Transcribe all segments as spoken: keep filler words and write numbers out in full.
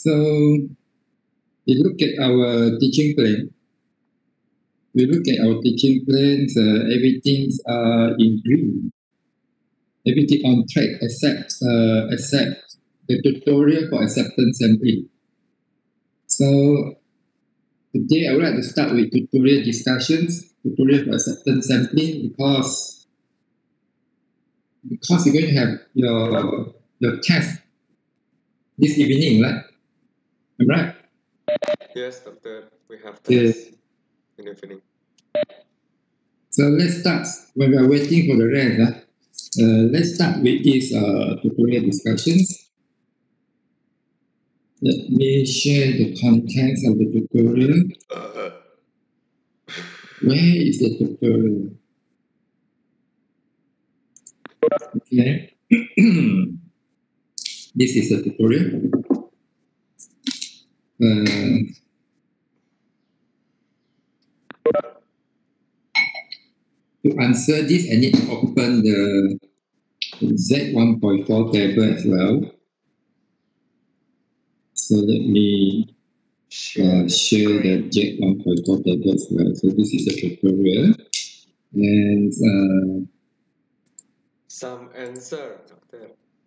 So we look at our teaching plan. We look at our teaching plans, uh, everything's uh, in green. Everything on track except, uh, except the tutorial for acceptance sampling. So today I would like to start with tutorial discussions, tutorial for acceptance sampling, because because you're going to have your your test this evening, right? Am I right? Yes, doctor. We have Okay. tests in the evening. So let's start. When we are waiting for the rest, uh, uh, let's start with these uh, tutorial discussions. Let me share the contents of the tutorial. Uh, Where is the tutorial? Okay. This is a tutorial. Uh, to answer this, I need to open the Z one point four table as well. So let me uh, share the Z one point four table as well. So this is a tutorial. And uh, some answer, doctor.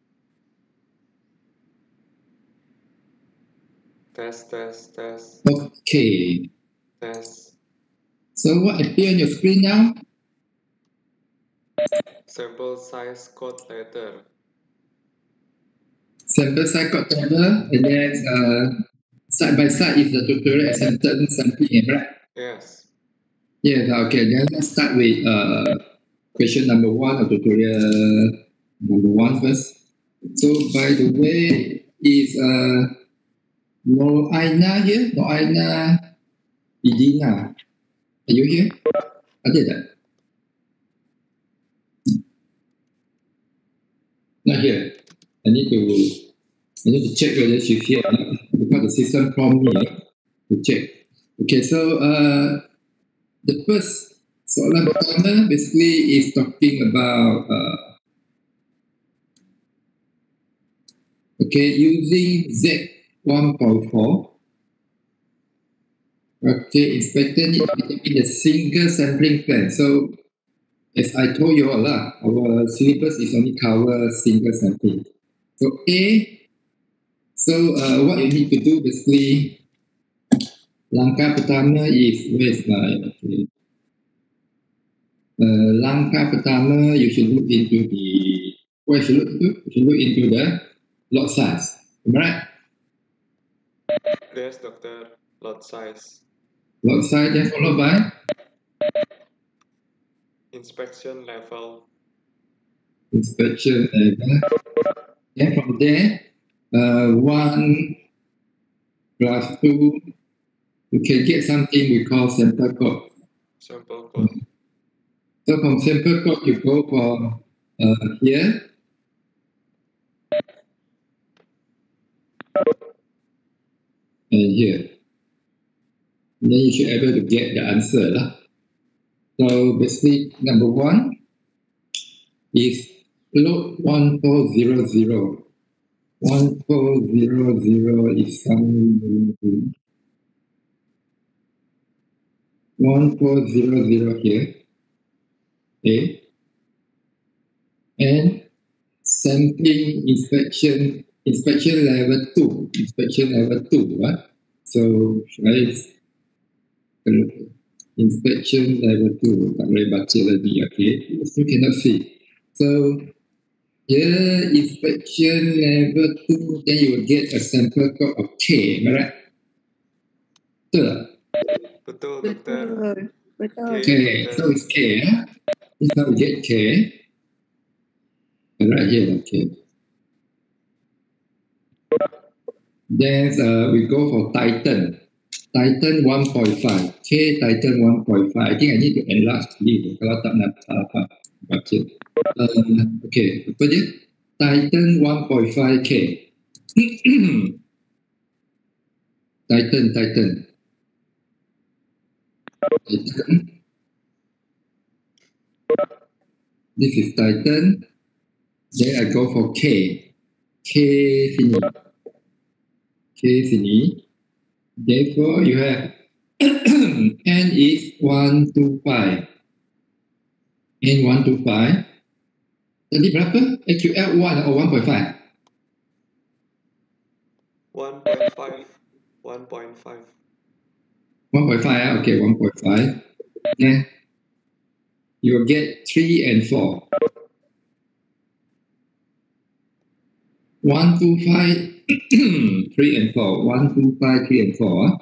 Test, test, test, okay. test. So what appear on your screen now? Sample size code letter. Sample size code table, and then uh, side by side is the tutorial acceptance sampling, right? Yes. Yes, okay. Then let's start with uh, question number one of tutorial number one first. So by the way, is uh, No Aina here? No Aina Idina. Are you here? Ada tak? Not here. I need to I need to check whether she's here or not, because the system prompt me uh, to check. Okay, so uh, the first soalan pertama basically is talking about uh, okay, using Z one point four. Okay, inspector need to determine a single sampling plan. So as I told you all lah, our syllabus is only cover single sampling. So A, so uh, what you need to do basically, langkah pertama is, where's my, okay. Uh, langkah pertama, you should look into the, what you should look into? You should look into the lot size. Am I right? Yes, doctor. Lot size. Lot size, then followed by Inspection level. inspection level. Then from there, uh, one plus two, you can get something we call sample code. Sample code. So from sample code, you go for uh, here. And here. And then you should be able to get the answer. Lah. So basically, number one is load one four zero zero. one four zero zero is some one four zero zero here. Okay. And sampling inspection inspection level two. Inspection level two. Right? So should I inspection level two, tak boleh baca lagi, okay, still cannot see. So here inspection level two, then you will get a sample code of K, am I right? Betul tak? Betul, dokter. Betul. Okay, so it's K, eh? This how we get K. Right here, okay. Then uh, we go for Titan. Titan one point five. K Titan one point five. I think I need to enlarge ni kalau tak nak apa baca. Uh, okay, apa dia? Titan one point five K. Titan, Titan. Titan. This is Titan. Then I go for K. K sini. Okay, sini. Therefore, you have n is one two five. N one two five. Tadi berapa? A Q L one or one point five? one point five. one point five. one point five, okay, one point five. Then you will get three and four. one, two, five, three and four. one, two, five, three and four.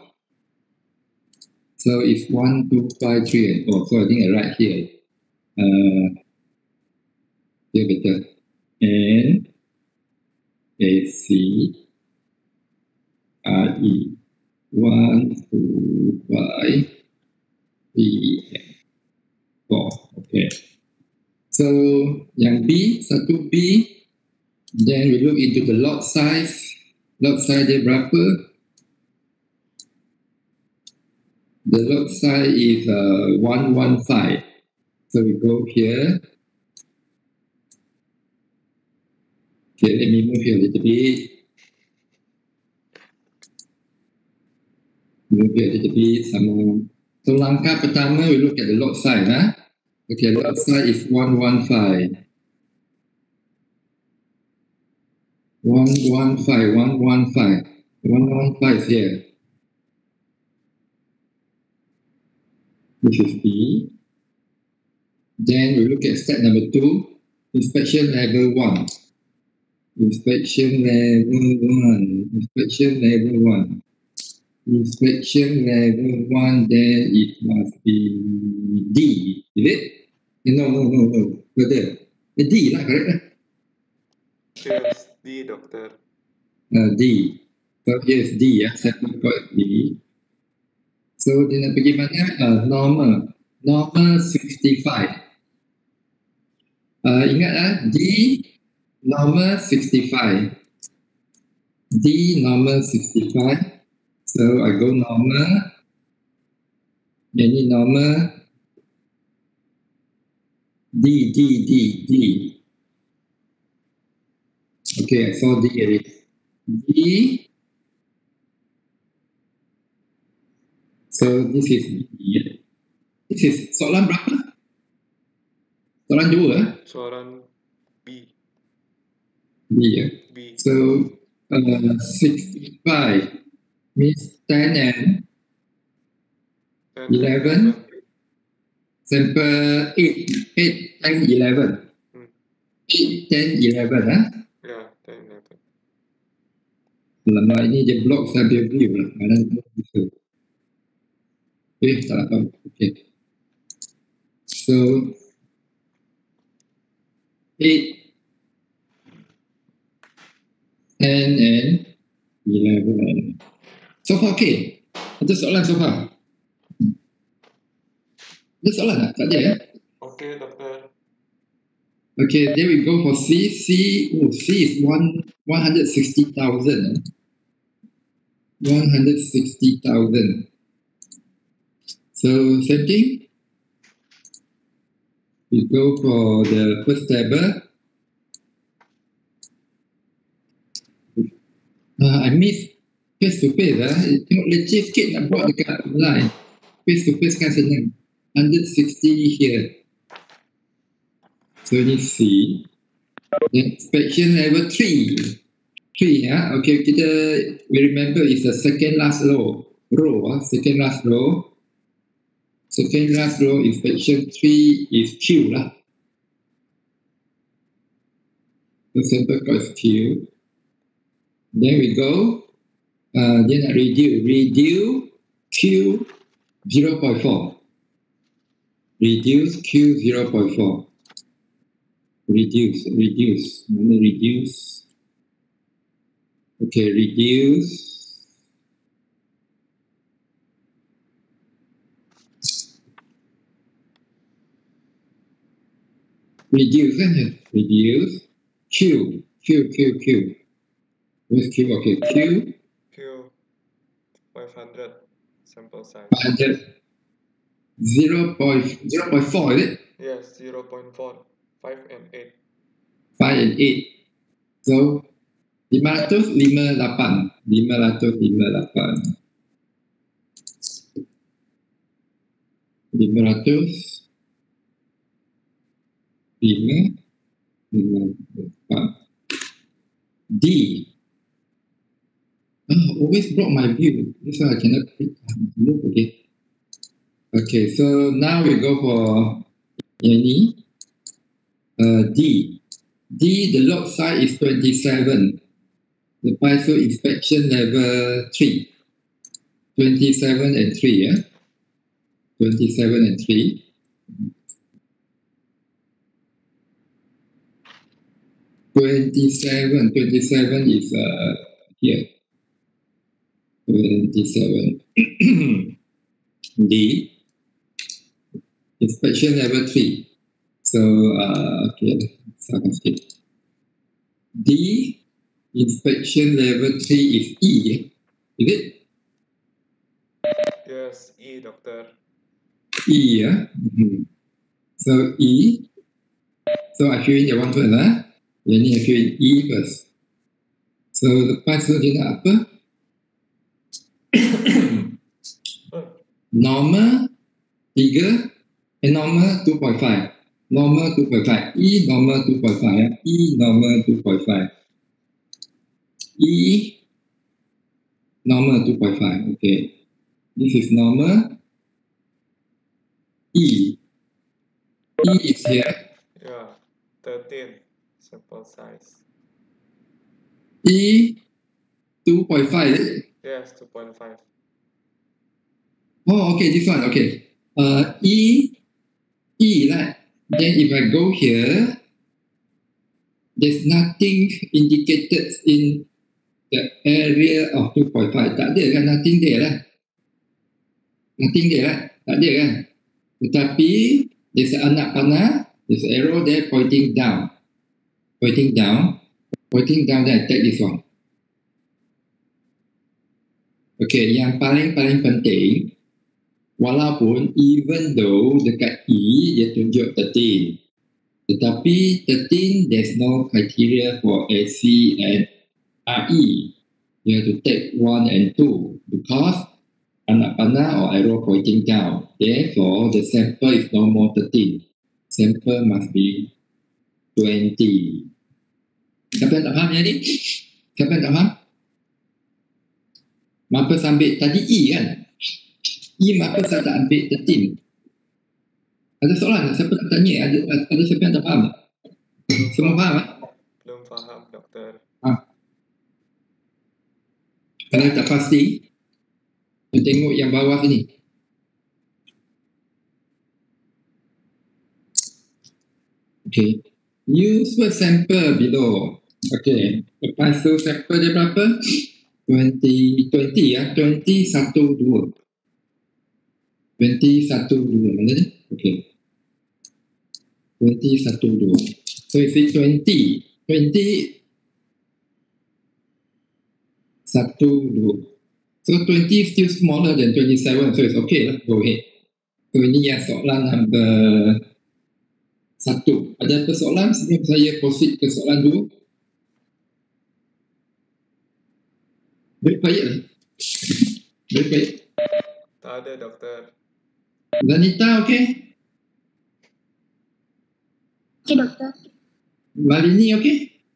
So it's one, two, five, three and four. So I think I write here. Uh, here better. N A C R E. one, two, five, three and four. Okay. So yang B, satu B. Then we look into the lot size. Lot size dia berapa? The lot size is uh, one one five. So we go here. Okay, let me move here a little bit. Move here a little bit. Sama. So langkah pertama, we look at the lot size. Huh? Okay, lot size is one one five. one one five, one one five. one one five here. This is B. Then we look at step number two, inspection level one. Inspection level one. Inspection level one. Inspection level one, then it must be D, is it? No, no, no, no. Further. Uh, D lah, correct lah. Yes, D, doctor. Uh, D. So here's D, ya. Sample code D. So dia nak pergi mana? Uh, normal. Normal sixty-five. Uh, ingatlah, D normal sixty-five. D normal sixty-five. So I go normal. Ini normal. D, D, D, D. Okay, I saw D already. D. So this is D. This is soalan berapa? Soalan dua eh? Soalan B. B ya. B. So uh, sixty-five means ten and eleven. Sample eight, eight, ten, eleven. Hmm. eight, ten, eleven huh? Ya, ten, eleven. Lama ini dia blok saya biar view lah. Mana bisa. Eh, tak tahu. Okay. So eight, ten, and eleven. So far okay. Ada soalan so far? Ada soalan tak? Tak ada ya? Okay, doctor. Okay, there we go for C. C, oh, C is one, one hundred sixty thousand. one hundred sixty thousand. So, same thing. We go for the first table. Uh, I miss face to face lah. Tengok leceh sikit nak buat dekat online. Face to face kan senang. one hundred sixty here. So ini C. Then inspection level three. three ya. Okay, kita we remember is the second last row. Row ah, second last row. Second last row inspection three is Q lah. The sample code is Q. Then we go. Uh, then I reduce. Reduce Q zero point four. Reduce Q zero point four. Reduce, reduce, mana reduce? Okay, reduce. Reduce, kan? Reduce. Q, Q, Q, Q. Where's Q? Okay, Q. Q, five hundred. Sample size. five hundred. zero point four, is it? Yes, zero point four. five and eight. five and eight. So lima ratus lima puluh lapan. lima ratus lima puluh lapan. lima ratus lima puluh lapan. D. Oh, always block my view. This one I cannot look. Okay. Okay, so now we go for any uh, D. D, the lot size is twenty-seven. The Paiso inspection level three. twenty-seven and three, yeah? twenty-seven and three. twenty-seven, twenty-seven is uh, here. twenty-seven. D. Inspection level three. So, uh, okay, second skip. D. Inspection level three is E. Is it? Yes, E, doctor. E, yeah? Mm-hmm. So, E. So, I fill in the one first, lah. Yang ni I fill in E first. So, lepas tu dia nak apa? Normal tiga, and normal two point five. Normal two point five. E normal two point five. Eh? E normal two point five. E normal two point five. Okay. This is normal. E. E is here. Yeah, thirteen sample size. E two point five. Yes, two point five. Oh, okay, this one. Okay. Uh, E, E, right? Then if I go here, there's nothing indicated in the area of two point five. Tak ada kan? Nothing there lah. Nothing there lah. Tak ada kan? Tetapi, there's an anak panah, there's an arrow there pointing down. Pointing down. Pointing down, then I take this one. Okay, yang paling-paling penting, walaupun even though dekat E dia tunjuk thirteen, tetapi thirteen there's no criteria for A C and R E. You have to take one and two because anak panah or arrow pointing down. Therefore, the sample is no more thirteen. Sample must be twenty. Siapa yang tak faham yang ni? Siapa yang tak faham? Maka saya ambil tadi E kan? E maka saya tak ambil thirteen. Ada soalan? Siapa nak tanya? Ada, ada siapa yang tak faham? Semua faham? Eh? Belum faham, doktor. Ha. Kalau tak pasti, tengok yang bawah sini. Okay. Use the sample below. Okay. Lepas tu sample dia berapa? twenty, twenty ya. twenty, satu, dua. twenty, satu, dua. Mana ni? Okay. twenty, satu, dua. So if it's twenty, twenty, satu, dua. So twenty is still smaller than twenty-seven. So it's okay lah. Go ahead. So ini yang soalan number satu. Ada persoalan sebelum saya proceed ke soalan dua? Very quiet lah. Very quiet. Tak ada, doktor. Danita, okay? Okay, doktor. Malini, okay?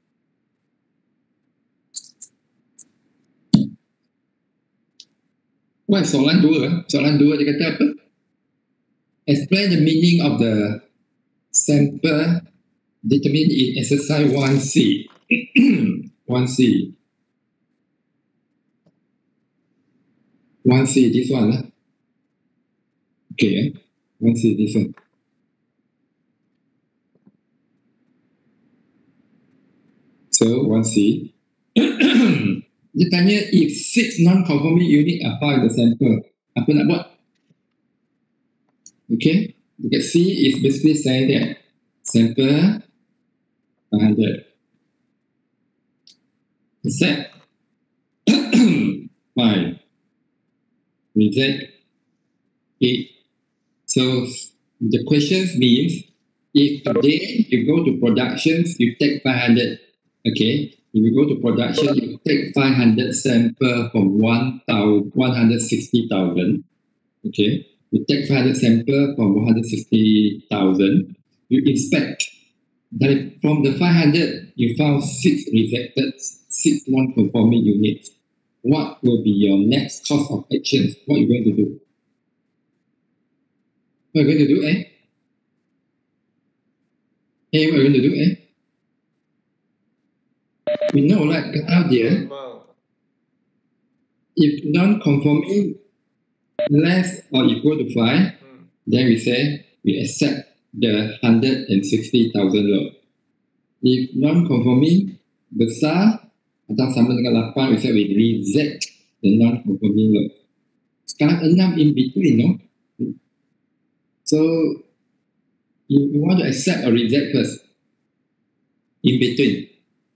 Wah, soalan dua. Soalan dua dia kata apa? Explain the meaning of the sample determined in exercise one C. one C. one C, this one lah. Okay, eh? one C, this one. So, one C. Dia tanya if six non-conforming unit are found in the sample. Apa nak buat? Okay. Dekat C is basically saying that sample one hundred. Accept. Fine. Reject. eight. So the questions means if today you go to productions, you take five hundred. Okay. if you go to production, you take five hundred sample from one hundred sixty thousand. Okay, you take five hundred sample from one hundred sixty thousand. You inspect. Then from the five hundred, you found six rejected, six non-conforming units. What will be your next course of action? What are you going to do? What are you going to do, eh? Hey, what are you going to do, eh? We know, like out there, if non-conforming less or equal to five, hmm. then we say we accept the one hundred sixty thousand lot. If non-conforming besar atau sama dengan lapan, we say we reject the non-conforming lot. Sekarang enam in between, no? So, you, you want to accept or reject first? In between.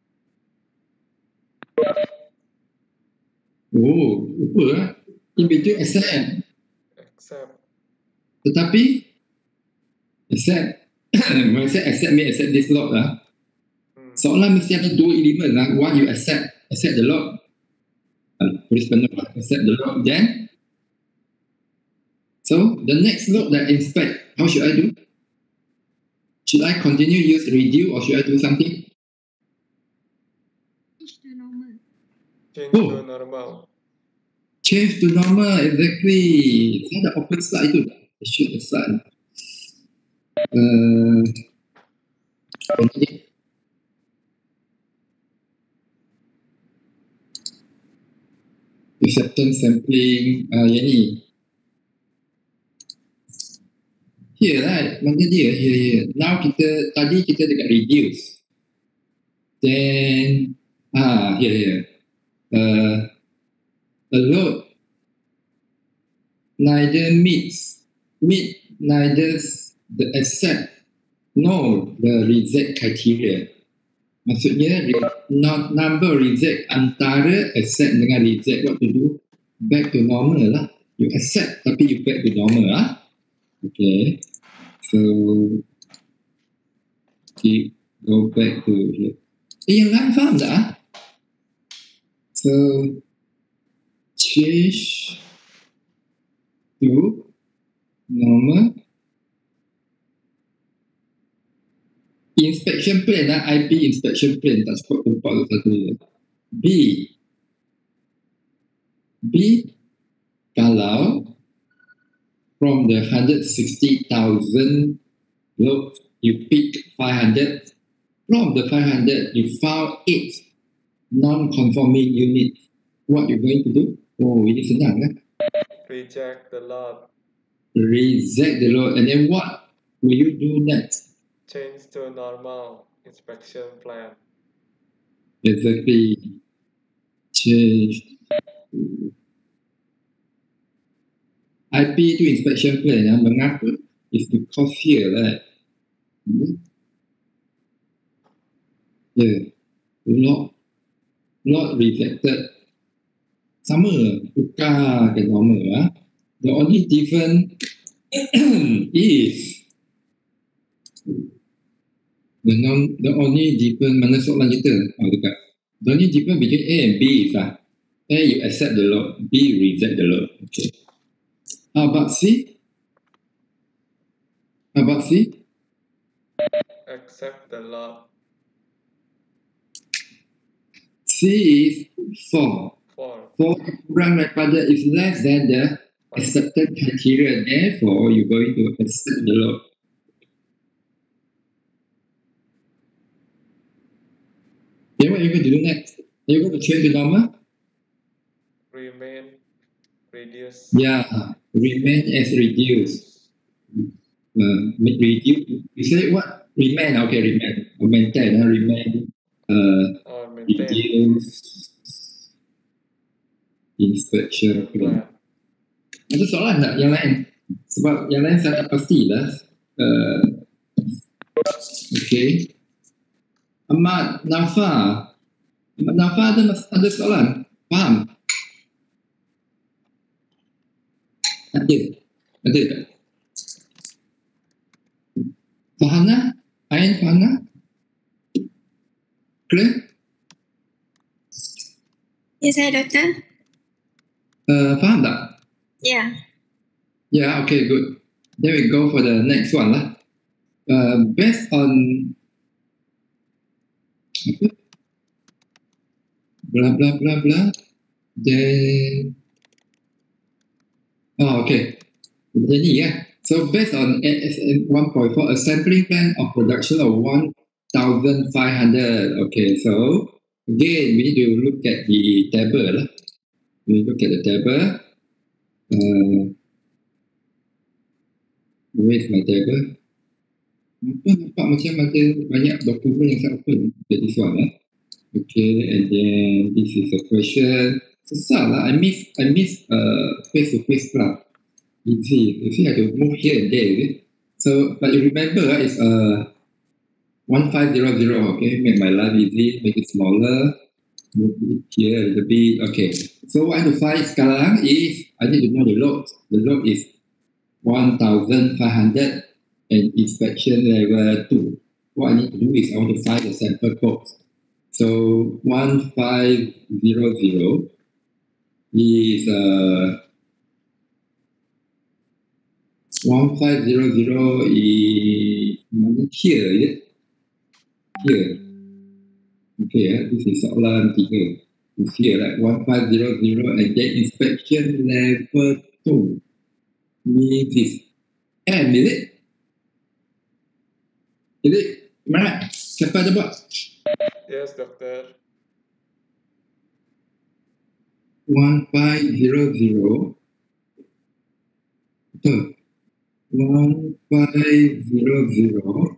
Oh, apa lah? In between accept. Accept. Tetapi, accept. When I say accept, me accept this lot lah. Hmm. Seolah mesti ada dua element lah. One, you accept, accept the lot. Uh, tulis penuh lah. Accept the lot. Then, so the next lot that I inspect, how should I do? Should I continue use reduce or should I do something? Change to normal. Change oh. to normal. Change to normal, exactly. Saya dah open slide itu. I should the slide. Uh, okay. Acceptance sampling, uh, yang ni. Here right, mana dia? Here, here. Now kita, tadi kita dekat reduce. Then, ah, here, here. Uh, a load neither meets, meet neither the accept nor the reject criteria. Maksudnya, not number reject antara accept dengan reject, what to do? Back to normal lah. You accept tapi you back to normal lah. Okay. So, keep, go back to here. Eh, yang lain faham tak? So, change to normal. Inspection plan lah, I P inspection plan. Tak cukup tempat tu satu. B. B, kalau from the one hundred sixty thousand load, you pick five hundred. From the five hundred, you found eight non-conforming units. What you going to do? Oh, ini senang kan? Reject the lot. Reject the lot. And then what will you do next? Change to normal inspection plan. Exactly. Change. I P to inspection plan yang mengapa is because here right. Hmm? Yeah. Lot lot rejected. Sama tukar ke normal lah. The only difference is the non the only difference mana soalan kita? Oh dekat. The only difference between A and B is lah. A you accept the lot, B reject the lot. Okay. How about C? How about C? Accept the lot. C is four. Four. Four kurang daripada is less than the accepted criteria. Therefore, you're going to accept the lot. Then what are you going to do next? Are you going to change the normal? Remain. Reduce. Yeah, remain as reduce. Uh, reduce. You say what? Remain. Okay, remain. Or maintain. Uh, remain. Uh, or maintain. Reduce. Inspection. Ada soalan tak yang lain? Sebab yang lain saya tak pastilah. Uh, okay. Ahmad Nafa. Ahmad Nafa ada, ada soalan? Faham? Ada. Ada tak? Fahana? Ain Fahana? Clear? Yes, saya doktor. Uh, faham tak? Yeah. Yeah, okay, good. Then we go for the next one lah. Uh, based on apa? Blah blah blah blah. Then oh, okay. Jadi ya. So based on A S M one point four, a sampling plan of production of one thousand five hundred. Okay, so again we need to look at the table lah. We look at the table. Uh, where's my table? Apa nampak macam ada banyak dokumen yang saya open. Okay, this one lah. Okay, and then this is a question. Susah lah. I miss I miss uh face-to-face class. Easy. You see, I have to move here and there. Okay? So, but you remember, uh, it's uh one five zero zero. Okay, make my life easy, make it smaller. Move it here a little bit. Okay. So what I have to find sekarang is I need to know the load. The load is one thousand five hundred and inspection level two. What I need to do is I want to find the sample code. So one five zero zero is uh, one five zero zero is here, yeah? Here. Okay, uh, this is soalan tiga. It's here, like one five zero zero and then inspection level two means is M, is it? Is it? Mana? Siapa ada buat? Yes, doctor. one five zero zero. Betul. one five zero zero.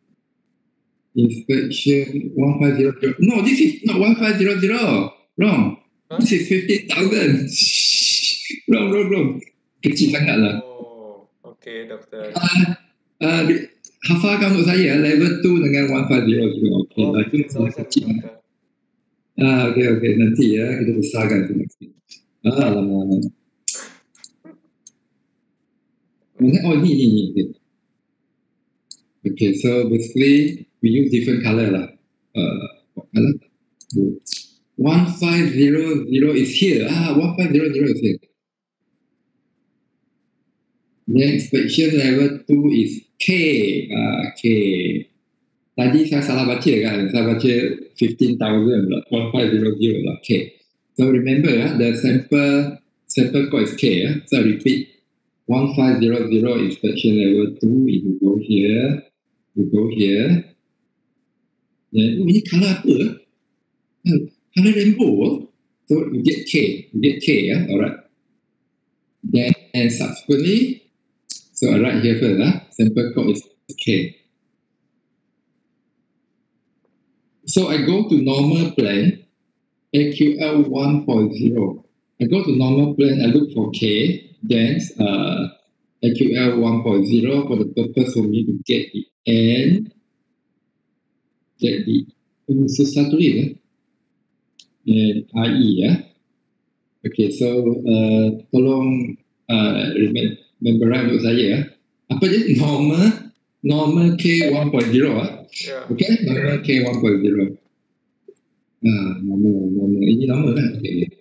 Inspection one five zero zero. No, this is not one five zero zero. Wrong. Huh? This is fifteen thousand. wrong, wrong, wrong. Kecil sangat lah. Oh, okay, doctor. Uh, uh, hafalkan untuk saya level two dengan one five zero zero. Okay, Oh, lah. Itu fifteen salah thousand, kecil. doctor. Ah, okay, okay. Nanti ya kita besarkan tu nanti. Ah, lama. Mana? Oh, ni, ni, ni. Okay. Okay, so basically we use different color lah. Uh, what color? one five zero zero is here. Ah, one five zero zero is here. Then inspection level two is K. Ah, K. Tadi saya salah baca kan? Saya baca fifteen thousand lah. one five zero zero lah. K. So remember, ah, the sample sample code is K. Ah. So I repeat. one five zero zero inspection level two. If you go here, you go here. Then, oh, ini color apa? Ah? Color rainbow. Ah. So you get K. You get K. Ah. Alright. Then and subsequently, so I write here first. Ah. Sample code is K. So I go to normal plan, A Q L one point zero. I go to normal plan, I look for K, then uh, A Q L one point zero for the purpose for me to get the N, get the, oh, susah tulis eh? And I E, yeah? Okay, so uh, tolong uh, remember, memorize untuk saya. Eh? Apa dia? Normal, normal K one point zero. Ah? Yeah. Okay, normal K one point zero. Ah, normal, normal. Ini normal kan? Okay.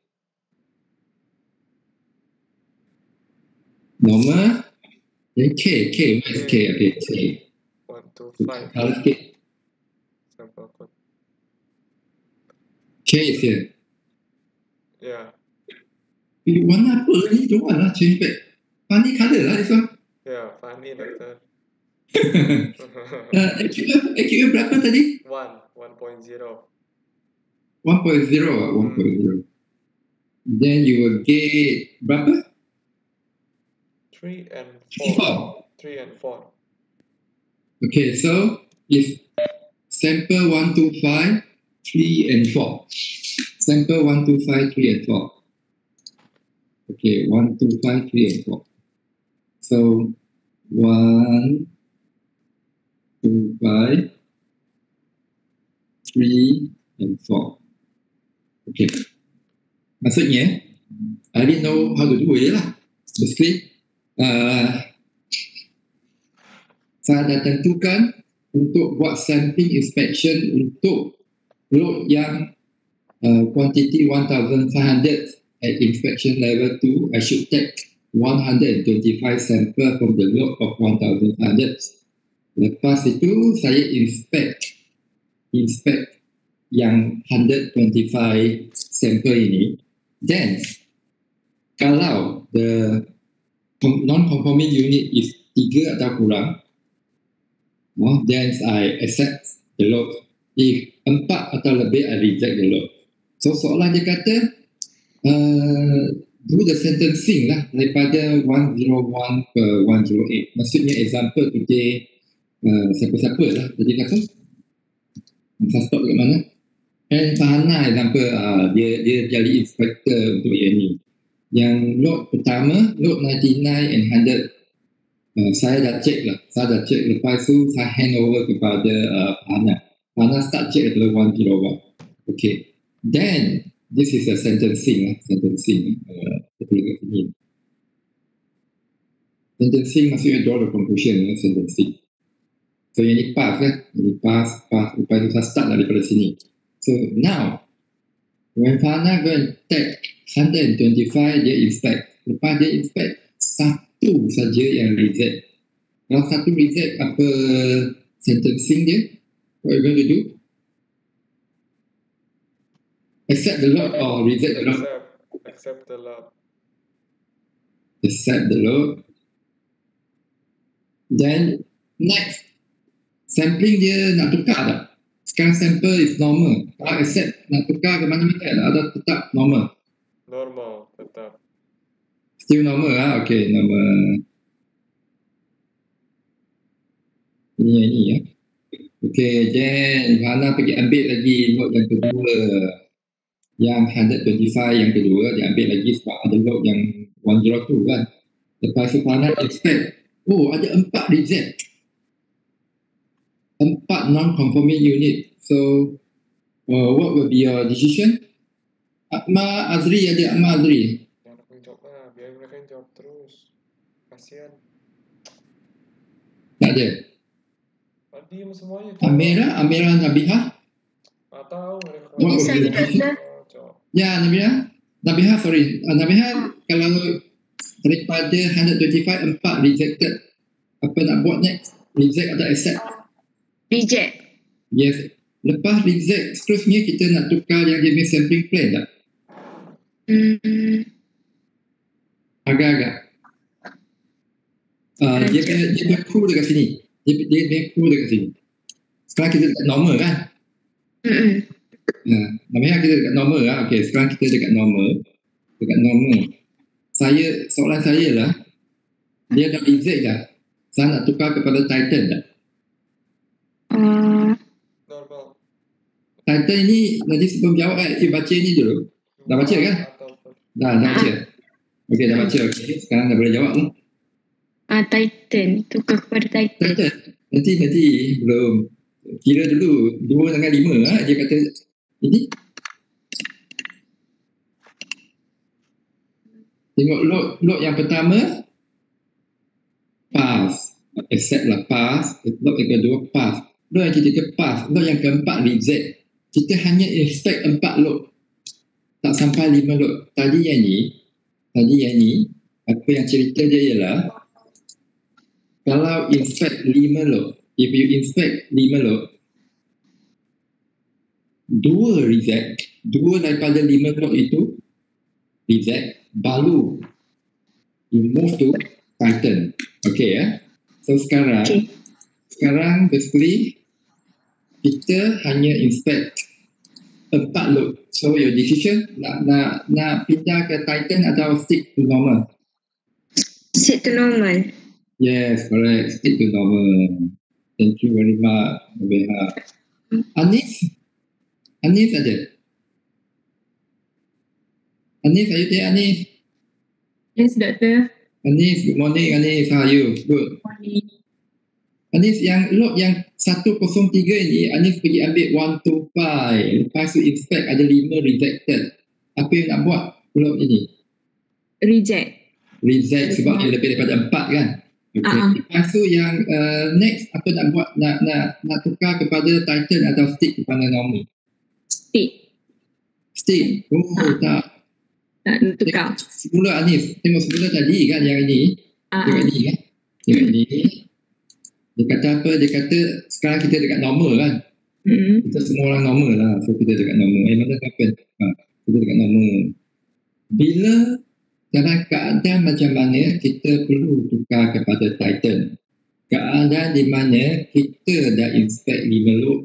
Normal. Then K, K, what is K? Okay, K. One, two, five. Color skip. Sample code. K is here. Yeah. Eh, warna apa ni? Don't want lah, change back. Funny color lah this one. Yeah, funny, doctor. uh, A Q F, A Q F berapa tadi? One, one point zero. one point zero, one point zero. Then you will get berapa? Three and Three, four. four. Three and four. Okay, so if sample one, two, five, three, and four. Sample one, two, five, three, and four. Okay, one, two, five, three, and four. So one, two, five, three, and four. Okay. Maksudnya, I didn't know how to do it lah. Basically, uh, saya dah tentukan untuk buat sampling inspection untuk load yang uh, quantity one thousand five hundred at inspection level two, I should take one hundred twenty-five sample from the load of one thousand five hundred. Lepas itu saya inspect inspect yang one hundred twenty-five sample ini. Then kalau the non-conforming unit is tiga atau kurang, oh, then I accept the load. If empat atau lebih, I reject the load. So soalan dia kata uh, do the sentencing lah daripada one oh one ke one oh eight. Maksudnya example today uh, siapa-siapa lah tadi kata suspect kat mana, and Fahana example uh, dia dia jadi inspector untuk yang ni. Yang load pertama, load ninety-nine and one hundred, uh, saya dah check lah, saya dah check. Lepas tu saya hand over kepada uh, Fahana. Fahana start check adalah one oh one. Okay, then this is a sentencing, sentencing. Uh, ini. Sentencing maksudnya draw the conclusion, uh, sentencing. So yang ni pass kan, ini pass, pass. Lepas tu saya start daripada sini. So now, when Fahana go and take one hundred twenty-five, dia inspect. Lepas dia inspect, satu saja yang reject. Kalau satu reject, apa sentencing dia? What are you going to do? Accept the load or reject the load? Accept, accept the load. Accept the load. Then next, sampling dia nak tukar tak? Sekarang sample is normal. Kalau accept nak tukar ke mana-mana tak? Atau tetap normal? Normal, tetap. Still normal lah? Okay, normal. Ini yang ini ya. Okay, then Hana pergi ambil lagi load yang kedua. Yang one hundred twenty-five yang kedua, dia ambil lagi sebab ada load yang one oh two kan. Lepas tu Hana expect, oh ada empat reject. Empat non-conforming unit. So, uh, what will be your decision? Akma Azri, ada Akma Azri. Jangan aku jawab lah, biar mereka yang jawab terus. Kasihan. Tak ada. Diam semuanya. Amira, Amira Nabiha. Tak tahu mereka. What will saya be your tak decision? Jawab. Ya, Nabiha. Nabiha, sorry. Uh, Nabiha, kalau daripada one hundred twenty-five, empat rejected, apa nak buat next? Reject atau accept? Reject. Yes. Lepas reject, seterusnya kita nak tukar yang dia punya sampling plan tak? Hmm. Agak-agak. Uh, dia punya dia punya crew dekat sini. Dia, dia punya crew dekat sini. Sekarang kita dekat normal kan? Hmm. Uh, namanya kita dekat normal lah. Okay, sekarang kita dekat normal. Dekat normal. Saya, soalan saya lah, dia dah reject dah. Saya nak tukar kepada Titan tak? Uh, Normal. Titan ni, nanti sebelum jawab kan, eh baca ni dulu. Dah baca kan? Ataupun Dah, dah baca. Okey, dah baca. Okay. Sekarang dah boleh jawab ni. ah, Titan. Tukar kepada Titan. Titan. Nanti, nanti belum. Kira dulu, dua dengan lima lah. Dia kata, ini. Tengok load, load yang pertama, pass. Accept lah, pass. Load yang kedua, pass. Load yang ketiga, pass. Load yang keempat, reject. Kita hanya inspect empat load. Tak sampai lima load. Tadi yang ni, tadi yang ni, apa yang cerita dia ialah, kalau inspect lima load, if you inspect lima load, dua reject, dua daripada lima load itu reject, baru you move to Titan. Okay ya. So sekarang, Okay. sekarang basically kita hanya inspect empat load. So your decision nak nak nak pindah ke Titan atau stick to normal? Set to normal. Yes, correct. Stick to normal. Thank you very much, Nabiha. Anis? Anis ada? Anis, are you there, Anis? Yes, Doctor. Anis, good morning, Anis. How are you? Good. Morning. Anis, yang load yang seratus tiga ini, Anis pergi ambil one two five. Lepas tu inspect ada lima rejected. Apa yang nak buat load ini? Reject. Reject sebab dia lebih daripada empat kan? Okay. Uh-uh. Lepas tu yang uh, next apa nak buat? Nak nak nak tukar kepada Titan atau stick kepada normal? Stick. Stick. Oh, tak. Tak tukar. Tengok semula Anis. Tengok semula tadi kan yang ini. Ah, Tengok ini kan. Tengok ini. Dia kata apa? Dia kata sekarang kita dekat normal kan. hmm. Kita semua orang normal lah. So kita dekat normal. Eh mana happen? Ha, kita dekat normal. Bila dalam keadaan macam mana kita perlu tukar kepada Titan. Keadaan di mana kita dah inspect lima load.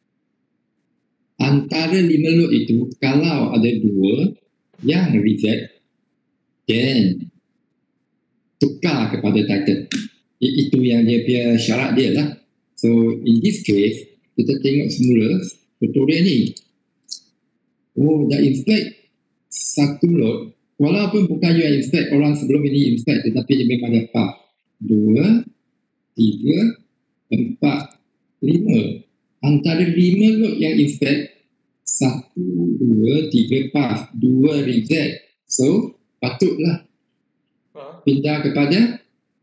Antara lima load itu kalau ada dua yang reject, then tukar kepada Titan. I- Itu yang dia punya syarat dia lah. So in this case, kita tengok semula tutorial ni. Oh, dah inspect satu load. Walaupun bukan you yang inspect, orang sebelum ini inspect, tetapi dia memang dapat dua, tiga, empat, lima. Antara lima load yang inspect, satu, dua, tiga pass, dua reject. So, patutlah Huh? pindah kepada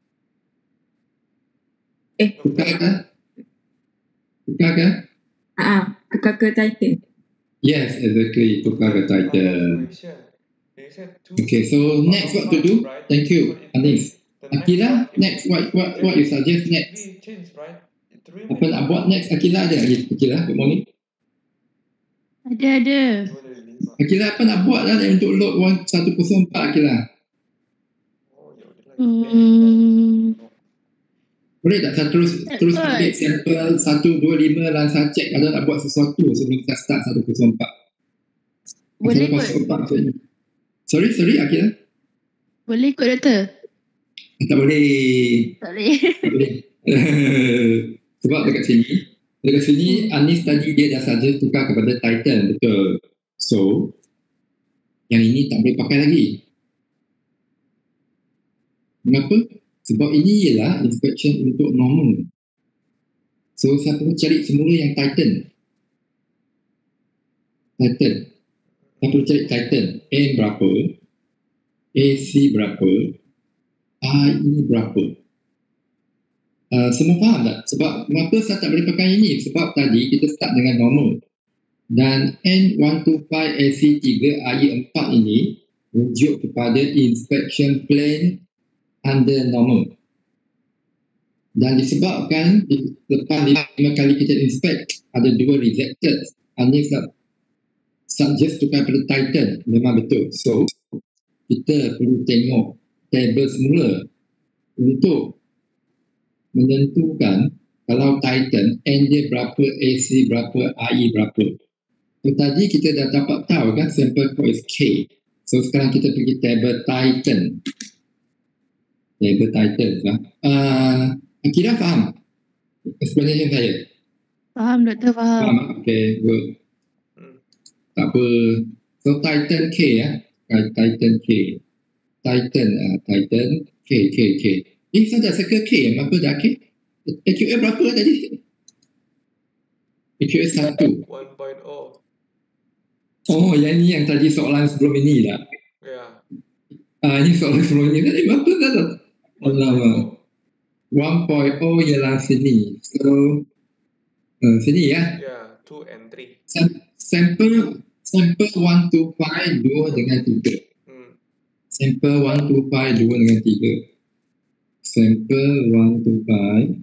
Eh, tukar ke? Tukar ke? ah, tukar ke Titan. Yes, exactly. Tukar ke I have a Titan. question. They said two Okay, so next what to do? right? Thank you, But it- Anis. the next Akila, one, it- next what what what you suggest next? It change, right? It really Apa nak buat next? Akila ada lagi? Akila, good morning. Ada, ada. Oh, dari lima. Akila apa nak buat lah untuk load one- seratus empat Akila? Oh, ya udah lah. Hmm. Boleh tak saya terus Tak terus buat. ambil sampel seratus dua puluh lima dan saya check kalau nak buat sesuatu sebelum kita start seratus empat. Boleh kot. seratus empat maksudnya. Sorry, sorry Akila. Boleh kot, doktor. Tak boleh. Tak boleh. Tak boleh. Sebab dekat sini, dekat sini Anis tadi dia dah suggest tukar kepada Titan, betul. So, yang ini tak boleh pakai lagi. Mengapa? Sebab ini ialah inspection untuk normal. So, saya perlu cari semula yang Titan. Titan. Saya perlu cari Titan. N berapa? A C berapa? I E berapa? Uh, semua faham tak? Sebab mengapa saya tak boleh pakai ini? Sebab tadi kita start dengan normal. Dan N seratus dua puluh lima A C tiga I E empat ini rujuk kepada inspection plan under normal. Dan disebabkan di- lepas lima kali kita inspect ada dua rejected. Anis tak suggest tukar pada Titan. Memang betul. So kita perlu tengok table semula untuk menentukan kalau Titan N dia berapa, A C berapa, I E berapa. So tadi kita dah dapat tahu kan sample code is K. So sekarang kita pergi table Titan. Table Titan lah. Uh, Akira faham explanation saya? Faham, doktor, faham. Faham? Okay, good. Hmm. Tak apa. So Titan K ya. Titan K. Titan, uh, Titan K, K, K. Eh, saya dah circle K. Apa dah K? A Q A berapa tadi? A Q A satu. one point oh. Oh, yang ni yang tadi soalan sebelum ini lah. Ya. Ah, ini soalan sebelum ini. Tadi berapa dah? Alamak. one point oh ialah sini. So, uh, sini ya. Ya, two and three. Sam- Sample sample one two five dua dengan tiga. Hmm. Sample one two five dua dengan tiga. Sample one two five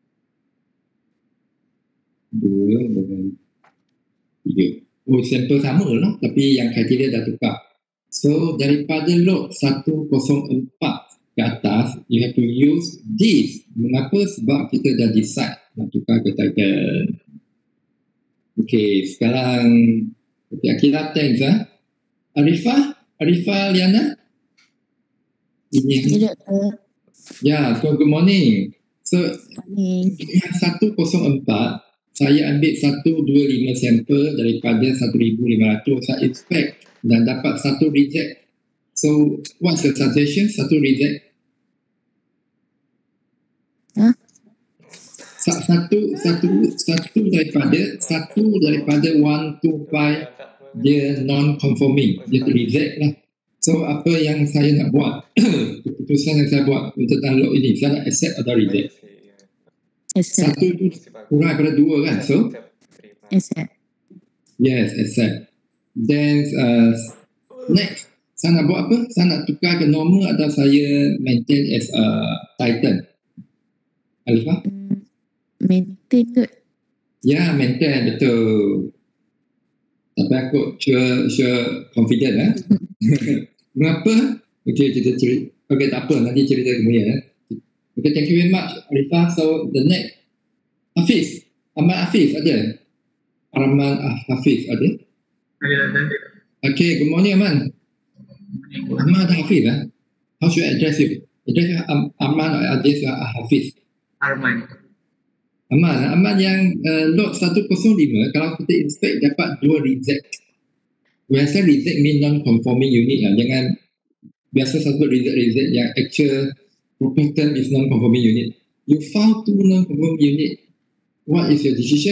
dua dengan tiga. Oh, sampel sama lah, tapi yang kriteria dah tukar. So, daripada load seratus empat ke atas, you have to use this. Mengapa? Sebab kita dah decide nak tukar ke Titan. Okay, sekarang okay, Akira, thanks ah. Arifah? Arifah Liana? Ini Ya, doktor. ya, so good morning. So, Morning. yang seratus empat, saya ambil seratus dua puluh lima sampel daripada seribu lima ratus. Saya inspect dan dapat satu reject. So, what's the suggestion? Satu reject. Huh? Sa- Satu, satu, satu daripada, satu daripada one two five dia non-conforming. Dia reject lah. So, apa yang saya nak buat? Keputusan yang saya buat tentang load ini, saya nak accept atau reject. Accept. Satu tu kurang daripada dua kan? So, Accept. yes, accept. Then uh, next, saya nak buat apa? Saya nak tukar ke normal atau saya maintain as a Titan? Alifah? Hmm, maintain kot. Ya, maintain, betul. Tapi aku sure, sure confident lah. Kenapa? Okay, kita cerita. Okay, tak apa, nanti cerita kemudian. Eh. Okay, thank you very much, Alifah. So, the next, Hafiz. Ahmad Hafiz ada? Arman Hafiz ada? Ada, ada. Okay, good morning, Aman. Ahmad Hafiz lah. How should I address you? Address you Am- Aman or address you Hafiz? Arman. Aman, Aman yang uh, lot seratus lima, kalau kita inspect dapat dua reject. Biasa reject mean non-conforming unit lah. Jangan biasa satu reject-reject yang actual property is non-conforming unit. You found two non-conforming unit. What is your decision?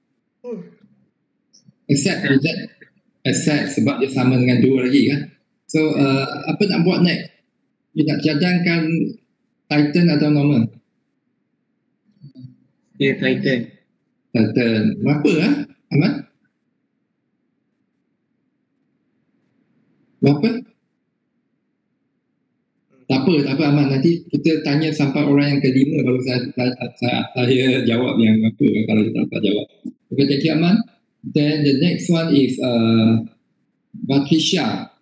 Accept, reject. Accept sebab dia sama dengan dua lagi kan. So, uh, apa nak buat next? You nak cadangkan Titan atau normal? Dia Titan. Titan. Berapa lah, Ahmad? Berapa? Tak apa, tak apa Ahmad. Nanti kita tanya sampai orang yang kelima baru saya, saya, saya, saya jawab yang apa kalau kita dapat jawab. Okay, thank you Ahmad. Then the next one is uh, Patricia.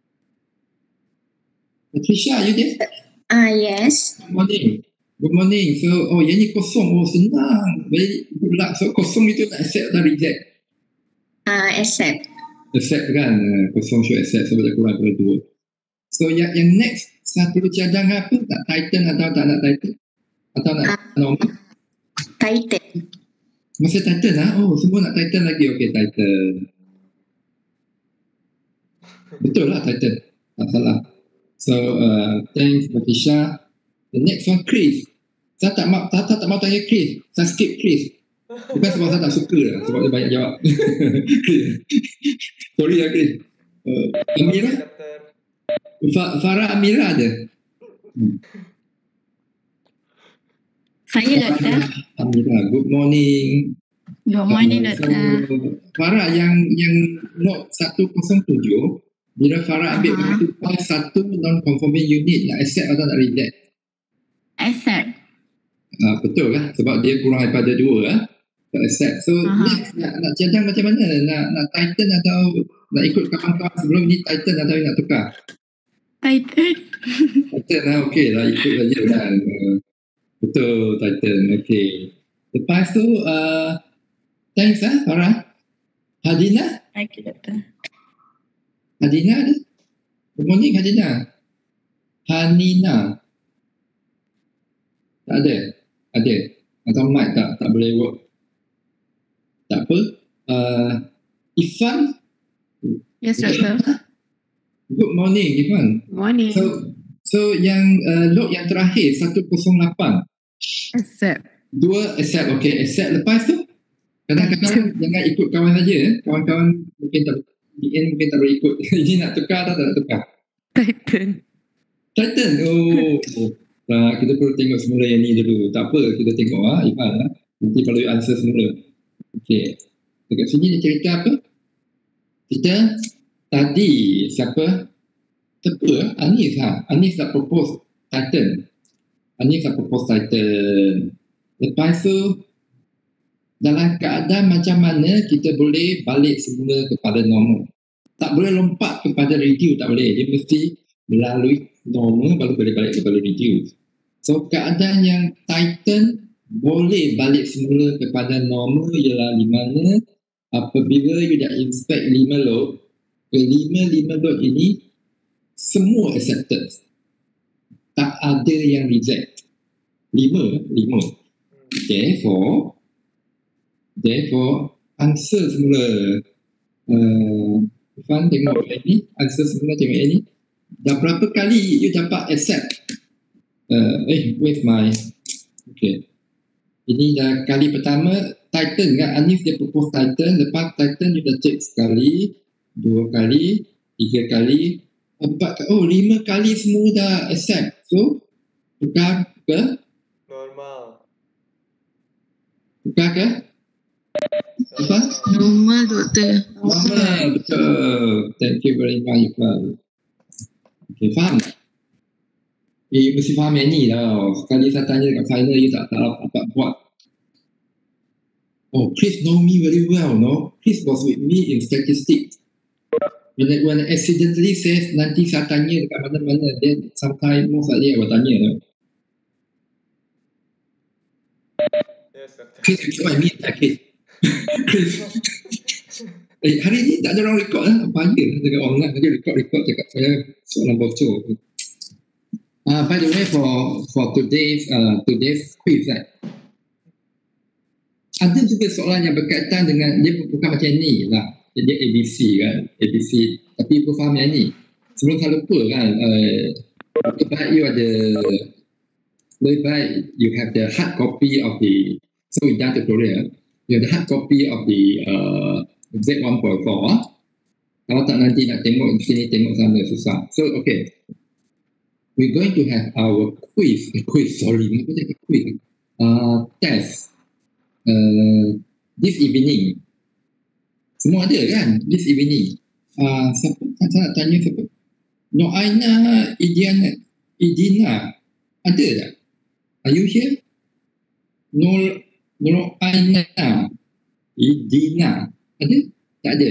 Patricia, you there? Ah, yes. Good morning. Good morning. So, oh, yang ni kosong. Oh, senang. Very good luck. So, kosong itu nak accept atau reject? Ah, accept. Accept kan? Uh, kosong should accept sebab dia kurang daripada dua. So, yang, yang next, satu cadang apa? Nak Titan atau tak nak Titan? Atau nak Ah. normal? Titan. Masih Titan lah? Oh, semua nak Titan lagi. Okay, Titan. Betul lah, Titan. Tak salah. So, uh, thanks, Patricia. The next one, Chris. Saya tak mau, tak, tak, tak mau tanya Chris. Saya skip Chris. Bukan sebab saya tak suka lah. Sebab dia banyak jawab. Sorry lah, Chris. Uh, Amira? Fa- Farah Amira ada? Hmm. Saya doktor. Amira, good morning. Good morning Uh, doktor. So, Farah yang yang note seratus tujuh, bila Farah ambil Aha. uh-huh. satu non-conforming unit, nak accept atau nak reject? Accept. Uh, betul kan? Sebab dia kurang daripada dua lah. Tak accept. So, Aha. next, nak, nak cadang macam mana? Nak, nak Titan atau nak ikut kawan-kawan sebelum ni Titan atau nak tukar? Titan. Titan lah, okey lah. Ikut saja kan. Uh, betul, Titan. Okey. Lepas tu, uh, thanks lah, Farah. Hadina? Okay doktor. Hadina ada? Good morning, Hadina. Hanina. Tak ada? Ada. Atau mic tak? Tak boleh work. Tak apa. Uh, Ifan? Yes doktor. Good morning, Ifan. Morning. So, so yang uh, log yang terakhir, seratus lapan. Accept. Dua accept, okay. Accept lepas tu, kadang-kadang jangan ikut kawan saja. Eh. Kawan-kawan mungkin tak, di end mungkin tak boleh ikut. Ini nak tukar atau tak nak tukar? Titan. Titan, oh. Uh, kita perlu tengok semula yang ni dulu. Tak apa, kita tengok lah, Ifan lah. Nanti kalau you answer semula. Okay. Dekat sini dia cerita apa? Kita tadi, siapa? Siapa? Anis ha? Anis dah propose Titan. Anis dah propose Titan. Lepas tu, dalam keadaan macam mana kita boleh balik semula kepada normal. Tak boleh lompat kepada reduce, tak boleh. Dia mesti melalui normal baru boleh balik kepada reduce. So keadaan yang Titan boleh balik semula kepada normal ialah di mana apabila you dah inspect lima load, kelima-lima load ini semua accepted. Tak ada yang reject. Lima, lima. Therefore, therefore answer semula. Uh, Fun tengok yang ni, answer semula tengok yang ni. Dah berapa kali you dapat accept? Uh, eh, where's my... Okay. Ini dah kali pertama, Titan kan? Anis dia propose Titan, lepas Titan you dah check sekali, dua kali, tiga kali, empat kali, oh lima kali semua dah accept. So, tukar ke? Normal. Tukar ke? Apa? Normal, doktor. Normal, betul. Thank you very much, Iqbal. Okay, faham tak? Eh, mesti faham yang ni tau. Sekali saya tanya dekat final, you tak tak dapat buat. Oh, Chris know me very well, no? Chris was with me in statistics. When I, when I accidentally says, nanti saya tanya dekat mana-mana, then sometimes most likely I will tanya. No? Yes, doctor. Chris, you get what I mean, tak, Chris? Chris. Eh, hari ni tak ada orang record lah. Apa aja dekat online saja record-record cakap saya soalan bocor. Uh, by the way, for for today's uh, today's quiz, right? Ada juga soalan yang berkaitan dengan dia bukan macam ni lah. Dia A B C kan, A B C. Tapi aku faham yang ni. Sebelum saya lupa kan, uh, lebih baik you ada, lebih baik you have the hard copy of the. So we done tutorial. You have the hard copy of the uh, Z one point four. Huh? Kalau tak nanti nak tengok di sini, tengok sana susah. So okay. We're going to have our quiz, eh, quiz, sorry, apa cakap quiz, uh, test, uh, this evening. Semua ada kan, this evening. Uh, siapa, saya nak tanya siapa? Noaina Idiana, Idina, ada tak? Are you here? No, Noaina Idina, ada? Tak ada?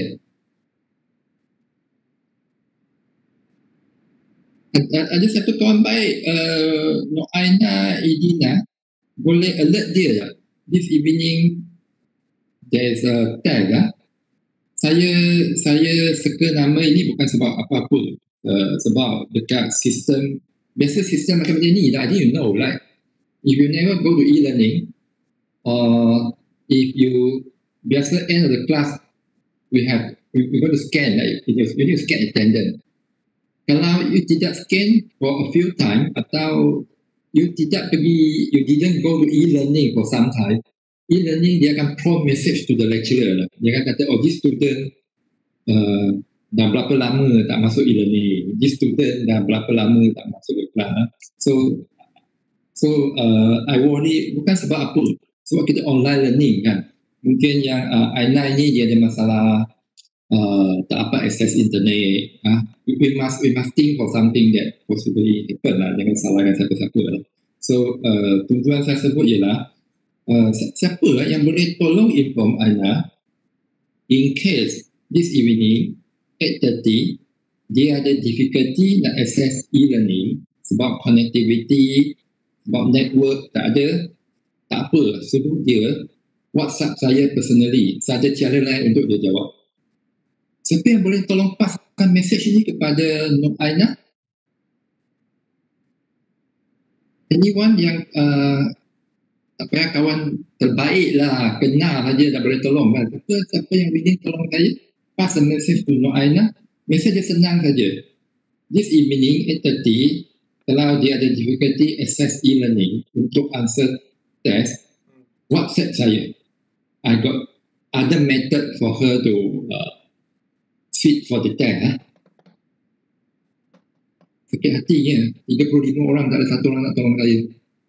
Ada satu kawan baik uh, Noaina Idina, boleh alert dia tak? This evening there's a tag lah. Saya saya suka nama ini bukan sebab apa-apa, uh, sebab dekat sistem, biasa sistem macam ni lah, you know, like if you never go to e-learning or if you biasa end of the class we have we, we going to scan, like you need to scan attendance. Kalau you tidak scan for a few time atau you tidak pergi, you didn't go to e-learning for some time, e-learning dia akan prompt message to the lecturer lah. Dia akan kata, oh this student uh, dah berapa lama tak masuk e-learning, this student dah berapa lama tak masuk ke kelas. So, so uh, I worry bukan sebab apa, sebab kita online learning kan. Mungkin yang uh, I nine ni dia ada masalah Uh, tak apa akses internet. Uh, we must we must think for something that possibly happen lah. Jangan salahkan siapa-siapa lah. So uh, tujuan saya sebut ialah uh, siapa lah yang boleh tolong inform Aina in case this evening eight thirty dia ada difficulty nak access e-learning sebab connectivity, sebab network tak ada, tak apa, suruh dia WhatsApp saya personally. Saya ada cara lain untuk dia jawab. Siapa yang boleh tolong paskan mesej ini kepada Noaina? Anyone yang uh, tak payah kawan terbaik lah, kenal saja dah boleh tolong kan. Siapa, siapa yang willing tolong saya? Pass a message to Noaina. Mesej dia senang saja. This evening eight thirty, kalau dia ada difficulty access e-learning untuk answer test, WhatsApp saya. I got other method for her to uh, fit for the test. Ha? Sakit hatinya, tiga puluh lima orang tak ada satu orang nak tolong saya.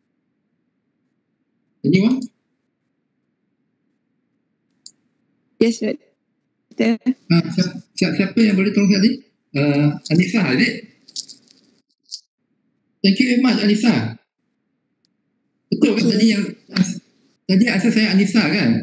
Anyone? Yes, doctor. Ha, siapa, siapa yang boleh tolong tadi? Uh, Anissa, is it? Thank you very much, Anissa. Betul kan tadi yang tadi asal saya Anissa kan?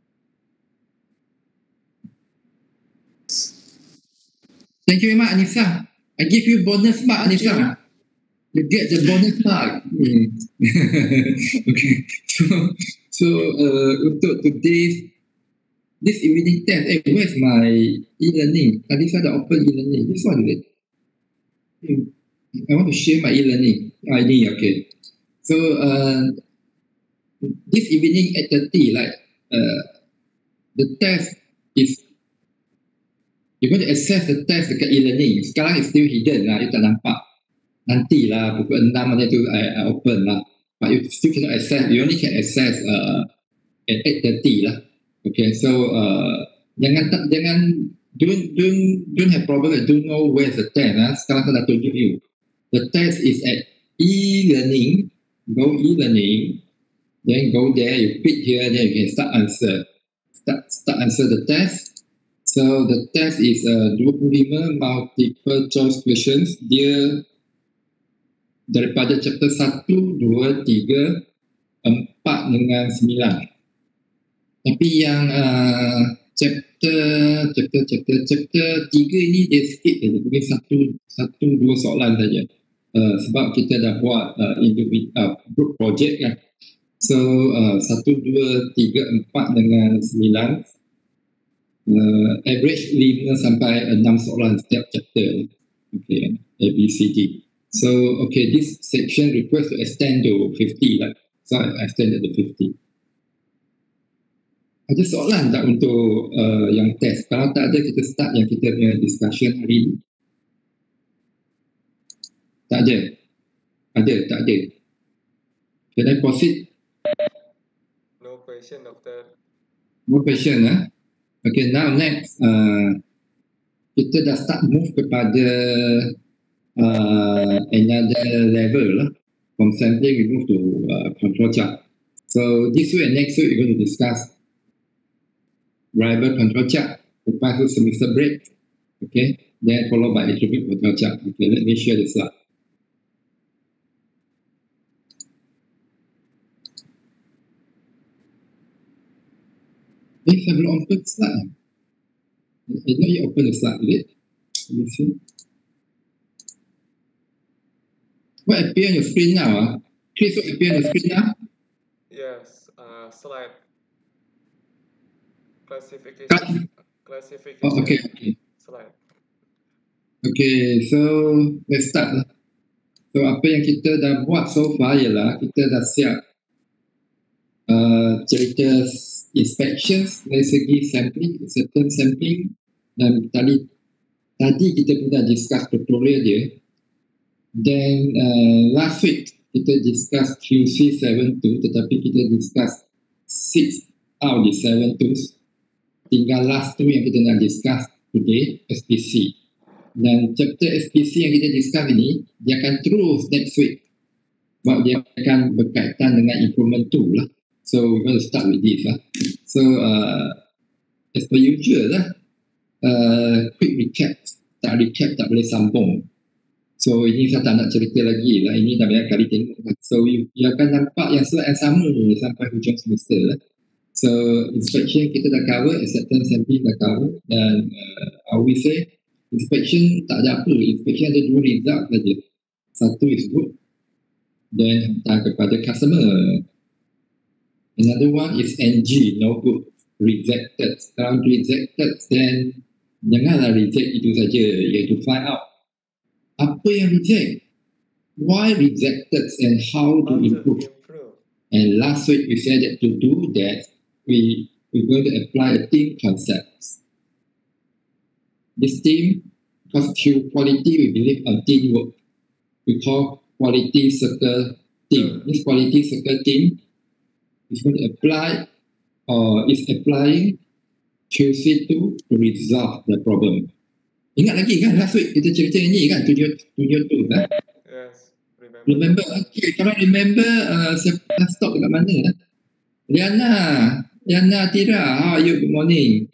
Thank you very much, Anissa. I give you bonus mark, Anissa. You get the bonus mark. Hmm. Okay. So, so uh, untuk today's this evening test, eh, where's my e-learning? Tadi saya dah open e-learning. This one is it? Hmm. I want to share my e-learning. I D, okay. So uh, this evening eight thirty, like uh, the test is. You're going to access the test dekat e-learning. Sekarang it's still hidden lah, you tak nampak. Nantilah pukul enam macam tu I, I open lah. But you still cannot access, you only can access uh, at eight thirty lah. Okay, so uh, jangan tak jangan don't don't don't have problem, don't know where's the test lah. Sekarang saya dah tunjuk you. The test is at e-learning, go e-learning, then go there, you click here, then you can start answer. start, start answer the test. So the test is uh, dua puluh lima multiple choice questions. Dia daripada chapter satu, dua, tiga, empat dengan sembilan. Tapi yang uh, chapter, chapter, chapter, chapter tiga ini dia sikit saja. Mungkin satu, satu, dua soalan saja. Uh, sebab kita dah buat uh, individual uh, group project kan. So uh, satu, dua, tiga, empat dengan sembilan. Uh, average lima sampai enam soalan setiap chapter. Okay, A, B, C, D. So, okay, this section request to extend to fifty lah. So, I extended to fifty. Ada soalan tak untuk uh, yang test? Kalau tak ada, kita start yang kita punya discussion hari ini. Tak ada? Ada, tak ada. Can I proceed? No question, Doctor. No question, eh? Okay, now next, uh, kita dah start move kepada uh, another level lah. From sampling, we move to uh, control chart. So this week and next week, we're going to discuss variable control chart. Lepas tu semester break, okay? Then followed by attribute control chart. Okay, let me share the slide. Eh, saya belum open slide. I know you open the slide, is it? Let me see. What appear on your screen now? Ah? Chris, what appear on your screen now? Yes, uh, slide. Classification. Class- Classification. Oh, okay, okay. Slide. Okay, so let's start lah. So apa yang kita dah buat so far ialah kita dah siap uh, cerita inspections dari segi sampling, certain sampling, dan tadi tadi kita pun dah discuss tutorial dia. Then uh, last week kita discuss Q C tujuh two, tetapi kita discuss six out of the seven twos. Tinggal last two yang kita nak discuss today, S P C. Dan chapter S P C yang kita discuss ini, dia akan terus next week. Sebab dia akan berkaitan dengan improvement two lah. So we're going to start with this lah. So uh, as per usual lah, uh, quick recap. Tak recap tak boleh sambung. So ini saya tak nak cerita lagi lah. Ini dah banyak kali tengok. So you, you akan nampak yang slide yang sama sampai hujung semester lah. So inspection kita dah cover, acceptance sampling dah cover, dan uh, I will say inspection tak ada apa. Inspection ada dua result saja. Satu is good, then hantar kepada customer. Another one is N G, no good, rejected. Kalau rejected, then janganlah reject itu saja. You have to find out apa yang reject, why rejected, and how to How to improve. improve. And last week we said that to do that, we we're going to apply a team concept. This team, because Q quality, we believe on teamwork. We call quality circle team. This quality circle team is going to apply or is applying Q C two to resolve the problem. Ingat lagi kan last week kita cerita ini kan, tujuh tujuh tu kan? Yes, remember. Remember, okay, kalau remember, uh, saya stop dekat mana? Eh? Liana, Liana Tira, how are you? Good morning.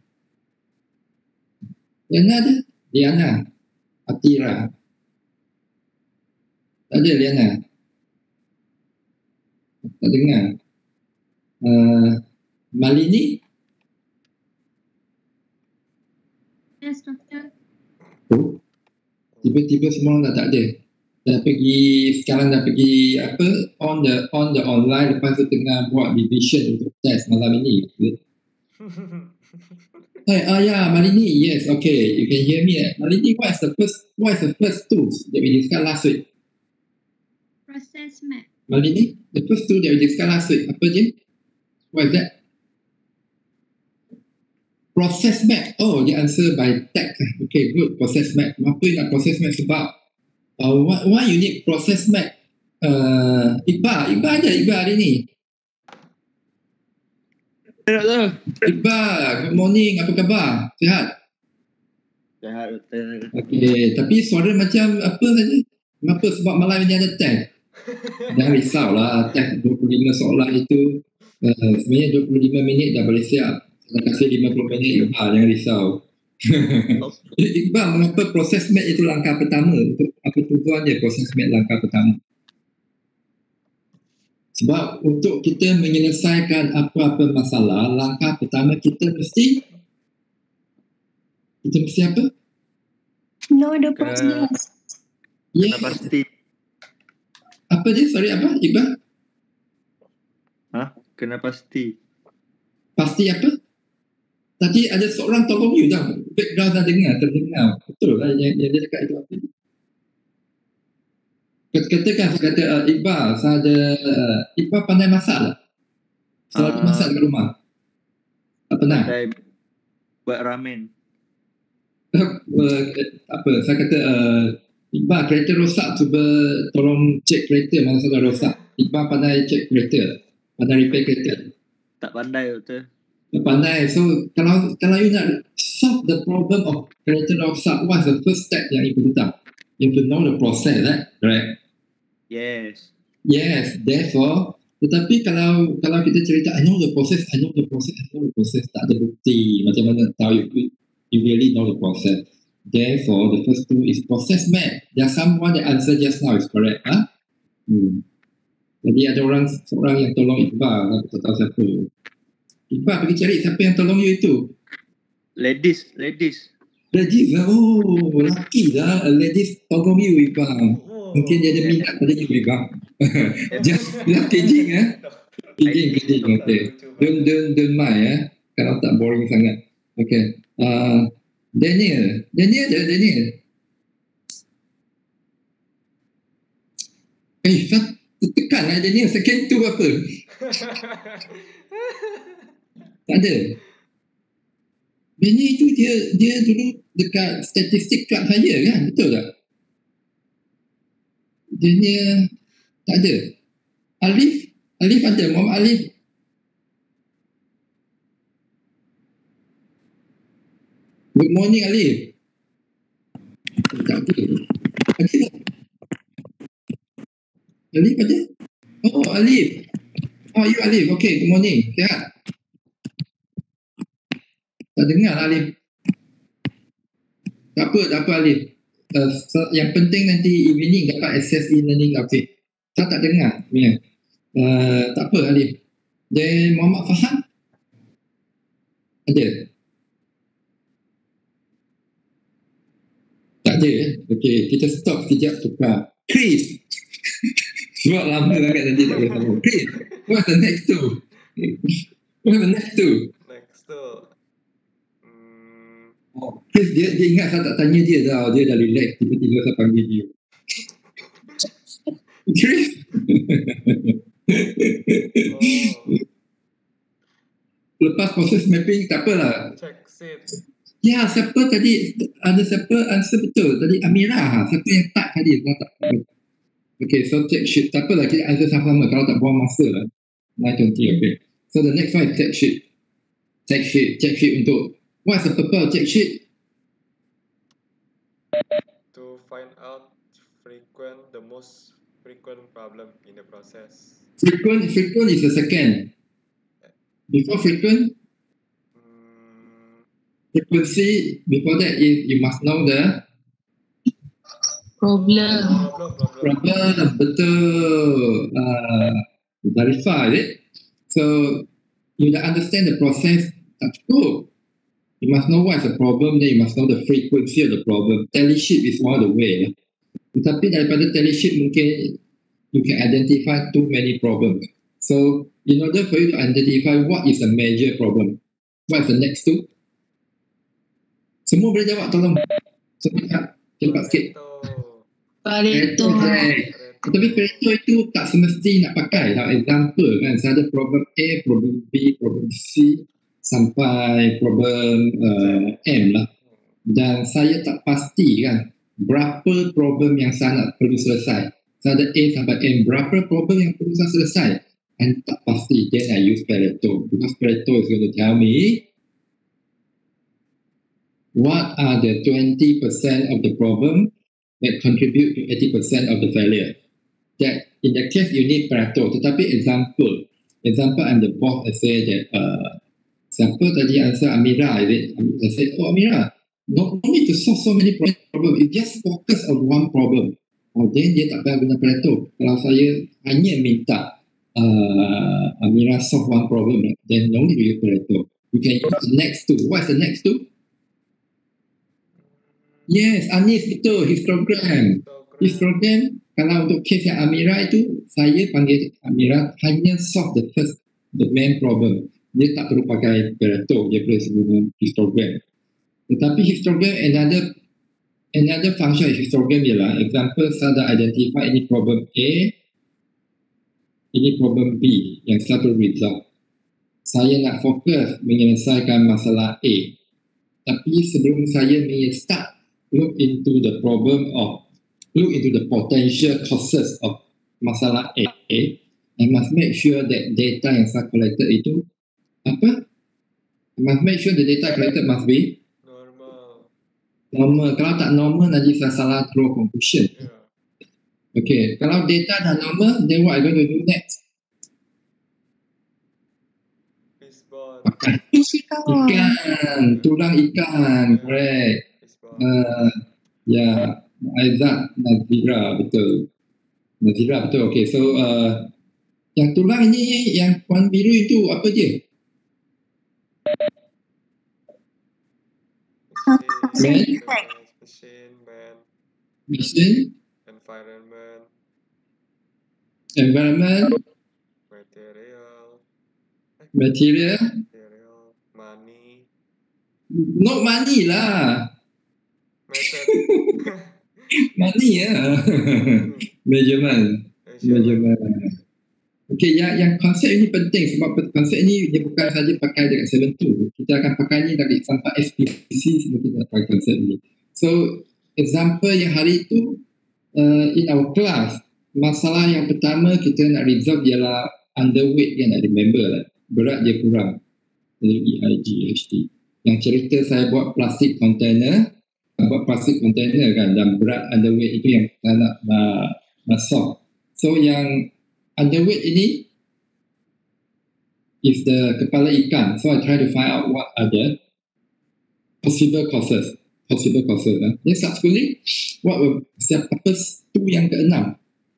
Liana ada? Liana, Atira. Tak ada Liana? Tak dengar. Uh, Malini? Yes, Doctor. Oh, tiba-tiba semua orang dah tak ada. Dah pergi, sekarang dah pergi apa, on the on the online, lepas tu tengah buat division untuk test malam ini. Hey, ah yeah, Malini, yes, okay, you can hear me. Eh? Malini, what is the first, what is the first tools that we discussed last week? Process map. Malini, the first tool that we discussed last week, apa je? What is that? Process map. Oh, the answer by text. Okay, good. Process map. Apa yang nak process map sebab? Uh, why, why you need process map? Uh, Iqbal, Iqbal ada Iqbal hari ni. Doktor. Iqbal, good morning. Apa khabar? Sihat? Sihat, Doktor. Okay, tapi suara macam apa saja? Kenapa? Sebab malam ini ada test. Jangan risau lah. Test dua puluh lima soalan itu. Uh, sebenarnya dua puluh lima minit dah boleh siap. Saya kasih lima puluh minit Iqbal, jangan risau. Iqbal, mengapa proses M A T itu langkah pertama? Apa tujuan dia proses M A T langkah pertama? Sebab untuk kita menyelesaikan apa-apa masalah, langkah pertama kita mesti kita mesti apa? Know the Kena, process. Ya. kena pasti. Apa dia? Sorry, apa? Iqbal? Ha? Kena pasti. Pasti apa? Tadi ada seorang tolong you dah. Background dah dengar, terdengar. Betul lah yang, yang dia cakap itu apa? Katakan saya kata, uh, Iqbal, saya ada, uh, Iqbal pandai masak lah. Selalu Ah. masak di rumah. Tak pernah. Pandai buat ramen. Uh, apa, saya kata, uh, Iqbal kereta rosak, cuba tolong cek kereta mana sudah rosak. Iqbal pandai cek kereta, pandai repair kereta. Tak pandai betul. Tak pandai. So kalau kalau you nak solve the problem of kereta rosak, what's the first step yang you perlu tahu? You have to know the process, right? Right? Yes. Yes, therefore, tetapi kalau kalau kita cerita, I know the process, I know the process, I know the process, tak ada bukti macam mana tahu you, you really know the process. Therefore, the first two is process map. There's someone that answer just now is correct. Huh? Hmm. Jadi ada orang seorang yang tolong Iqbal, aku tak tahu siapa. Iqbal pergi cari siapa yang tolong you itu. Ladies, ladies. Ladies, oh, lelaki lah. Ladies tolong you Iqbal. Oh. Mungkin dia ada minat pada you Iqbal. Just, just kidding eh. Kidding, kidding. Okay. Don't, don't, don't mind eh. Kalau tak boring sangat. Okay. Uh, Daniel. Daniel ada, Daniel. Eh, saya tekan lah Daniel. Second two apa? Tak ada. Daniel itu dia dia dulu dekat statistik club saya kan? Betul tak? Daniel tak ada. Alif? Alif ada. Muhammad Alif. Good morning Alif. Tak ada. Ada tak? Alif ada? Oh Alif. Oh you Alif. Okay, good morning. Sihat? Tak dengar Alif. Tak apa, tak apa Alif. Uh, so, yang penting nanti evening dapat access e-learning. Okay. Saya tak dengar. Yeah. Uh, tak apa Alif. Then Muhammad Faham? Ada? Tak ada. Okay, kita stop sekejap tukar. Chris! Sebab lama sangat nanti tak boleh tahu. Chris, what's the next two? What's the next two? Next tuh. Hmm, Oh, Chris dia, dia ingat saya tak tanya dia tau. Dia dah relax. Tiba-tiba saya panggil dia. Chris? oh, Lepas proses mapping tak apalah. check sheet. Ya, siapa tadi? Ada siapa answer betul? Tadi Amira. Ha? Siapa yang tak tadi? Saya tak tahu. Okay, so check sheet. Tak apalah, kita answer sama-sama. Kalau tak buang masa lah. nine twenty, okay. So the next one is check sheet. Check sheet. Check sheet untuk, what's the purpose of check sheet? To find out frequent, the most frequent problem in the process. Frequent, frequent is the second. Before frequent, Hmm, frequency, before that is you must know the Problem. problem, problem. problem. Betul. Uh, verify it. So you dah understand the process. Tak cukup. You must know what is the problem, then you must know the frequency of the problem. Tally sheet is one of the way. Tetapi daripada tally sheet mungkin you can identify too many problems. So in order for you to identify what is a major problem, what is the next two? Semua boleh jawab, tolong. Cepat, cepat sikit. Pareto. Pareto. Correct. Tapi Pareto itu tak semesti nak pakai. Like example kan, saya ada problem A, problem B, problem C sampai problem uh, M lah. Dan saya tak pasti kan berapa problem yang saya nak perlu selesai. Saya ada A sampai M, berapa problem yang perlu saya selesai. And tak pasti, then I use Pareto. Because Pareto is going to tell me what are the twenty percent of the problem that contribute to eighty percent of the failure. That in that case you need Pareto. Tetapi example, example I'm the boss. I say that uh, Siapa tadi answer? Amira, is it? I said, oh Amira, no, no need to solve so many problems. You just focus on one problem. Oh, then dia tak payah guna Pareto. Kalau saya hanya minta uh, Amira solve one problem, then no need to use Pareto. You can use the next two. What's the next two? Yes, Anis betul, histogram. Histogram, kalau untuk case yang Amira itu, saya panggil Amira hanya solve the first, the main problem. Dia tak perlu pakai Pareto, dia perlu guna histogram. Tetapi histogram, another another function of histogram ialah, example, saya dah identify ini problem A, ini problem B, yang satu result. Saya nak fokus menyelesaikan masalah A. Tapi sebelum saya start look into the problem of, look into the potential causes of masalah A, I must make sure that data yang saya collected itu, apa? I must make sure the data collected must be Normal. normal. Kalau tak normal, nanti saya salah draw conclusion. Yeah. Okay, kalau data dah normal, then what I going to do next? Fishbone. Pakai Fisikawan. ikan, tulang ikan, correct. Fishbone. Uh, ya, Aizat Nazira, betul. Nazira, betul. Okay, so uh, yang tulang ini, yang warna biru itu apa dia? Machine, Man? machine, man, Mission, environment, environment, material, material, material, money, not money lah. method, Money ya. Measurement. measurement. Measurement. Okey, yang, yang konsep ini penting sebab konsep ini dia bukan saja pakai dekat seven two. Kita akan pakai ni dari sampai S P C semua kita pakai konsep ini. So, example yang hari itu uh, in our class, masalah yang pertama kita nak resolve ialah underweight, dia nak remember lah. Berat dia kurang. W E I G H T. Yang cerita saya buat plastik container, buat plastik container kan, dan berat underweight itu yang saya nak, nak, nak solve. So yang underweight ini is the kepala ikan. So I try to find out what are the possible causes. Possible causes. Huh? Then subsequently, what will the purpose tu yang keenam?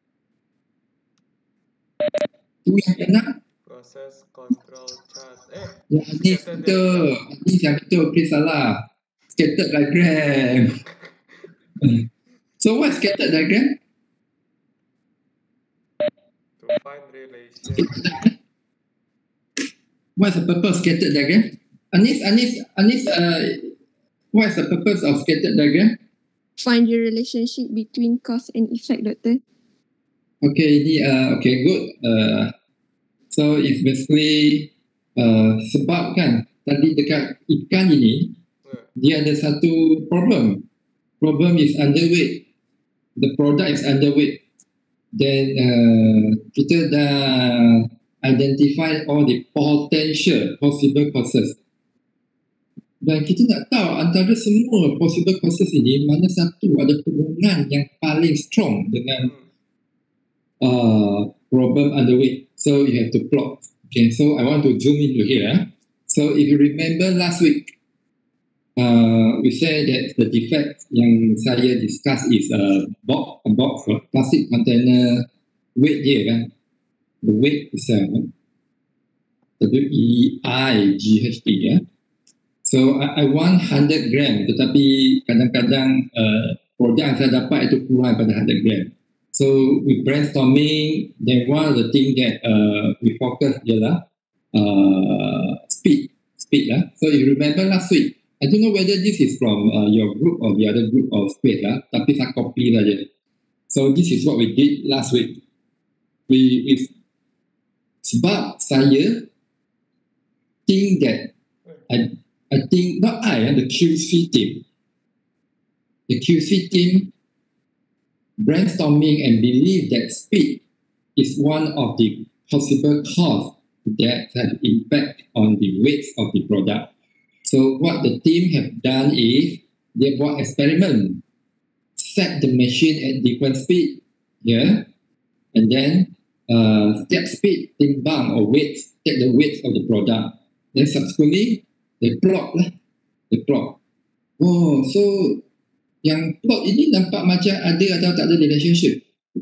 Tu yang keenam? Process control chart. Eh, Ya, Anis betul. Anis yang betul. Please salah. Scattered diagram. So what is scattered diagram? to find relation. What's the purpose of scattered diagram? Anis, Anis, Anis, uh, what is the purpose of scattered diagram? Find the relationship between cause and effect, Doctor. Okay, ini, uh, okay, good. Uh, so it's basically uh, sebab kan tadi dekat ikan ini, dia ada satu problem. Problem is underweight. The product is underweight. Then uh, kita dah identify all the potential possible causes. Dan kita nak tahu antara semua possible causes ini, mana satu ada hubungan yang paling strong dengan uh, problem underweight. So you have to plot. Okay, so I want to zoom into here. So if you remember last week, uh, we said that the defect yang saya discuss is a box, a box of plastic container weight dia kan. The weight is a W E I G H T ya. So I, I want one hundred gram, tetapi kadang-kadang uh, produk yang saya dapat itu kurang pada one hundred gram. So we brainstorming, then one of the thing that uh, we focus ialah uh, speed, speed lah. So if you remember last week, I don't know whether this is from uh, your group or the other group of speed lah, tapi saya copy saja. So this is what we did last week. We, we sebab saya think that I, I think not I, the Q C team, the Q C team brainstorming and believe that speed is one of the possible cause that has impact on the weights of the product. So what the team have done is they buat experiment, set the machine at different speed here, and then uh, step speed timbang or weights, take the weights of the product. Then subsequently, they plot lah. They plot. Oh, so yang plot ini nampak macam ada atau tak ada relationship?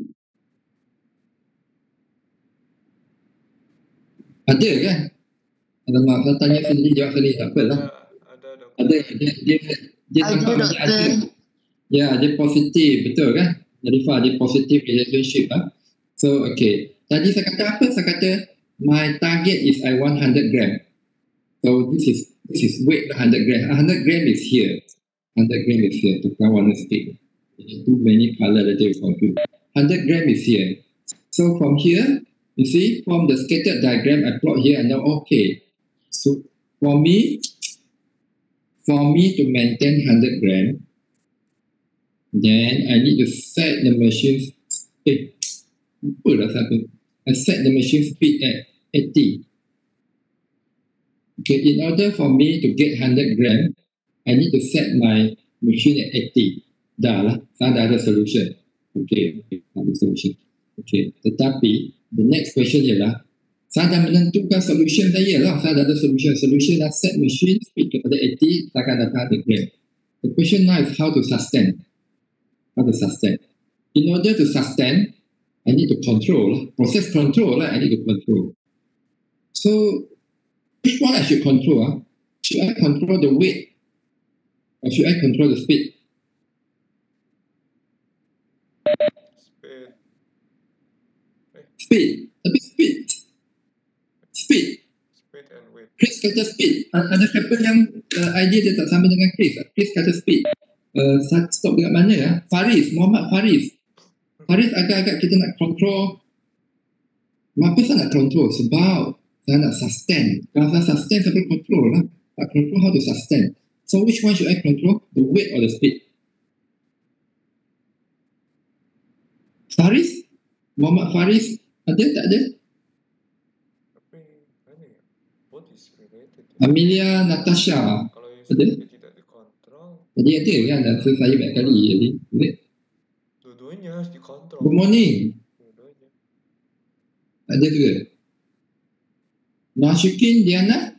Ada kan? Alamak, saya tanya sendiri, jawab sendiri, tak apalah. Ada, ada. Ada, dia, dia, dia Ada, nampak macam doktor. ada. Ya, dia positif, betul kan? Jadi Fah, dia positif relationship. Ha? So, okay. Tadi saya kata apa? Saya kata, my target is I want one hundred gram. So, this is this is weight one hundred gram. one hundred gram is here. one hundred gram is here. Tukar warna sikit. Too many color that they confused. one hundred gram is here. So, from here, you see, from the scattered diagram, I plot here and now, okay. So, for me, for me to maintain one hundred gram, then I need to set the machine speed. Apa dah satu? I set the machine speed at eighty. Okay, in order for me to get one hundred gram, I need to set my machine at eighty. Dah lah, saya dah ada solution. Okay, okay, ada solution. Okay, tetapi the next question ialah, saya dah menentukan solution saya lah. Saya dah ada solution. Solution dah set machine speed kepada eighty, saya akan dapat one hundred gram. The question now is how to sustain. How to sustain. In order to sustain, I need to control. Process control, I need to control. So, which one I should control? Huh? Should I control the weight? Or should I control the speed? Speed. Speed. Tapi speed. Speed. Speed and weight. Chris kata speed. Ada siapa yang uh, idea dia tak sama dengan Chris? Chris kata speed. Uh, stop dekat mana? Ya? Faris, Muhammad Faris. Faris agak-agak kita nak control. Kenapa saya nak control? Sebab saya nak sustain. Kalau saya sustain, saya boleh control lah. I control how to sustain. So which one should I control? The weight or the speed? Faris? Muhammad Faris? Ada tak ada? Tapi mana ya? Both is related. Amelia Natasha? Kalau yang Ada? speed tidak dikontrol, Tadi ada kan? Rasa saya banyak kali. Jadi, dua-duanya harus dikontrol. good morning. Dua-duanya. Ada juga. Nashukin Diana?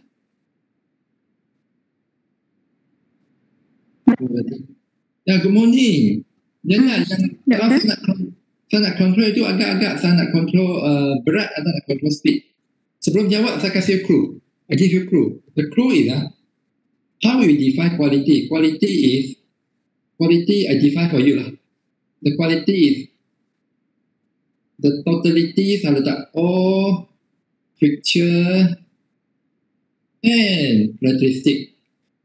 Ya, good morning. Diana, yang kalau saya nak, saya nak control itu agak-agak saya nak control uh, berat atau nak control speed. Sebelum jawab, saya kasih clue. I give you clue. The clue is uh, how we define quality. Quality is, quality I define for you lah. The quality is the totality saya letak all feature and characteristic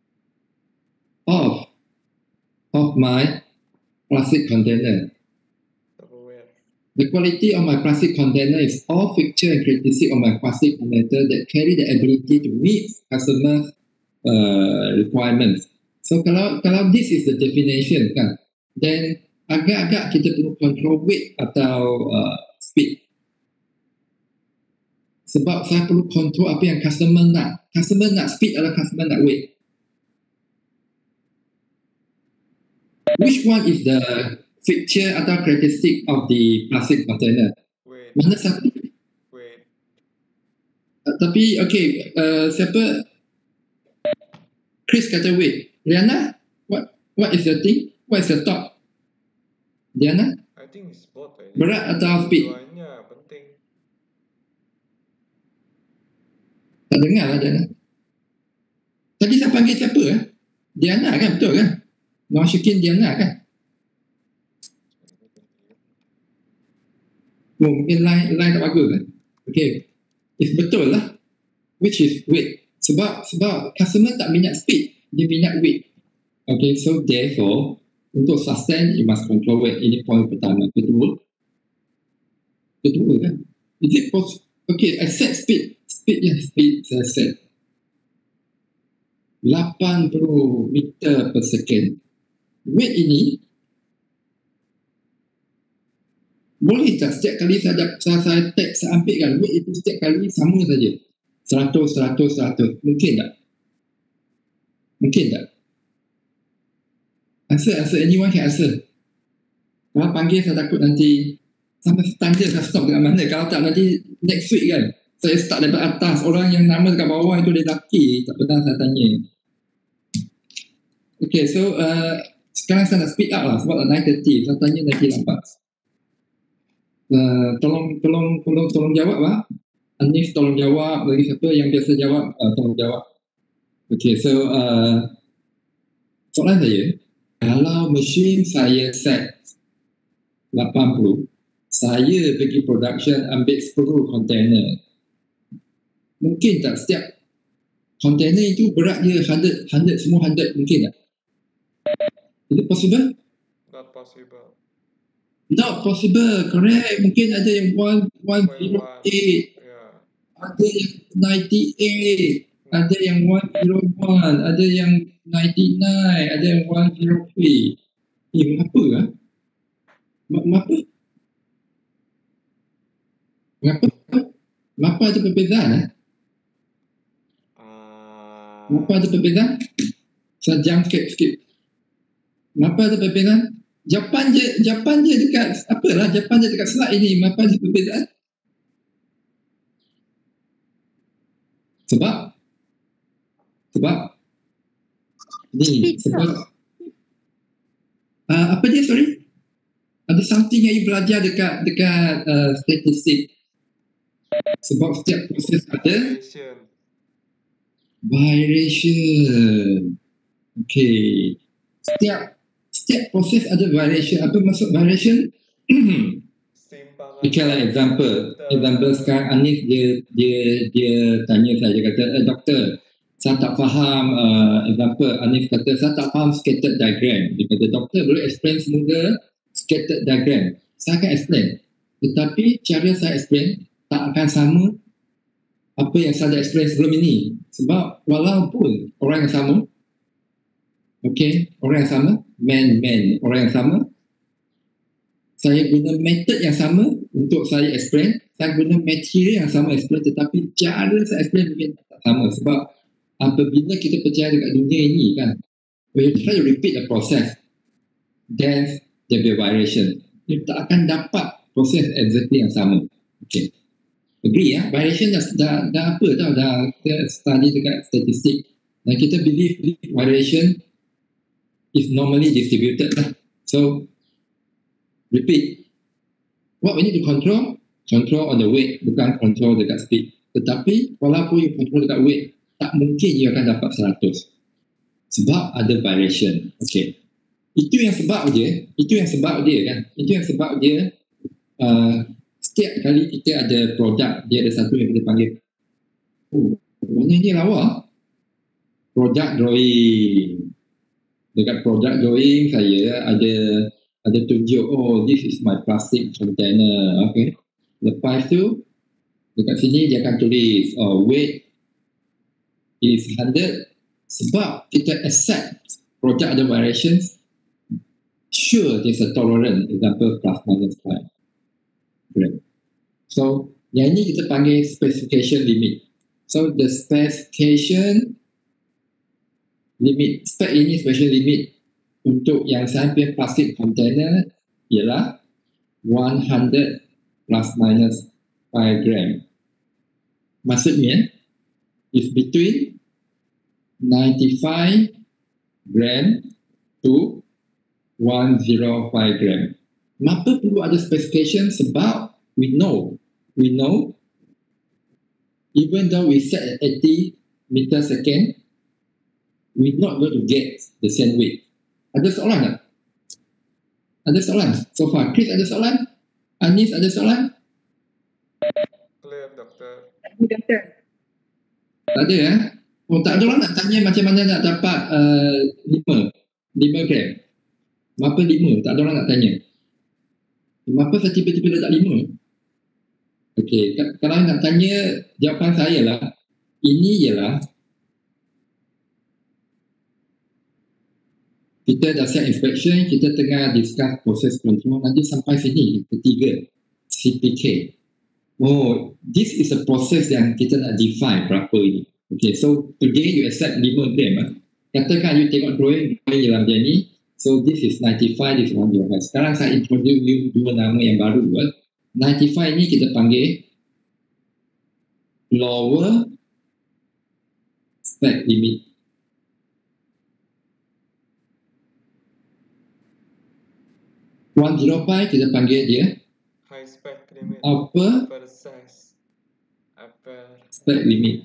of of my plastic container. Tupperware. The quality of my plastic container is all feature and characteristic of my plastic container that carry the ability to meet customers' uh, requirements. So kalau kalau this is the definition kan, then agak-agak kita perlu control weight atau uh, speed. Sebab saya perlu control apa yang customer nak. Customer nak speed atau customer nak weight. Which one is the feature atau characteristic of the plastic container? Weight. Mana satu? Weight. Uh, tapi, okay, uh, siapa? Chris kata weight. Liana, what what is your thing? What is your thought? Diana, I think it's both. Eh. berat atau speed? Duanya penting. Tak dengar lah Diana. Tadi saya panggil siapa? Eh? Diana kan, betul kan? Nashukin Diana kan? Oh, mungkin line, line tak bagus kan? Okay. It's betul lah. Which is weight. Sebab sebab customer tak minat speed. Dia minat weight. Okay, so therefore, untuk sustain, you must control weight. Ini point pertama. Kedua. Kedua kan? Is it possible? Okay, I set speed. Speed yang speed saya set. lapan puluh meter per second. Weight ini boleh tak setiap kali saya, saya, saya tag, saya ambil kan weight itu setiap kali sama saja seratus, seratus, seratus. Mungkin tak? Mungkin tak? Answer, answer. Anyone can answer. Kalau panggil saya takut nanti sampai standard saya stop dengan mana. Kalau tak nanti next week kan Saya start daripada atas. Orang yang nama dekat bawah itu lelaki. Tak pernah saya tanya. Okay, so uh, sekarang saya nak speed up lah sebab nine thirty. Saya tanya nanti lambat. Uh, tolong, tolong, tolong, tolong jawab lah. Anis tolong jawab. Bagi siapa yang biasa jawab, uh, tolong jawab. Okay, so uh, soalan saya, kalau mesin saya set lapan puluh, saya pergi production ambil sepuluh container. Mungkin tak setiap container itu berat dia one hundred, semua one hundred, mungkin tak? Is it possible? Not possible. Not possible, correct. Mungkin ada yang one oh eight, Yeah. ada yang ninety-eight, ada yang one oh one, ada yang ninety-nine, ada yang one oh three. Eh, mengapa lah? Mengapa? Mengapa? Mengapa ada perbezaan? Eh? Uh, Mengapa ada perbezaan? Saya jump sikit sikit. Mengapa ada perbezaan? Japan je, Japan je dekat, apalah, Japan je dekat slide ini. Mengapa ada perbezaan? Sebab? Sebab? Ni, sebab uh, apa dia, sorry? Ada something yang you belajar dekat dekat uh, statistik. Sebab setiap proses ada variation. variation. Okay. Setiap setiap proses ada variation. Apa maksud variation? Simpangan. Okay lah, example. Example sekarang Anis dia dia dia tanya saya, dia kata, eh, doktor, saya tak faham, uh, example Anis kata, saya tak faham scattered diagram. Dia kata, doktor boleh explain semoga scattered diagram. Saya akan explain. Tetapi cara saya explain tak akan sama apa yang saya dah explain sebelum ini. Sebab walaupun orang yang sama, okay, orang yang sama, man, man, orang yang sama, saya guna method yang sama untuk saya explain, saya guna material yang sama explain, tetapi cara saya explain mungkin tak sama. Sebab apabila kita percaya dekat dunia ini kan, we try to repeat the process, then there will be a variation. Kita tak akan dapat proses exactly yang sama. Okay. Agree ya, variation dah, dah, dah apa tau, dah kita study dekat statistik. Dan kita believe variation is normally distributed lah. So, repeat. What we need to control? Control on the weight, bukan control dekat speed. Tetapi, walaupun you control dekat weight, tak mungkin you akan dapat seratus. Sebab ada variation. Okay. Itu yang sebab dia, itu yang sebab dia kan. Itu yang sebab dia, uh, setiap kali kita ada produk, dia ada satu yang kita panggil, oh, mana ni lawa? Product drawing. Dekat product drawing, saya ada ada tunjuk, oh, this is my plastic container. Okay. Lepas tu, dekat sini dia akan tulis, oh, weight is one hundred. Sebab kita accept product ada variations, sure there's a tolerance, example plus minus five. Right. So, yang ini kita panggil specification limit. So, the specification limit, spec ini special limit untuk yang sampai plastic container ialah one hundred plus minus five gram. Maksudnya, is between ninety-five gram to one hundred five gram. Kenapa perlu ada specification? Sebab we know, we know, even though we set at eighty meter second, we're not going to get the same weight. Ada soalan tak? Ada soalan? So far, Chris ada soalan? Anis ada soalan? Clear, doktor. Tak ada ya? Oh, tak ada orang nak tanya macam mana nak dapat uh, lima, lima gram. Kenapa lima? Tak ada orang nak tanya. Kenapa saya tiba-tiba letak lima? Okey, kalau nak tanya, jawapan saya lah, ini ialah kita dah set inspection, kita tengah discuss proses control, nanti sampai sini, ketiga, C P K. Oh, this is a process yang kita nak define berapa ini. Okay, so today you accept lima gram. Eh? Katakan you tengok drawing, drawing dalam dia ni, so this is ninety-five, this is one hundred five. Sekarang saya introduce you dua nama yang baru. Eh? ninety-five ni kita panggil lower spec limit. one oh five kita panggil dia High spec limit. upper Upper size. Upper. spec limit.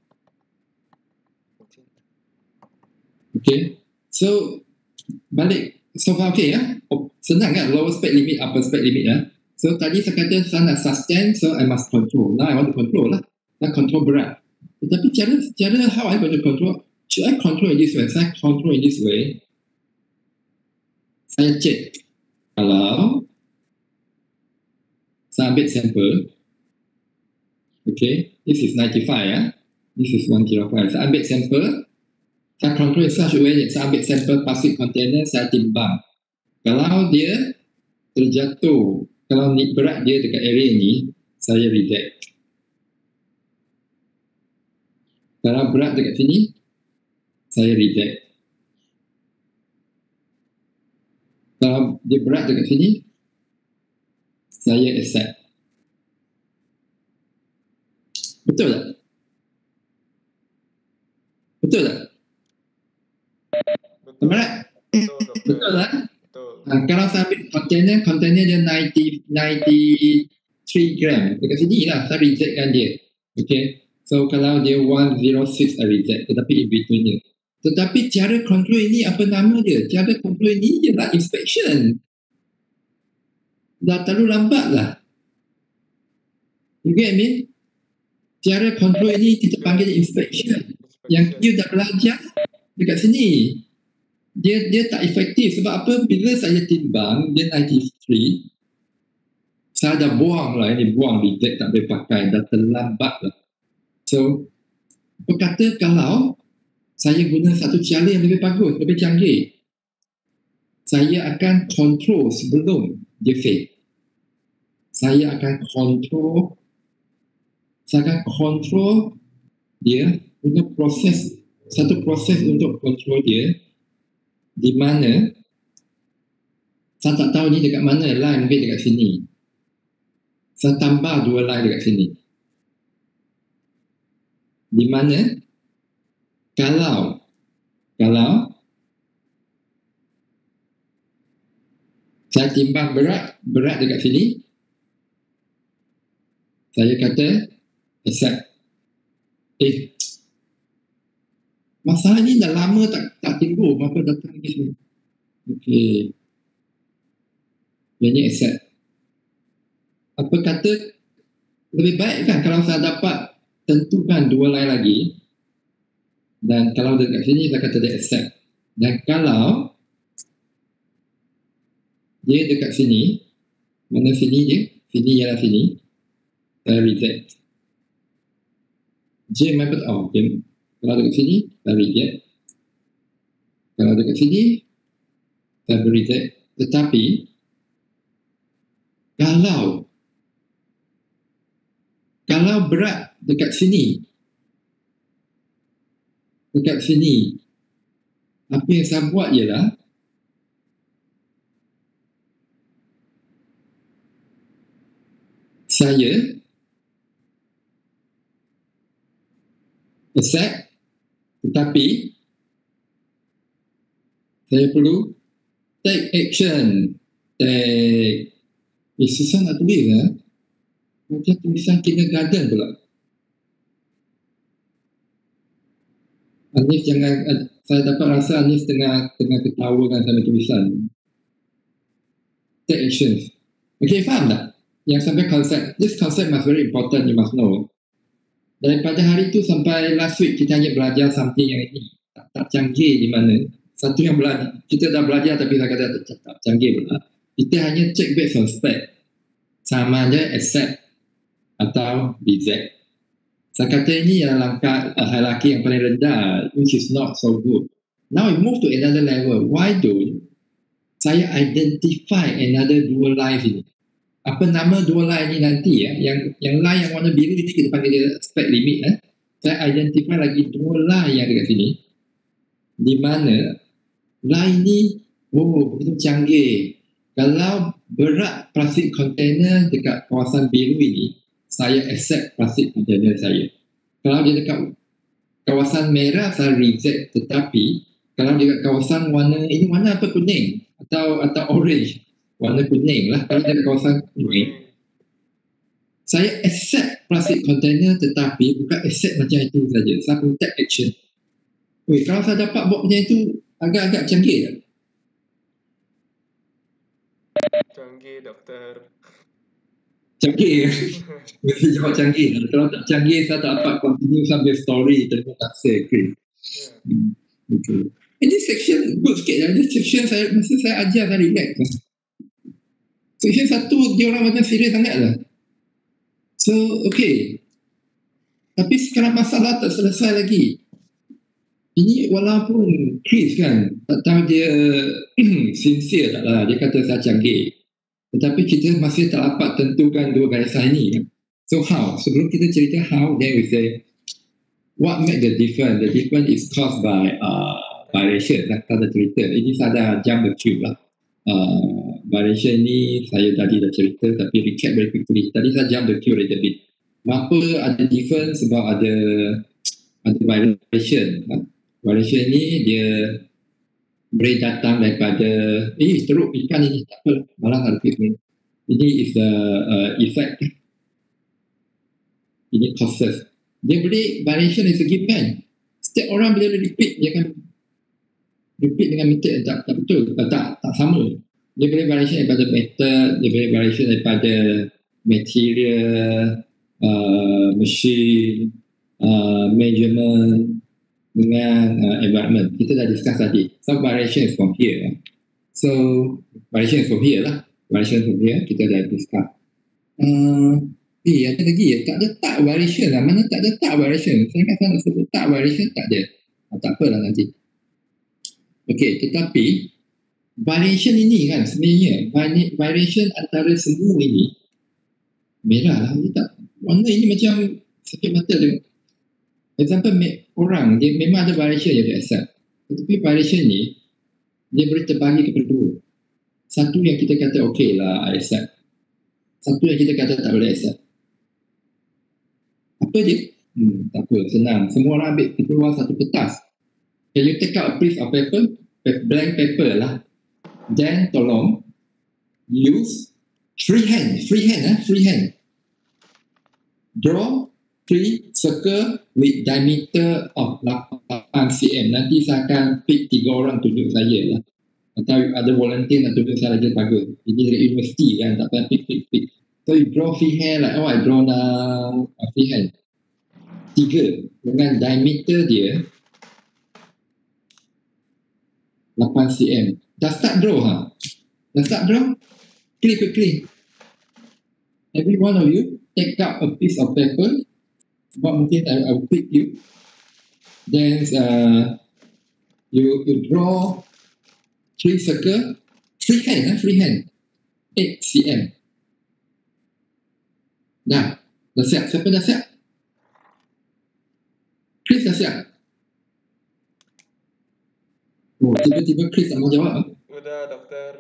Okay, so balik, so far okay ya? Oh, senang kan, lower spec limit, upper spec limit ya. So tadi saya kata saya nak sustain, so I must control. Now I want to control lah. Saya control berat. Tetapi cara, cara how I want to control, should I control in this way? Saya control in this way. Saya check. Kalau saya ambil sampel, okay, this is ninety-five ya. This is one oh five. Saya ambil sampel, saya control in such a way that saya ambil sampel plastic container, saya timbang. Kalau dia terjatuh, kalau ni, berat dia dekat area ni, saya reject. Kalau berat dekat sini, saya reject. Kalau dia berat dekat sini, saya accept. Betul tak? Betul tak? Betul. Berat? Betul, doktor. Betul tak? Betul. Ha, kalau saya ambil container, container dia ninety, ninety-three gram. Dekat sini lah, saya rejectkan dia. Okay. So kalau dia one oh six, I reject. Tetapi in between dia. Tetapi cara control ini, apa nama dia? Cara control ini ialah inspection. Dah terlalu lambat lah. You get me? Cara control ini kita panggil inspection. Yang you dah belajar dekat sini. Dia dia tak efektif. Sebab apa? Bila saya timbang, dia ninety-three. Saya dah buang lah. Ini buang, reject, tak boleh pakai. Dah terlambat lah. So, apa kata kalau saya guna satu cara yang lebih bagus, lebih canggih. Saya akan control sebelum dia fail. Saya akan control, saya akan control dia guna proses, satu proses untuk control dia, di mana saya tak tahu ni dekat mana line, mungkin dekat sini. Saya tambah dua line dekat sini. Di mana kalau kalau saya timbang berat berat dekat sini, saya kata accept. Eh, masalah ni dah lama tak tak timbul, maka datang ni semua. Okey. Yang accept. Apa kata lebih baik kan kalau saya dapat tentukan dua line lagi, dan kalau dekat sini saya kata dia accept, dan kalau dia dekat sini, mana sini dia, sini ialah sini, saya reject. J method of J. Kalau dekat sini saya reject, kalau dekat sini saya reject. Tetapi kalau kalau berat dekat sini, dekat sini, apa yang saya buat ialah saya accept, tetapi saya perlu take action. Take, eh, susah nak tulis lah. Macam tulisan kindergarten pula. Anif jangan, saya dapat rasa Anif tengah tengah ketawa kan sama tulisan. Take actions. Okay, faham tak? Yang sampai konsep. This concept must very important, you must know. Daripada hari tu sampai last week, kita hanya belajar something yang ini. Tak, tak canggih di mana. Satu yang belajar, kita dah belajar tapi saya kata tak, tak canggih pula. Kita hanya check based on spec. Sama ada accept atau reject. Saya kata ini adalah langkah uh, hierarki yang paling rendah, which is not so good. Now we move to another level. Why don't saya identify another dua line ini? Apa nama dua line ini nanti ya? Yang yang line yang warna biru ini kita panggil dia spec limit. Eh? Saya identify lagi dua line yang dekat sini. Di mana line ini, oh begitu canggih. Kalau berat plastik kontainer dekat kawasan biru ini saya accept plastik container saya. Kalau dia dekat kawasan merah, saya reject. Tetapi kalau dia dekat kawasan warna, ini warna apa, kuning atau atau orange, warna kuning lah. Kalau dia dekat kawasan kuning, saya accept plastik container, tetapi bukan accept macam itu saja. Saya perlu take action. Weh, kalau saya dapat buat macam itu, agak-agak canggih tak? Canggih, doktor. Canggih. Mesti jawab canggih. Kalau tak canggih, saya tak dapat continue sambil story. Terima kasih, Chris. Yeah. Hmm. Okay. Ini section good sikit lah. Ini section saya, masa saya ajar, saya relax lah. Section satu, dia orang macam serius sangat lah. So, okay. Tapi sekarang masalah tak selesai lagi. Ini walaupun Chris kan, tak tahu dia sincere tak lah. Dia kata saya canggih. Tetapi kita masih tak dapat tentukan dua garisan ini. So how? Sebelum kita cerita how, then we say, what make the difference? The difference is caused by uh, variation. Lah, kita cerita. Ini saya dah jump the queue lah. Uh, variation ni saya tadi dah cerita, tapi recap very quickly. Tadi saya jump the queue a little bit. Kenapa ada difference? Sebab ada ada variation. Lah. Variation ni dia boleh datang daripada eh teruk ikan ini, tak apa, malah ada ni. Ini is the uh, effect. Ini causes. Dia boleh variation is a given. Setiap orang bila repeat, dia akan repeat dengan method yang tak, tak betul, tak, tak, tak sama. Dia boleh variation daripada method, dia boleh variation daripada material, uh, machine, uh, measurement, dengan uh, environment. Kita dah discuss tadi. So variation is from here. So variation is from here lah. Variation from here kita dah discuss. Uh, eh ada lagi ya? Tak ada tak variation lah. Mana tak ada tak variation? Saya ingat saya nak sebut tak variation, tak ada. Oh, tak apalah nanti. Okay, tetapi variation ini kan sebenarnya variation antara semua ini merah lah. Tak, warna ini macam sakit mata dia. Example, orang dia memang ada variation yang dia accept. Tetapi variation ni dia boleh terbagi kepada dua. Satu yang kita kata okey lah, I accept. Satu yang kita kata tak boleh accept. Apa je? Hmm, tak apa, senang. Semua orang ambil keluar satu kertas. Can you take out a piece of paper? Blank paper lah. Then tolong use free hand. Free hand eh? Free hand. Draw three circle with diameter of lapan sentimeter. Nanti saya akan pick tiga orang tunjuk saya lah. Atau ada volunteer nak tunjuk saya lagi bagus. Ini dari universiti kan, tak payah pick, pick, pick. So you draw free hand like, oh I draw now uh, free hand. Tiga. Dengan diameter dia lapan sentimeter. Dah start draw ha? Dah start draw? Click, quickly. Every one of you take out a piece of paper. Sebab mungkin I, I will pick you. Then uh, you you draw three circle, free hand, eh? free hand, eight centimeter. Dah, dah siap. Siapa dah siap? Chris dah siap. Oh, tiba-tiba Chris tak mau jawab. Udah, dokter.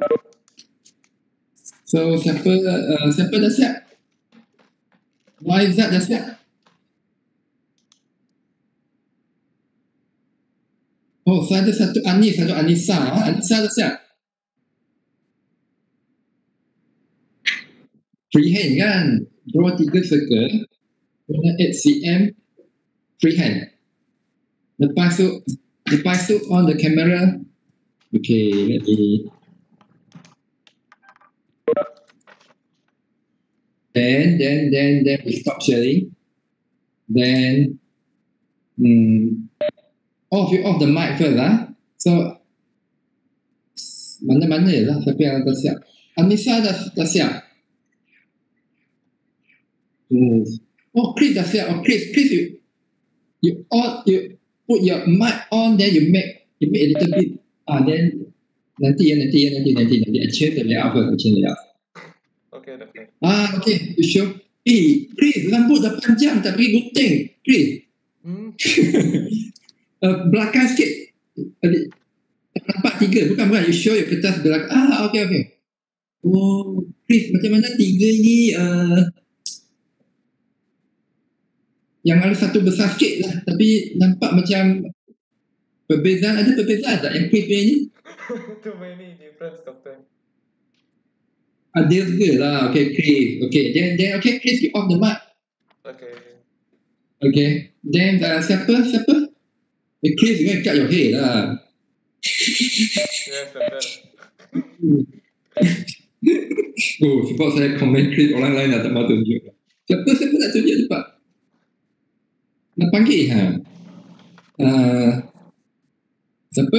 So siapa uh, siapa dah siap? Waizat dah siap. Oh, saya ada satu Anis, satu Anissa. Anissa dah siap. Free hand kan? Draw tiga circle. Guna eight centimeter. Free hand. Lepas tu, lepas tu on the camera. Okay, let me. Then, then, then, then we stop sharing. Then, hmm. Off, you off the mic first lah. So, mana-mana lah siapa yang dah siap. Anissa dah, dah siap. Hmm. Oh, Chris dah siap. Oh, Chris, Chris, you, you on, you put your mic on, then you make, you make a little bit. Ah, then nanti ya, nanti ya, nanti, nanti, nanti. I change the layout first, I change the layout. Okay, dokter. Ah, okay, you sure? Eh, Chris, rambut dah panjang, tak pergi gunting. Chris. Hmm. Uh, belakang sikit. Nampak tiga. Bukan, bukan. You show your kertas belakang. Ah, okay, okay. Oh, Chris, macam mana tiga ni uh, yang ada satu besar sikit lah, tapi nampak macam perbezaan, ada perbezaan tak yang Chris punya ni? Too many difference, Doctor. Ada juga lah. Okay, Chris. Okay, then, then okay, Chris, you off the mic. Okay. Okay, then uh, siapa? Siapa? Eh, Chris, you can cut your hair lah. Yes, Doctor. Oh, sebab saya komen Chris, orang lain dah tak mahu tunjuk. Siapa, siapa nak tunjuk cepat? Nak panggil, ha? Uh, siapa?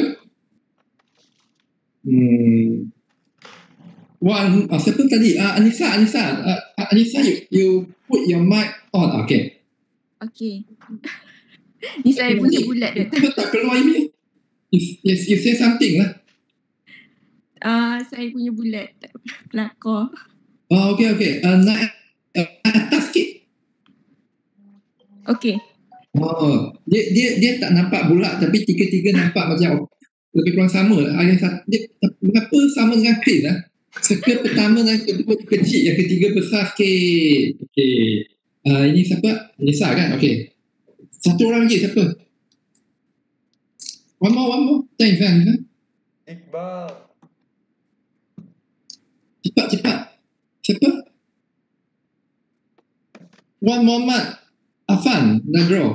Hmm. Wah, uh, siapa tadi? Uh, Anissa, Anissa. Uh, uh, Anissa, you, you put your mic on. Okay. Okay. Ni saya punya bulat dia. Kenapa tak keluar ini? You, you, you say something lah. Ah, saya punya bulat. Pelakor. Oh, okay, okay. Uh, naik uh, atas sikit. Okay. Oh, dia dia dia tak nampak bulat tapi tiga-tiga nampak macam lebih kurang sama. Yang satu dia mengapa sama dengan Chris lah? Circle pertama dan kedua kecil, yang ketiga besar sikit. Okey. Uh, ini siapa? Nisa kan? Okey. Satu orang lagi siapa? One more, one more. Thanks kan? Iqbal. Cepat, cepat. Siapa? Wan Muhammad Afan dah draw.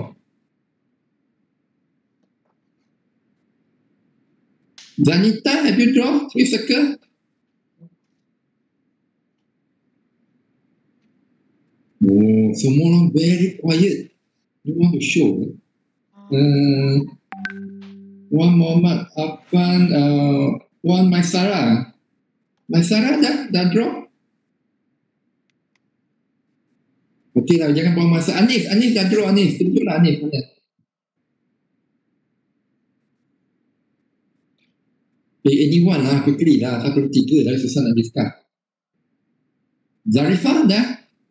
Zanita, have you draw? Three circle? Oh, semua orang very quiet. Don't want to show. Uh, Wan Muhammad Afan, uh, Wan Maisara. Maisara dah, dah draw? Okey lah, jangan buang masa. Anis, Anis dah draw Anis. Tunjuklah Anis mana. Eh, anyone lah, quickly lah. Satu tiga dah, susah nak discuss. Zarifah dah?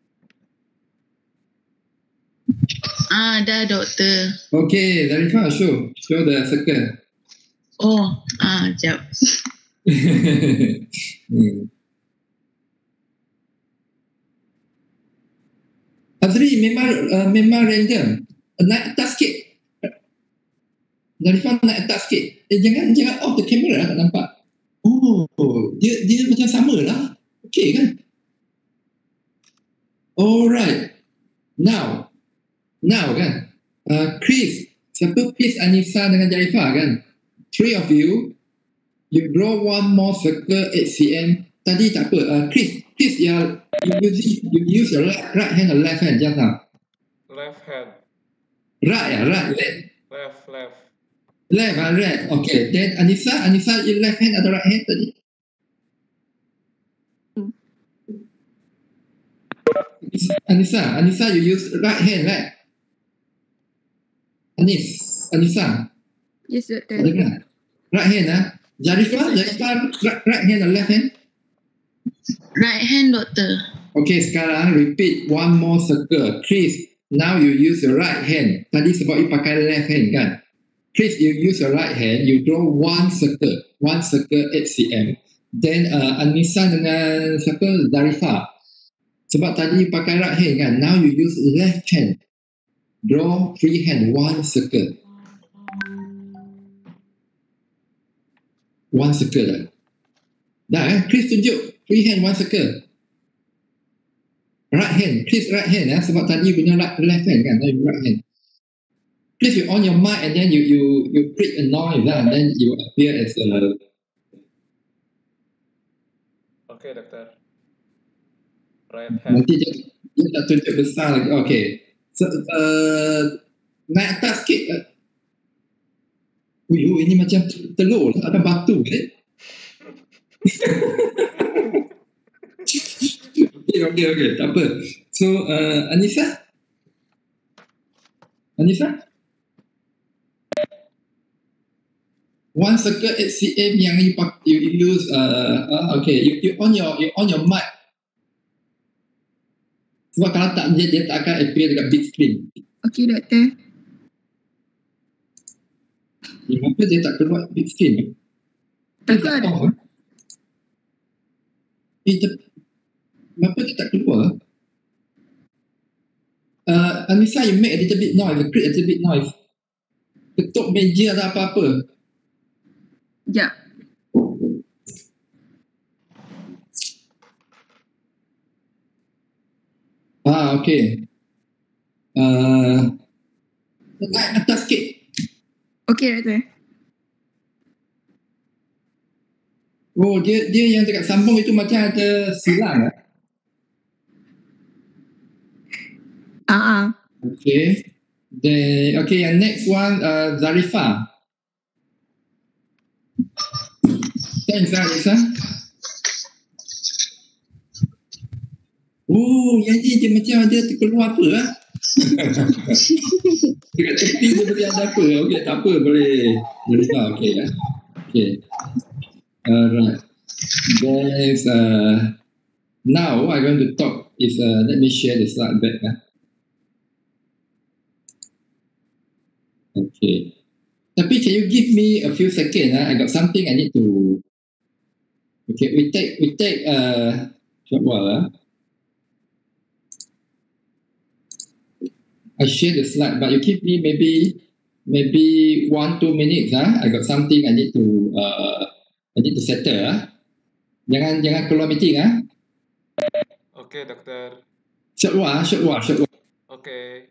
Ah, dah doktor. Okay, Zarifah, show. Show the circle. Oh, ah, jap. hmm. Azri, memang uh, memang random. Naik atas sikit. Zarifah naik atas sikit. Eh, jangan jangan off the camera lah, tak nampak. Oh, dia dia macam sama lah. Okay kan? Alright. Now. Now kan? Uh, Chris. Siapa Chris, Anissa dengan Zarifah kan? Three of you. You draw one more circle eight centimeter. Tadi tak apa. Uh, Chris. Chris, ya, you, use, you use your right, right hand or left hand just now? Left hand. Right ya, right. Left. Left, left. Left, ah, right. Okay. Then Anissa, Anissa, you left hand atau right hand tadi? Hmm. Anissa, Anissa, you use right hand, right? Anis, Anissa. Yes, doktor. Ada kan? Right hand, ah. Zarifah, Zarifah, right, right hand or left hand? Right hand doktor. Okay, sekarang repeat one more circle. Chris, now you use your right hand. Tadi sebab you pakai left hand kan? Chris, you use your right hand, you draw one circle. One circle eight centimeter. Then uh, Anissa dengan siapa? Zarifah. Sebab tadi you pakai right hand kan? Now you use left hand. Draw free hand, one circle. One circle dah. Dah kan? Chris tunjuk. Free hand, one circle. Right hand. Chris right hand eh? Sebab tadi punya right, left hand kan? Now you right hand. Chris, you on your mic and then you you you create a noise lah, and then you appear as a... Okay, doktor. Right hand. Nanti dia, dia tak tunjuk besar lagi. Okay. So, uh, naik atas sikit. Uh, Ui, ini macam telur lah. Ada batu kan? okay, okay, okay. Tak apa. So, uh, Anissa? Anissa? One circle eight centimeter yang you, you, you use, uh, uh, okay, you, you on your you on your mic. Sebab kalau tak, dia, dia tak akan appear dekat big screen. Okay, doktor. Ya, kenapa dia tak keluar big screen? Doktor, Oh, eh, kenapa dia tak keluar? Uh, Anissa, you make a little bit noise, create a little bit noise. Ketuk meja atau apa-apa. Sekejap. Ah, okay. Uh, naik atas sikit. Okay, Doktor. Oh, dia dia yang dekat sambung itu macam ada silang. Eh? Ah, uh-uh. Okay. Then, okay, yang next one, uh, Zarifah. Thanks, Zarifah. Oh, yang ni dia macam ada terkeluar apa lah. Dekat tepi dia boleh ada apa. Okay, tak apa, boleh. Zarifah, okay lah. Okay. Alright. There's, uh, now I'm going to talk is, uh, let me share the slide back. Uh. Okay. Tapi can you give me a few seconds? Uh? I got something I need to. Okay, we take we take uh short while. Uh. I share the slide, but you give me maybe maybe one two minutes. Uh. I got something I need to uh I need to settle. Uh. Jangan jangan keluar meeting. Uh. Okay, Dokter. Short while, short while, short while. Okay.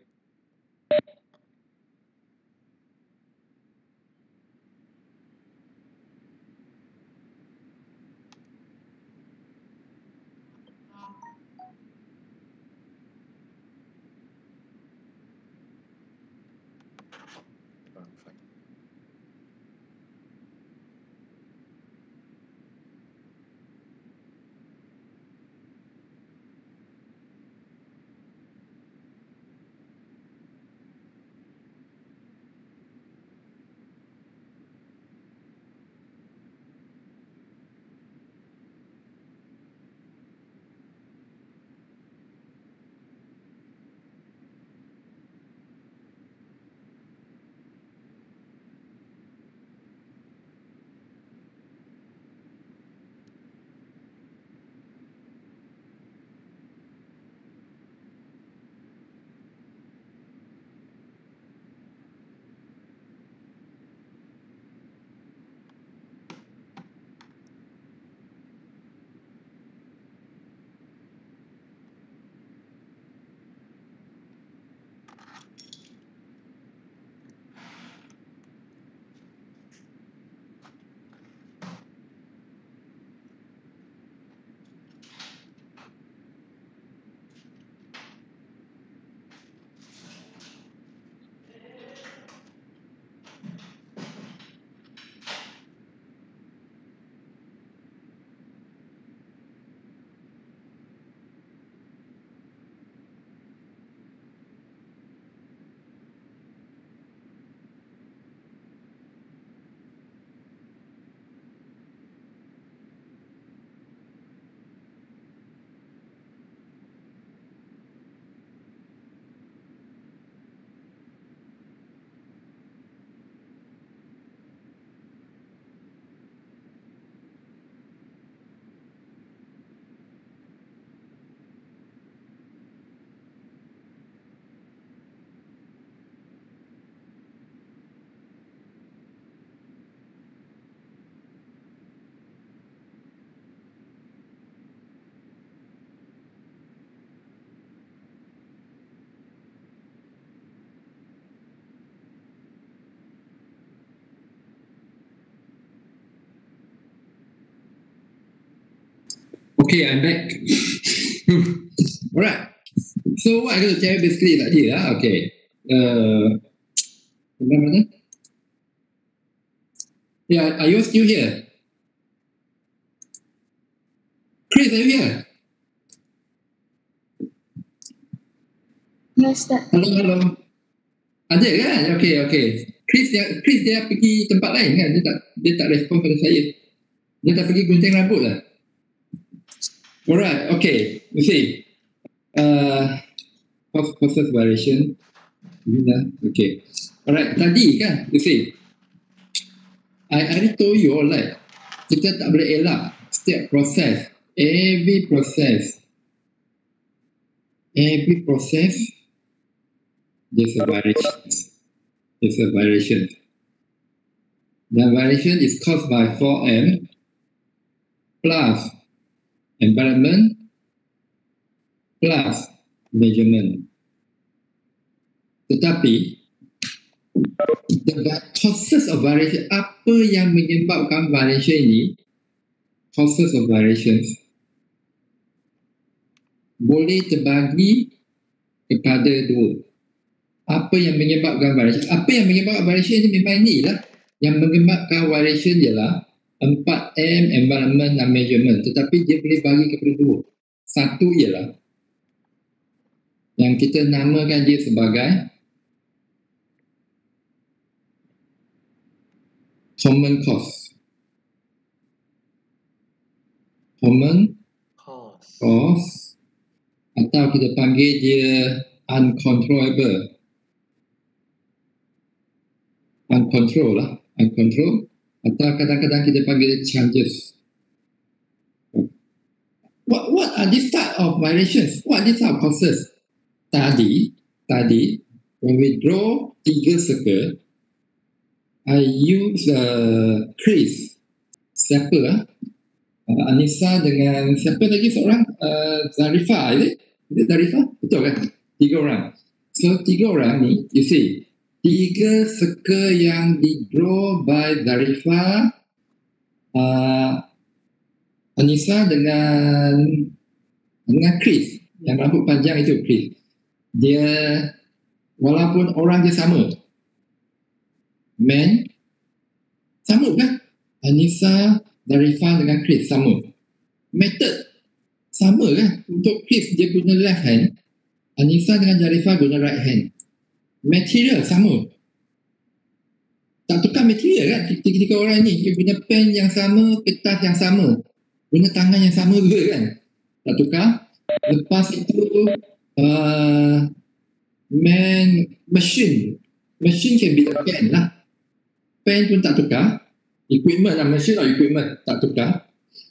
Okay, I'm back. Alright. So what I'm going to tell you basically like here. Uh, okay. Uh, mana? Yeah, are you still here? Chris, are you here? Yes, Dok. Hello, hello. Ada kan? Okay, okay. Chris dia, Chris dia pergi tempat lain kan? Dia tak, dia tak respon pada saya. Dia tak pergi gunting rambut lah. Alright, okay. You see. Uh, process variation. Okay. Alright, tadi kan? You see. I already told you all like, kita tak boleh elak setiap proses. Every process. Every process there's a variation. There's a variation. The variation is caused by four M plus environment plus measurement. Tetapi the causes of variation, apa yang menyebabkan variation ini, causes of variations boleh terbagi kepada dua. Apa yang menyebabkan variation? Apa yang menyebabkan variation ini memang inilah. Yang menyebabkan variation ialah empat M, environment dan measurement. Tetapi dia boleh bagi kepada dua. Satu ialah yang kita namakan dia sebagai common cause. Common Cause. cause atau kita panggil dia uncontrollable. Uncontrolled lah. Uncontrolled. Atau kadang-kadang kita panggil dia changes. What, what are these type of variations? What are these type of causes? Tadi, tadi, when we draw tiga circle, I use uh, crease. Siapa lah? Uh, Anissa dengan siapa lagi seorang? Uh, Zarifah, is it? Is it Zarifah? Betul kan? Tiga orang. So, tiga orang ni, you see, tiga circle yang di draw by Zarifah, uh, Anissa dengan dengan Chris, yang rambut panjang itu Chris. Dia walaupun orang dia sama, man sama kan? Anissa, Zarifah dengan Chris sama. Method sama kan? Untuk Chris dia guna left hand, Anissa dengan Zarifah guna right hand. Material sama. Tak tukar material kan? Tiga-tiga orang ni dia guna pen yang sama, kertas yang sama, guna tangan yang sama juga kan? Tak tukar. Lepas itu uh, man, machine machine can be the pen lah. Pen pun tak tukar. Equipment lah, machine or equipment tak tukar.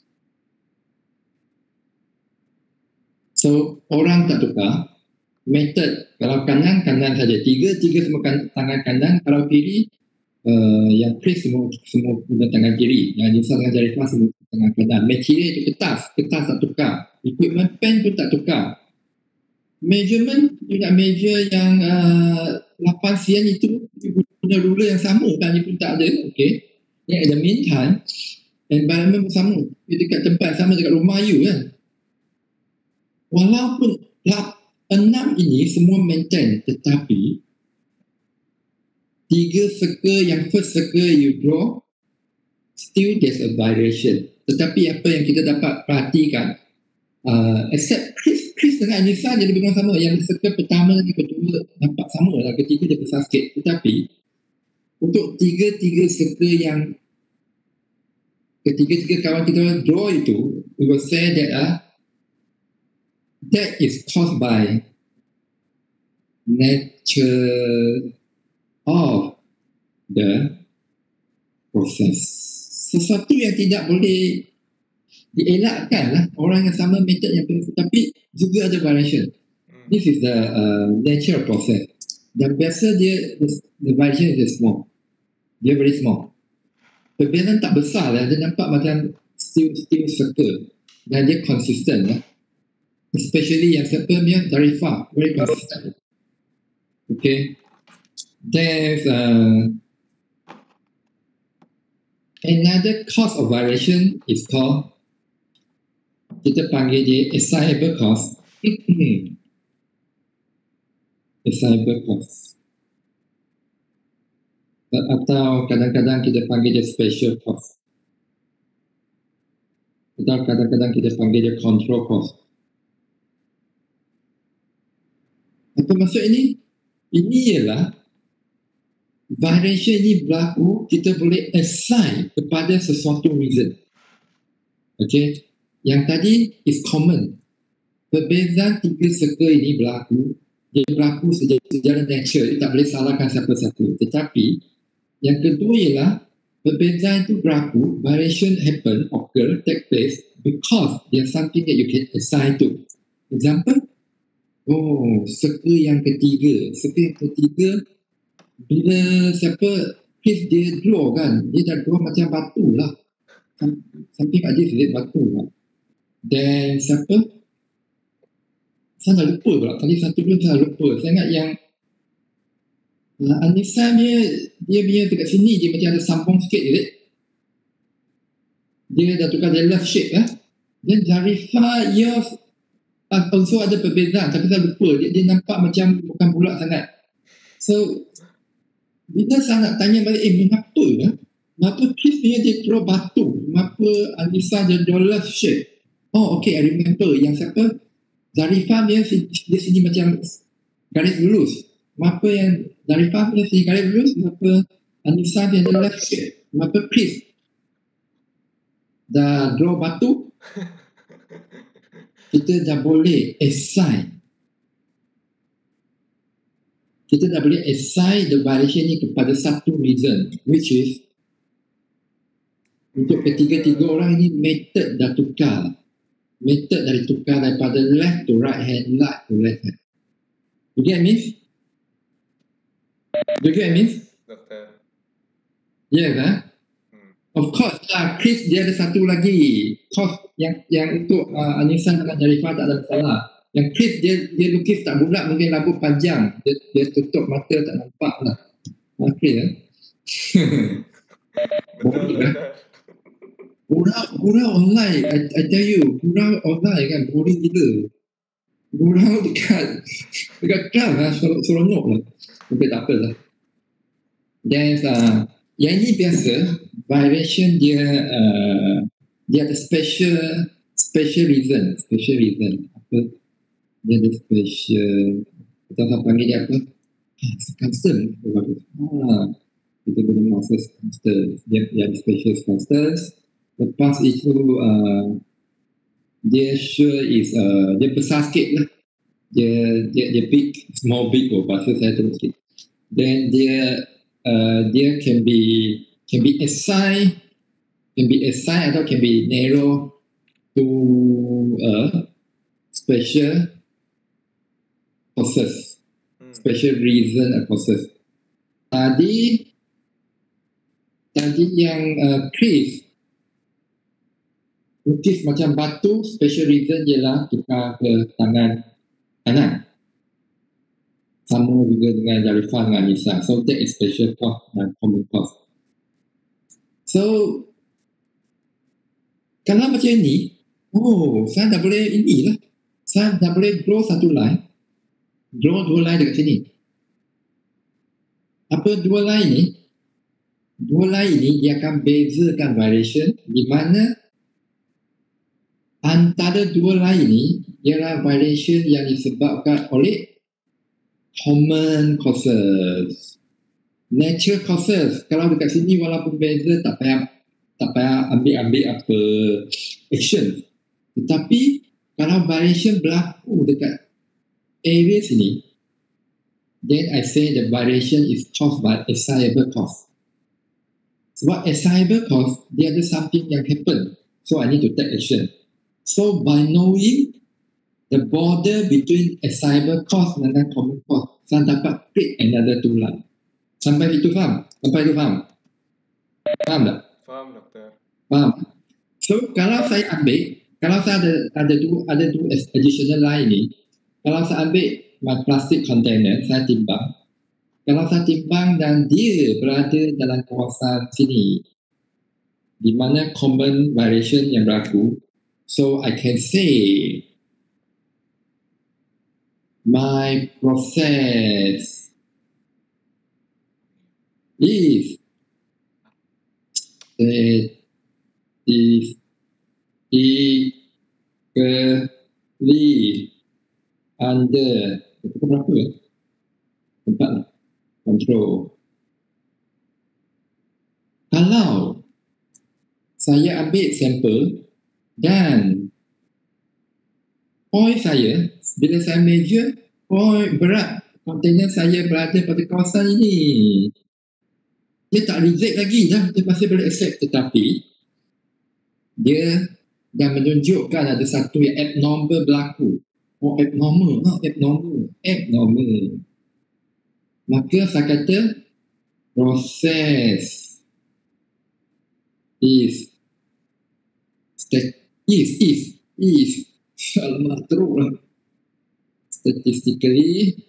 So orang tak tukar. Method, kalau kanan, kanan saja. Tiga, tiga semua kan, tangan kanan. Kalau kiri, uh, yang Chris semua semua guna tangan kiri. Yang Nisa dengan Zarifah semua tangan kanan. Material itu kertas, kertas tak tukar. Equipment, pen pun tak tukar. Measurement, you nak measure yang uh, lapan sian itu, you guna ruler yang sama kan, dia pun tak ada. Okay. Yang in the meantime, environment pun sama. You dekat tempat sama dekat rumah you kan. Walaupun lap, enam ini semua maintain, tetapi tiga circle yang first circle you draw, still there's a variation. Tetapi apa yang kita dapat perhatikan, uh, except Chris, Chris dengan Anissa dia lebih kurang sama. Yang circle pertama dan kedua nampak sama lah, ketiga dia besar sikit. Tetapi untuk tiga-tiga circle yang ketiga-tiga kawan kita draw itu, we will say that uh, that is caused by nature of the process. Sesuatu yang tidak boleh dielakkan lah. Orang yang sama method yang penting, tapi juga ada variation. This is the uh, nature of process. Dan biasa dia, the variation is small. Dia very small. Perbezaan tak besar lah. Dia nampak macam still, still circle. Dan dia consistent lah. Especially yang circle yang Zarifah, very consistent. Okay. There's uh, another cause of variation is called, kita panggil dia assignable cause. Assignable cause. Atau kadang-kadang kita panggil dia special cause. Atau kadang-kadang kita panggil dia control cause. Apa maksud ini? Ini ialah variation ini berlaku, kita boleh assign kepada sesuatu reason. Okay. Yang tadi is common. Perbezaan tiga circle ini berlaku, dia berlaku secara, secara nature, dia tak boleh salahkan siapa-siapa. Tetapi yang kedua ialah perbezaan itu berlaku, variation happen, occur, take place because there's something that you can assign to. Example, Oh, circle yang ketiga. Circle yang ketiga, bila siapa Chris dia draw kan, dia dah draw macam batu lah. Some- Something like this, is it? Batu lah. Dan siapa? Saya dah lupa pula. Tadi satu belum saya lupa. Saya ingat yang uh, Anissa dia, dia punya dekat sini, dia macam ada sambung sikit, is it? Dia dah tukar dia left shape lah. Dan Zarifah, yours uh, also ada perbezaan. Tapi saya lupa. Dia, dia nampak macam bukan bulat sangat. So, bila saya nak tanya balik, eh mengapa lah? Mengapa Chris punya dia draw batu? Mengapa Anissa dia draw left shape? Oh, okay, I remember. Yang siapa? Zarifah dia, si- dia sini macam garis lurus. Mengapa yang Zarifah dia sini garis lurus? Mengapa Anissa dia ada left shape? Mengapa Chris dah draw batu? Kita dah boleh assign. Kita dah boleh assign the variation ni kepada satu reason, which is untuk ketiga-tiga orang ini method dah tukar. Method dah ditukar daripada left to right hand, right to left hand. You get me? You get me? Doktor. Yes, huh? Hmm. Of course lah, Chris dia ada satu lagi. Cost yang yang untuk uh, Anissa dengan Zarifah tak ada masalah. Yang Chris dia dia lukis tak bulat, mungkin rambut panjang. Dia, dia tutup mata tak nampak lah. Ah, Chris eh? Betul, Boring lah. doktor. Gurau, gurau online, I, I tell you, gurau online kan, boring gila. Gurau dekat, dekat kelas lah, ser- seronok lah. Tapi tak apa lah. Dan uh, yang ini biasa, variation dia, uh, dia ada special, special reason, special reason. Apa? Dia ada special, kita akan panggil dia apa? Ah, custom. Ah, kita guna maksud custom. Dia, dia ada special customs. Lepas itu uh, dia sure is uh, dia besar sikit lah. Dia dia dia big, small big oh bahasa saya terus sikit. Then dia uh, dia can be can be assigned can be assigned atau can be narrow to a special process, Hmm. special reason and process. Tadi tadi yang uh, Chris lukis macam batu, special reason ialah tukar ke tangan kanan. Sama juga dengan Zarifah dengan Anissa. So that is special cost dan common cost. So kalau macam ni, oh saya dah boleh inilah. Saya dah boleh draw satu line. Draw dua line dekat sini. Apa dua line ni? Dua line ni dia akan bezakan variation di mana antara dua line ni ialah variation yang disebabkan oleh common causes, natural causes. Kalau dekat sini walaupun beza tak payah tak payah ambil-ambil apa action. Tetapi kalau variation berlaku dekat area sini, then I say the variation is caused by assignable cause. Sebab assignable cause dia ada something yang happen, so I need to take action. So by knowing the border between assignable cause dengan common cause, saya dapat create another two line. Sampai itu faham? Sampai itu faham? Faham tak? Faham, doktor. Faham? So kalau saya ambil, kalau saya ada ada dua ada dua additional line ni, kalau saya ambil my plastic container, saya timbang. Kalau saya timbang dan dia berada dalam kawasan sini, di mana common variation yang berlaku, so I can say my process is eh, is equally under itu berapa ya? Empat lah. Control. Kalau saya ambil sampel dan point saya, bila saya measure point berat kontainer saya berada pada kawasan ini, dia tak reject lagi dah, dia masih boleh accept. Tetapi dia dah menunjukkan ada satu yang abnormal berlaku. Oh, abnormal. Oh, abnormal. Abnormal. Maka saya kata proses is stat- is is is alamak teruk lah. Statistically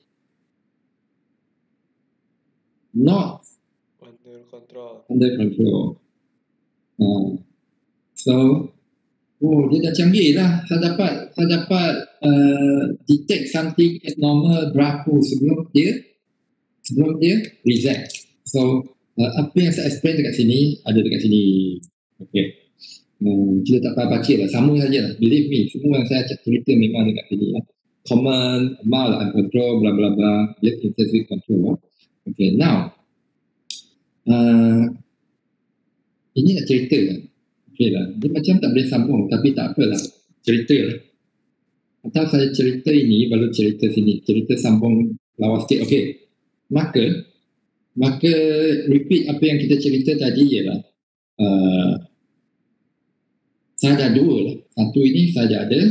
not Under control. under control. Uh, so, oh dia dah canggih lah. Saya dapat, saya dapat uh, detect something abnormal berlaku sebelum dia, sebelum dia reject. So, uh, apa yang saya explain dekat sini, ada dekat sini. Okay. Hmm, kita tak payah baca lah, sama saja lah. Believe me, semua yang saya cerita memang dekat sini lah. Common, mild, uncontrolled, bla bla bla, yet intensive control. Okay, now, uh, ini nak cerita kan? Okay lah, dia macam tak boleh sambung, tapi tak apalah, cerita lah. Atau saya cerita ini, baru cerita sini, cerita sambung lawas sikit. Okay, maka, maka repeat apa yang kita cerita tadi ialah, uh, saya ada dua lah. Satu ini saya ada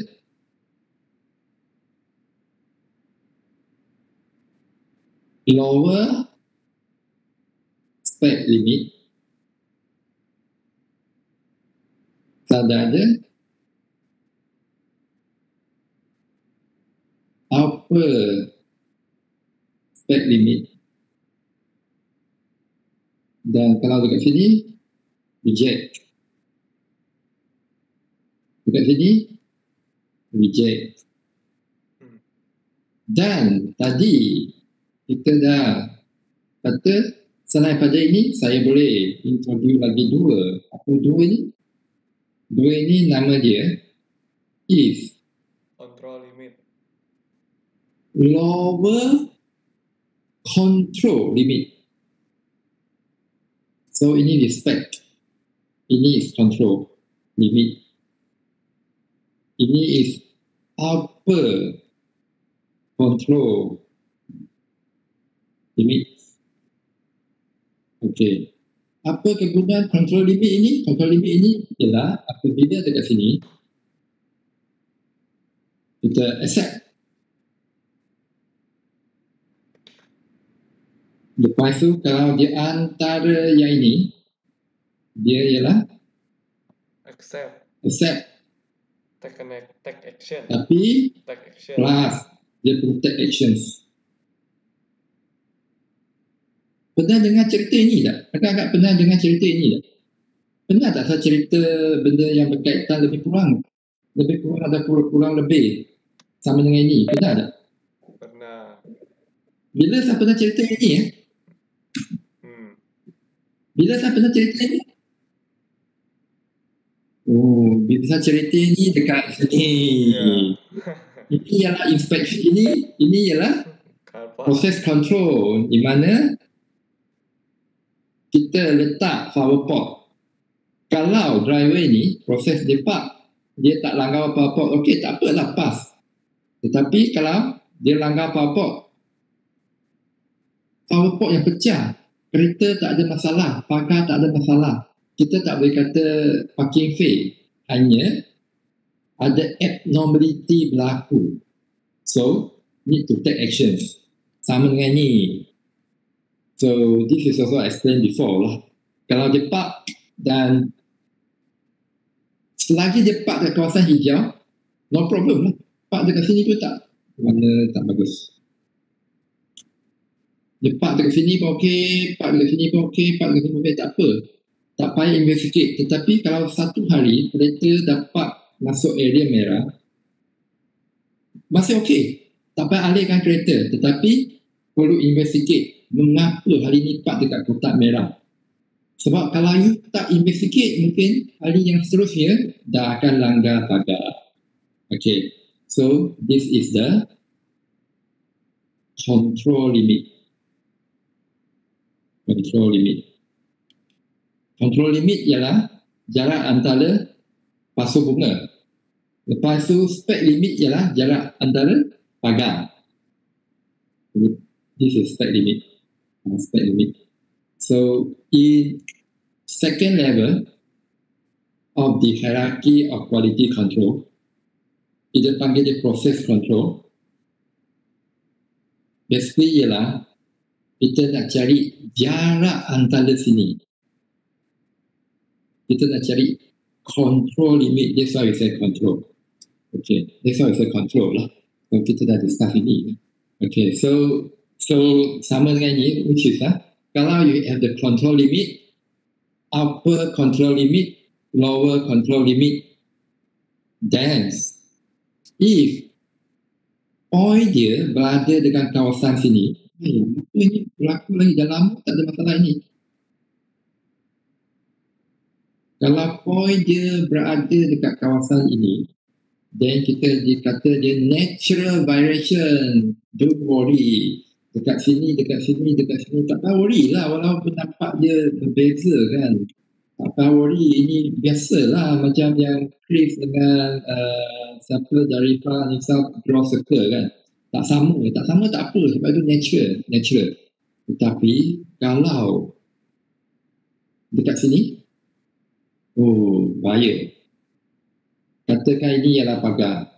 lower spec limit, saya ada upper spec limit, dan kalau dekat sini reject, dekat sini reject. Dan tadi kita dah kata selain pada ini saya boleh introduce lagi dua. Apa dua ni? Dua ini nama dia is Control limit. lower control limit. So ini di spec, ini is control limit, ini is upper control limit. Okay, apa kegunaan control limit ini? Control limit ini ialah apabila dekat sini kita accept, lepas tu kalau di antara yang ini dia ialah Accept. accept, Take an ac- take action. tapi Take action. plus dia pun take actions. Pernah dengar cerita ini tak? Agak-agak pernah dengar cerita ini tak? Pernah tak saya cerita benda yang berkaitan lebih kurang? Lebih kurang ada kurang lebih sama dengan ini? Pernah tak? Pernah. Bila saya pernah cerita ini eh? Hmm. Bila saya pernah cerita ini? Oh, bila saya cerita ini dekat sini. Yeah. Ini ialah inspection, ini ini ialah Kalpa. proses control di mana kita letak power port. Kalau driver ini proses dia park, dia tak langgar power port, okey tak apalah, pass. Tetapi kalau dia langgar power port, power port yang pecah, kereta tak ada masalah, pagar tak ada masalah, kita tak boleh kata parking fail, hanya ada abnormality berlaku. So, need to take actions. Sama dengan ni. So, this is also explained before lah. Kalau dia park dan selagi dia park dekat kawasan hijau, no problem lah. Park dekat sini pun tak, mana tak bagus. Dia park dekat sini pun okey, park dekat sini pun okey, park dekat sini pun okey, tak apa. Tak payah investigate. Tetapi kalau satu hari kereta dapat masuk area merah, masih okey. Tak payah alihkan kereta. Tetapi perlu investigate mengapa hari ini park dekat kotak merah. Sebab kalau you tak investigate, mungkin hari yang seterusnya dah akan langgar pagar. Okay. So, this is the control limit. Control limit. Control limit ialah jarak antara pasu bunga. Lepas tu spec limit ialah jarak antara pagar. This is spec limit. Uh, spec limit. So in second level of the hierarchy of quality control, kita panggil dia process control. Basically ialah kita nak cari jarak antara sini. Kita nak cari control limit. That's why we say control. Okay, that's why we say control lah. So kita dah discuss ini. Okay, so so sama dengan ini, which is lah, kalau you have the control limit, upper control limit, lower control limit, then if point dia berada dengan kawasan sini, eh, apa ini berlaku lagi dah lama, tak ada masalah ini. Kalau point dia berada dekat kawasan ini, then kita dikata dia natural variation. Don't worry. Dekat sini, dekat sini, dekat sini. Tak payah worry lah walaupun nampak dia berbeza kan. Tak payah worry. Ini biasalah macam yang Chris dengan uh, siapa dari Farah Nisa draw circle kan. Tak sama. Tak sama tak apa sebab itu natural. Natural. Tetapi kalau dekat sini, oh bahaya. Katakan ini ialah pagar.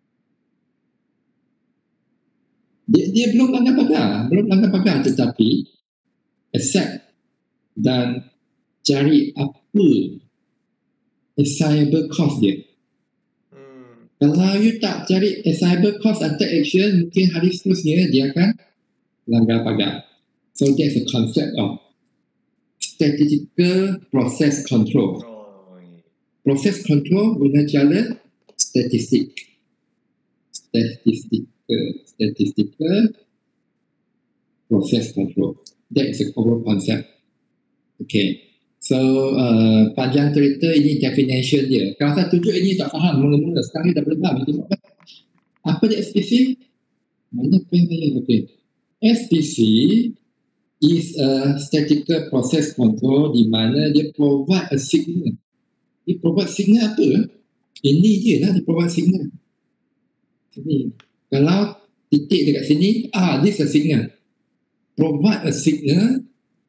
Dia, dia belum langgar pagar. Belum langgar pagar tetapi accept dan cari apa assignable cost dia. Hmm. Kalau you tak cari assignable cost and take action, mungkin hari seterusnya dia akan langgar pagar. So that's a concept of statistical process control. Oh, iya. Process control guna cara statistik. Statistical, statistical process control. That is a overall concept. Okay. So, uh, panjang cerita ini definition dia. Kalau saya tunjuk ini tak faham mula-mula. Sekarang ni dah boleh faham. Tengok apa? Apa dia S P C? Mana pen saya? Okay. S P C is a statistical process control di mana dia provide a signal. Dia provide signal apa? Ini je lah dia provide signal. Sini. Kalau titik dekat sini, ah, this is a signal. Provide a signal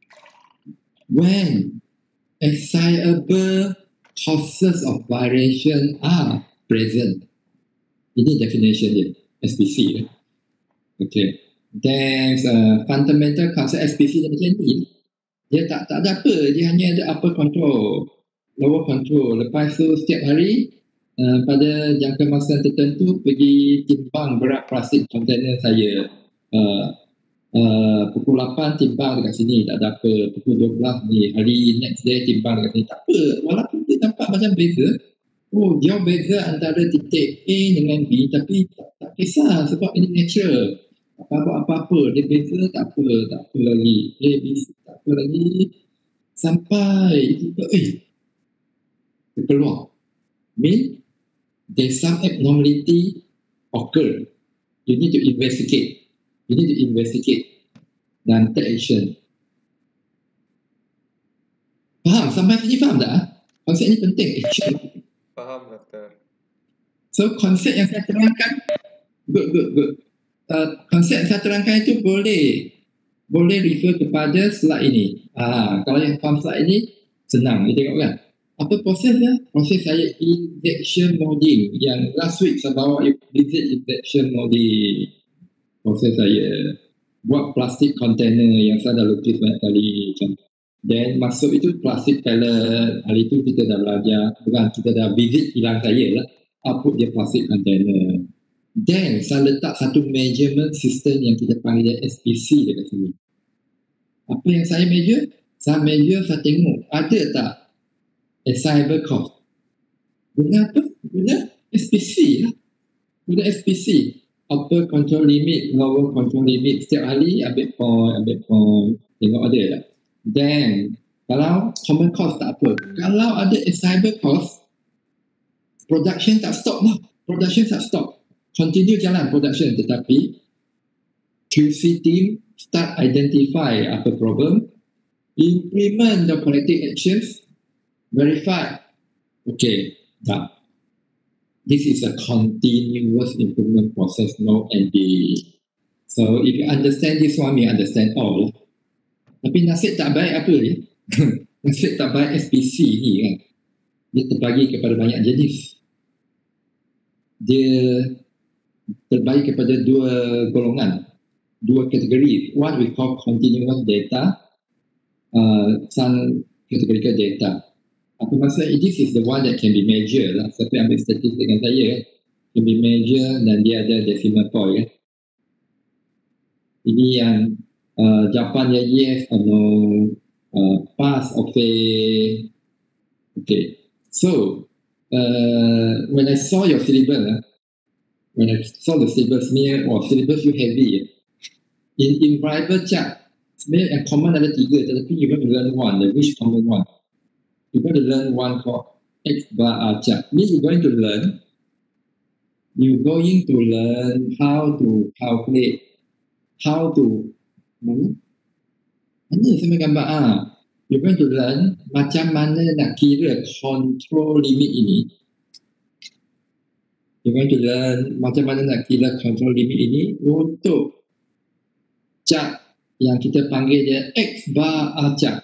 when assignable causes of variation are present. Ini definition dia, S P C. Okay. There's a fundamental concept S P C dia macam ni. Dia tak, tak ada apa, dia hanya ada upper control, lower control. Lepas tu setiap hari uh, pada jangka masa tertentu pergi timbang berat plastik kontainer saya. Uh, uh, pukul lapan timbang dekat sini, tak ada apa. Pukul dua belas ni, hari next day timbang dekat sini, tak apa. Walaupun dia nampak macam beza, oh jauh beza antara titik A dengan B, tapi tak, tak kisah sebab ini natural. Apa-apa, dia beza tak apa, tak apa lagi. A, B, C, tak apa lagi. Sampai, eh, dia keluar. Mean, there's some abnormality occur. You need to investigate. You need to investigate dan take action. Faham? Sampai sini faham tak? Konsep ini penting. Action. Paham, doktor. So, konsep yang saya terangkan, good, good, good. Uh, konsep yang saya terangkan itu boleh boleh refer kepada slide ini. Ah, kalau yang faham slide ini, senang. Kita tengok kan. Apa prosesnya? Proses saya injection molding. Yang last week saya bawa visit injection molding. Proses saya buat plastik container yang saya dah lukis banyak kali. Then masuk itu plastik pellet. Hari itu kita dah belajar. Bukan, kita dah visit kilang saya lah. Output dia plastik container. Then saya letak satu measurement system yang kita panggil S P C dekat sini. Apa yang saya measure? Saya measure, saya tengok ada tak assignable cost. Guna apa? Guna S P C lah. Guna S P C. Upper control limit, lower control limit. Setiap hari ambil point, ambil point. Tengok ada tak? Then, kalau common cost tak apa. Kalau ada assignable cost, production tak stop lah. Production tak stop. Continue jalan production, tetapi Q C team start identify apa problem, implement the corrective actions, verify. Okay, dah. This is a continuous improvement process, no ending. So if you understand this one, you understand all. Tapi nasib tak baik apa ni? Nasib tak baik S P C ni kan. Dia terbagi kepada banyak jenis. dia terbagi kepada dua golongan, dua kategori. One we call continuous data, uh, some categorical data. Apa maksud? This is the one that can be measured lah. Siapa ambil statistik dengan saya, can be measured dan dia ada decimal point. Eh. Ini yang uh, jawapan dia yes or no, uh, pass or fail. Okay, so uh, when I saw your syllabus, uh, when I saw the syllabus ni, oh syllabus you heavy. In in variable chart, sebenarnya yang common ada tiga, tetapi you going to learn one. The which common one? You're going to learn one called X bar R chart. Means you're going to learn, you're going to learn how to calculate, how to, mana? Mana saya gambar? Ah, you're going to learn macam mana nak kira control limit ini. You're going to learn macam mana nak kira control limit ini untuk chart yang kita panggil dia X bar R chart.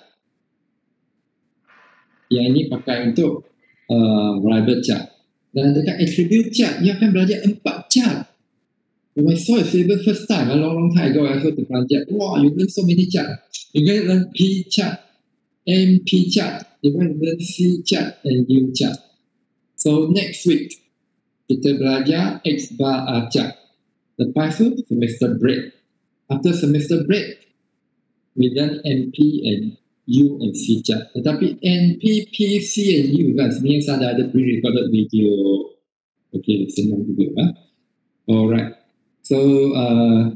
Yang ini pakai untuk uh, variable chart. Dan dekat attribute chart, dia akan belajar empat chart. When I saw it for the first time, a long, long time ago, I thought to belajar, wow, you learn so many charts. You're going to learn P chart, M P chart, you're going to learn C chart and U chart. So next week, kita belajar X bar R chart. Lepas tu, semester break. After semester break, we learn M P and U and C chart. Tetapi N P, P, C and U kan sebenarnya saya ada pre-recorded video. Okay, senang juga. Huh? Alright. So, uh,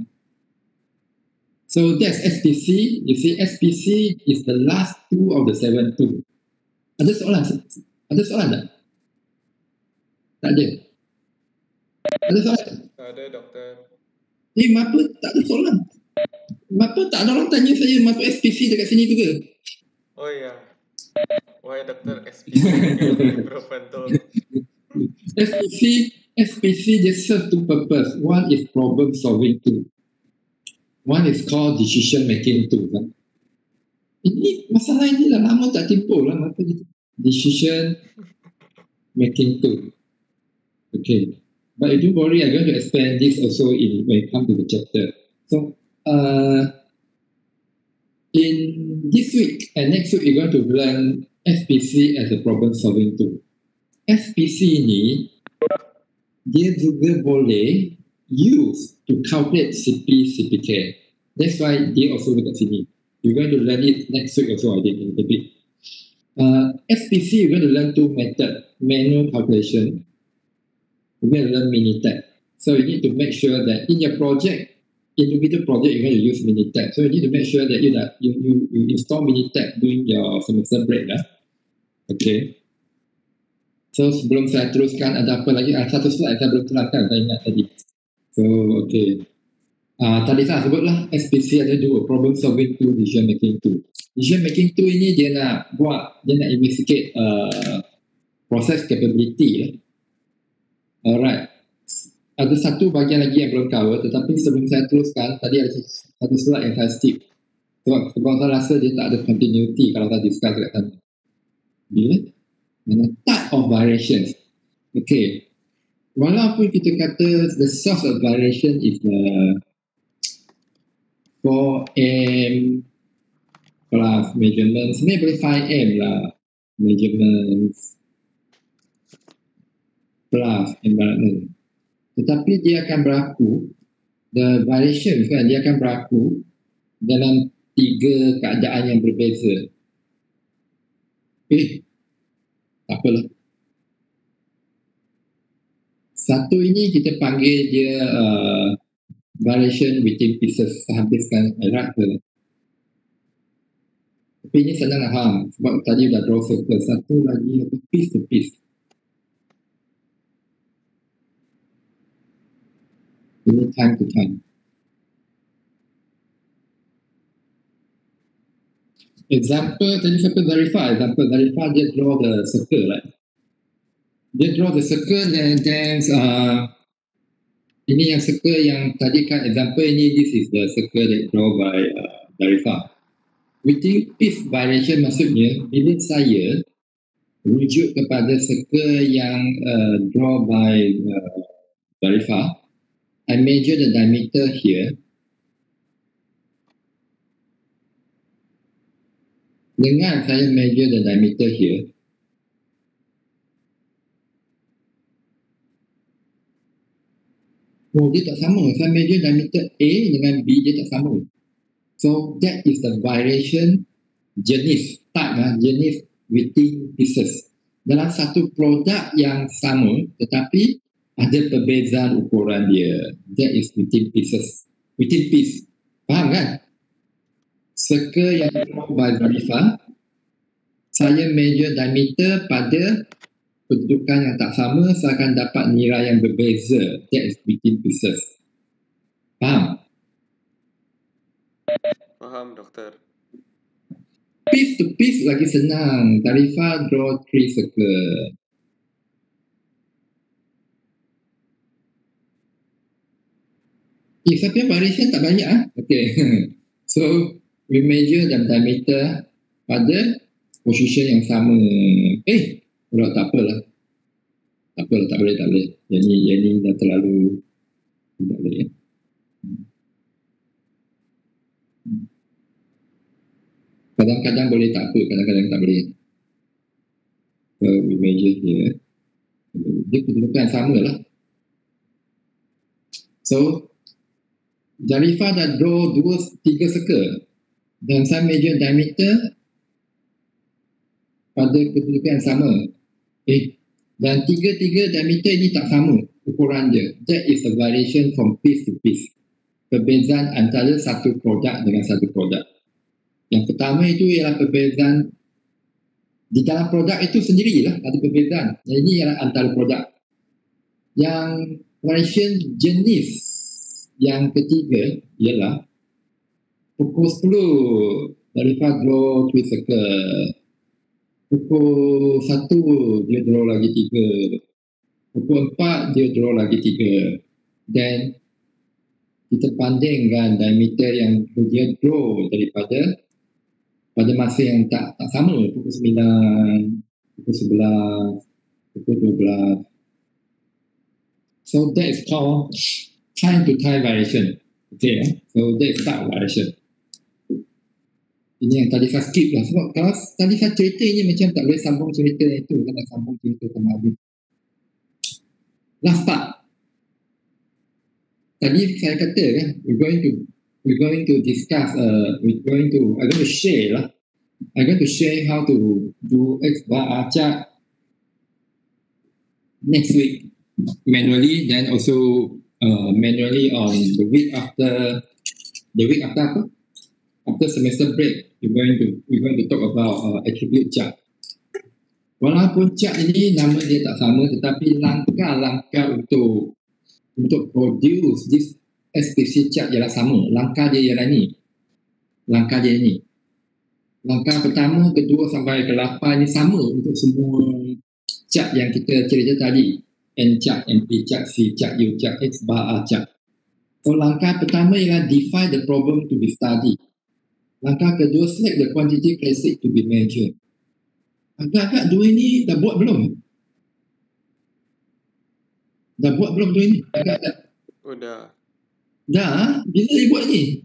so that's S P C. You see, S P C is the last two of the seven two. Ada soalan? Ada soalan tak? Tak ada. Ada soalan? Ada, doktor. Eh, mapa tak ada soalan? Mapa tak ada orang tanya saya mapa S P C dekat sini juga? Oh iya. Why dokter S P C improvement tool? S P C, S P C just serve two purpose. One is problem solving tool. One is called decision making tool. Kan? Ini masalah ini dah lama tak timbul lah. Maka decision making tool. Okay. But don't worry, I'm going to expand this also in when it comes to the chapter. So, uh, in this week and next week, you're going to learn S P C as a problem solving tool. S P C ni, dia juga boleh use to calculate C P, C P K. That's why dia also dekat sini. You're going to learn it next week also, I think, a little bit. Uh, S P C, you're going to learn two methods, manual calculation. You're going to learn Minitab. So you need to make sure that in your project, individual project, you're going to use Minitab. So you need to make sure that you that you, you, you install Minitab during your semester break. Lah. Okay. So sebelum saya teruskan, ada apa lagi? Ah, satu slide saya belum terangkan, saya ingat tadi. So, okay. Uh, tadi saya sebutlah S P C ada dua, problem solving tool, decision making tool. Decision making tool ini dia nak buat, dia nak investigate uh, proses capability. Lah. Alright. Ada satu bahagian lagi yang belum cover, tetapi sebelum saya teruskan, tadi ada satu slide yang saya skip. Sebab, sebab saya rasa dia tak ada continuity kalau saya discuss kat sana. Bila? Mana type of variations. Okay. Walaupun kita kata the source of variation is the four M plus measurements, sebenarnya boleh five M lah. Measurements plus environment. Tetapi dia akan berlaku, the variation kan, dia akan berlaku dalam tiga keadaan yang berbeza. Eh, tak apalah. Satu ini kita panggil dia uh, variation within pieces. Saya habiskan erat ke. Tapi ini senang nak faham sebab tadi dah draw circle. Satu lagi piece to piece. Ini time to time. Example, tadi siapa verify? Example, verify dia draw the circle, right? Dia draw the circle and then uh, ini yang circle yang tadi kan example ini, this is the circle that draw by uh, verify. Within piece variation maksudnya bila saya rujuk kepada circle yang uh, draw by uh, Zarifah, I measure the diameter here. Dengan saya measure the diameter here, oh, dia tak sama. Saya measure diameter A dengan B, dia tak sama. So that is the variation jenis, type lah, jenis within pieces. Dalam satu produk yang sama, tetapi ada perbezaan ukuran dia. That is within pieces. Within piece. Faham kan? Circle yang drawn by Zarifah, saya measure diameter pada kedudukan yang tak sama, saya akan dapat nilai yang berbeza. That is within pieces. Faham? Faham, doktor. Piece to piece lagi senang. Zarifah draw three circle. Eh, siapa yang variation tak banyak ah? Okay. So, we measure the diameter pada position yang sama. Eh, kalau tak apalah. Tak apalah, tak boleh, tak boleh. Yang ni, yang ni dah terlalu tak boleh. Eh. Kadang-kadang boleh tak apa, kadang-kadang tak boleh. So, we measure here. Dia kedudukan sama lah. So, Zarifah dah draw dua, tiga circle. Dan saya measure diameter pada kedudukan yang sama. Eh, dan tiga-tiga diameter ini tak sama ukuran dia. That is a variation from piece to piece. Perbezaan antara satu produk dengan satu produk. Yang pertama itu ialah perbezaan di dalam produk itu sendirilah ada perbezaan. Yang ini ialah antara produk. Yang variation jenis yang ketiga ialah pukul sepuluh Zarifah draw three circle. Pukul satu dia draw lagi tiga. Pukul empat dia draw lagi tiga. Dan kita bandingkan diameter yang dia draw daripada pada masa yang tak tak sama, pukul sembilan, pukul sebelas, pukul dua belas. So that is called time to time variation. Okay, eh? So that is type variation. Ini yang tadi saya skip lah. Sebab kalau tadi saya cerita ini macam tak boleh sambung cerita itu. Kan nak sambung cerita sama habis. Last part. Tadi saya kata kan, we're going to we're going to discuss, uh, we're going to, I'm going to share lah. I'm going to share how to do X bar chart next week manually, then also uh, manually on the week after, the week after apa? After semester break, we're going to we're going to talk about uh, attribute chart. Walaupun chart ini nama dia tak sama, tetapi langkah-langkah untuk untuk produce this S P C chart ialah sama. Langkah dia ialah ni. Langkah dia ni. Langkah pertama, kedua sampai ke lapan ni sama untuk semua chart yang kita cerita tadi. N chart, N P chart, C chart, U chart, X bar, R chart. So langkah pertama ialah define the problem to be studied. Langkah kedua, select the quantity classic to be measured. Agak-agak dua ini dah buat belum? Dah buat belum dua ini? Agak-agak. Udah. Dah? Bila dia buat ni?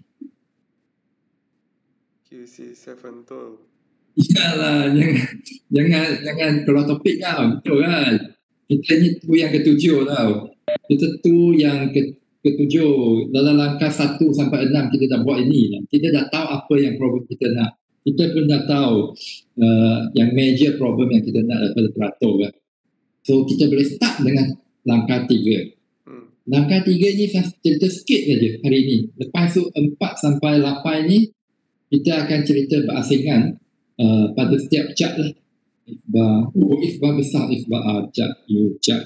Q C tujuh tool. Iyalah, jangan, jangan, jangan keluar topik tau. Betul kan? Kita ni tu yang ketujuh tau. Kita tu yang ke, ketujuh. Dalam langkah satu sampai enam kita dah buat ini. Kita dah tahu apa yang problem kita nak. Kita pun dah tahu uh, yang major problem yang kita nak daripada teratur kan. So kita boleh start dengan langkah tiga. Hmm. Langkah tiga ni saya cerita sikit saja hari ini. Lepas tu empat sampai lapan ni kita akan cerita berasingan uh, pada setiap chart lah. Isbar, oh isbar besar, isbar R chart, U chart,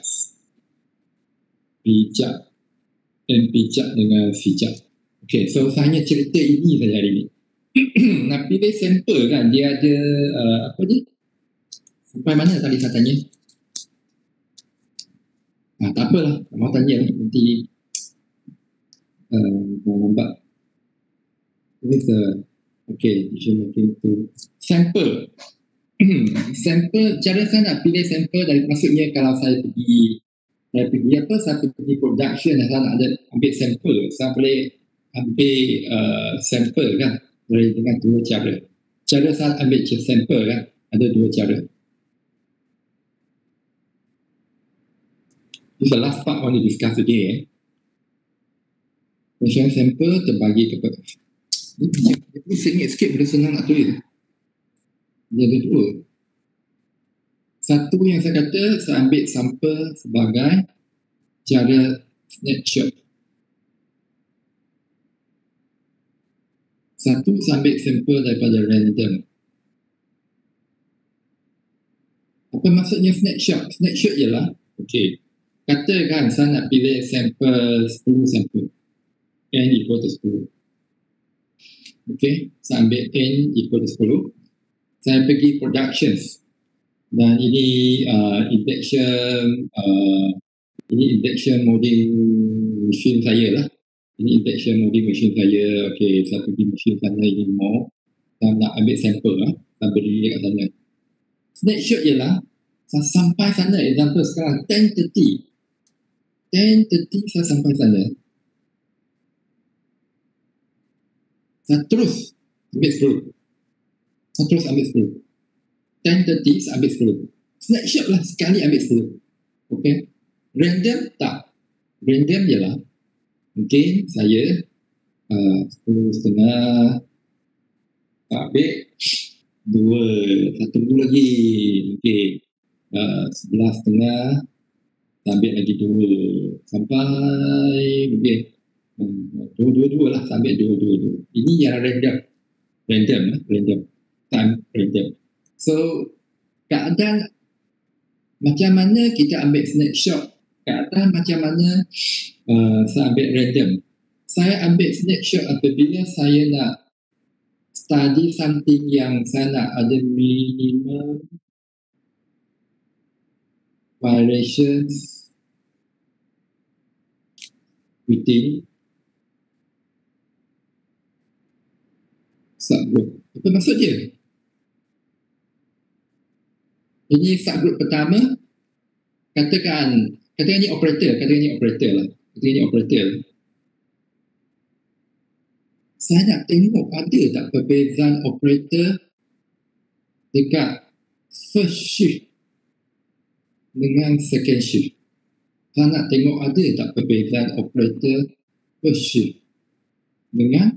P chart, N P chart dengan C chart. Okay, so saya hanya cerita ini saja hari ini. Nak pilih sampel kan, dia ada uh, apa dia? Sampai mana tadi saya tanya? Ah, tak apalah, tak mahu tanya lah. Nanti uh, lambat. With the okay, decision making to sampel. Sampel, cara saya nak pilih sampel dari, maksudnya kalau saya pergi Saya pergi apa, saya pergi production, saya nak ada ambil sampel. Saya boleh ambil uh, sampel kan, dari dengan dua cara. Cara saya ambil sampel kan, ada dua cara. This is the last part I want to discuss today. Eh. Question sampel terbagi kepada, dia sengit sikit bila senang nak tulis. Dia ada dua. Satu yang saya kata, saya ambil sampel sebagai cara snapshot. Satu, saya ambil sampel daripada random. Apa maksudnya snapshot? Snapshot ialah, okey, katakan saya nak pilih sampel sepuluh sampel. N equal to sepuluh. Okey, saya ambil N equal to sepuluh. Saya pergi productions. Dan ini uh, injection uh, ini injection molding machine saya lah. Ini injection molding machine saya. Okey, saya pergi machine sana, ini mau. Saya nak ambil sampel lah. Saya berdiri kat sana. Snapshot ialah, saya sampai sana, example sekarang ten thirty. ten thirty saya sampai sana. Saya terus ambil sepuluh. Saya terus ambil sepuluh. ten thirty saya ambil sepuluh. Snapshot lah, sekali ambil sepuluh. Okay. Random tak. Random ialah, mungkin saya uh, sepuluh setengah, tak ambil dua, satu dulu lagi. Okay. Uh, sebelas setengah, tak ambil lagi dua. Sampai, okay. Dua-dua-dua lah, sampai dua-dua-dua. Ini yang random. Random lah, random. Time random. So, keadaan macam mana kita ambil snapshot, keadaan macam mana uh, saya ambil random. Saya ambil snapshot apabila saya nak study something yang saya nak ada minimum variations within subgroup. Apa maksud dia? Ini subgroup pertama, katakan, katakan ini operator, katakan ini operator lah. Katakan ini operator. Saya nak tengok ada tak perbezaan operator dekat first shift dengan second shift. Saya nak tengok ada tak perbezaan operator first shift dengan,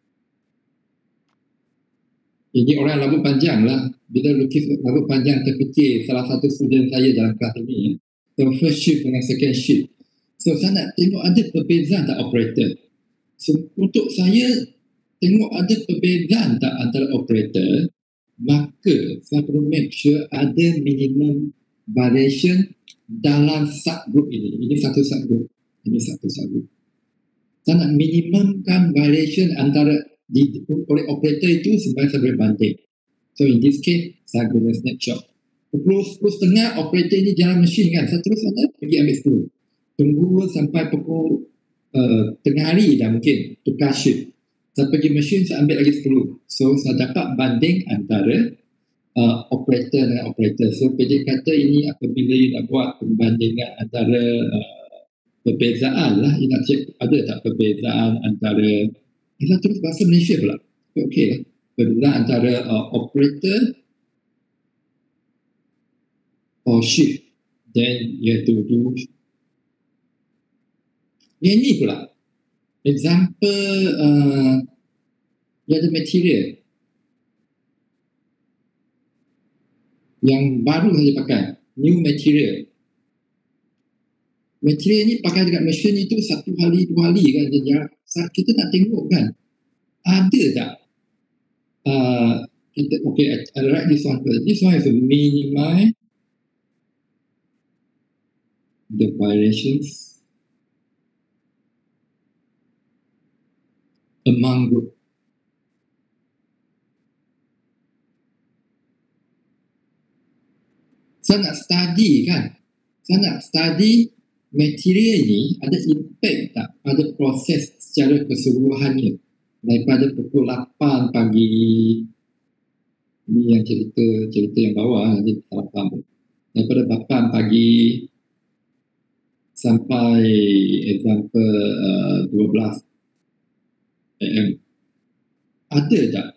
ini orang rambut panjang lah. Bila lukis rambut panjang terkecil, salah satu student saya dalam kelas ini, so first shift dengan second shift. So saya nak tengok ada perbezaan tak operator. So untuk saya tengok ada perbezaan tak antara operator, maka saya perlu make sure ada minimum variation dalam subgroup ini. Ini satu subgroup. Ini satu subgroup. Saya nak minimumkan variation antara di, oleh operator itu supaya saya boleh banding. So in this case, saya guna snapshot. Pukul sepuluh setengah operator ini jalan mesin kan. Saya terus sana pergi ambil sepuluh. Tunggu sampai pukul uh, tengah hari dah mungkin tukar shift. Saya pergi mesin, saya ambil lagi sepuluh. So saya dapat banding antara uh, operator dengan operator. So P J kata ini apabila you nak buat pembandingan antara uh, perbezaan lah. You nak cek ada tak perbezaan antara, kita terus bahasa Malaysia pula. Okey lah. Perbezaan antara uh, operator or shift. Then you have to do. Yang ni pula. Example, uh, dia ada material yang baru saja pakai. New material. Material ni pakai dekat mesin itu satu hari, dua hari kan. Jadi kita nak tengok kan. Ada tak? Uh, kita, okay, I, I write this one first. This one is to minimize the variations among group. Saya nak study kan. Saya nak study material ni ada impact tak pada proses secara keseluruhannya. Daripada pukul lapan pagi, ini yang cerita cerita yang bawah, jadi salah faham. Daripada lapan pagi sampai example uh, dua belas am. Ada tak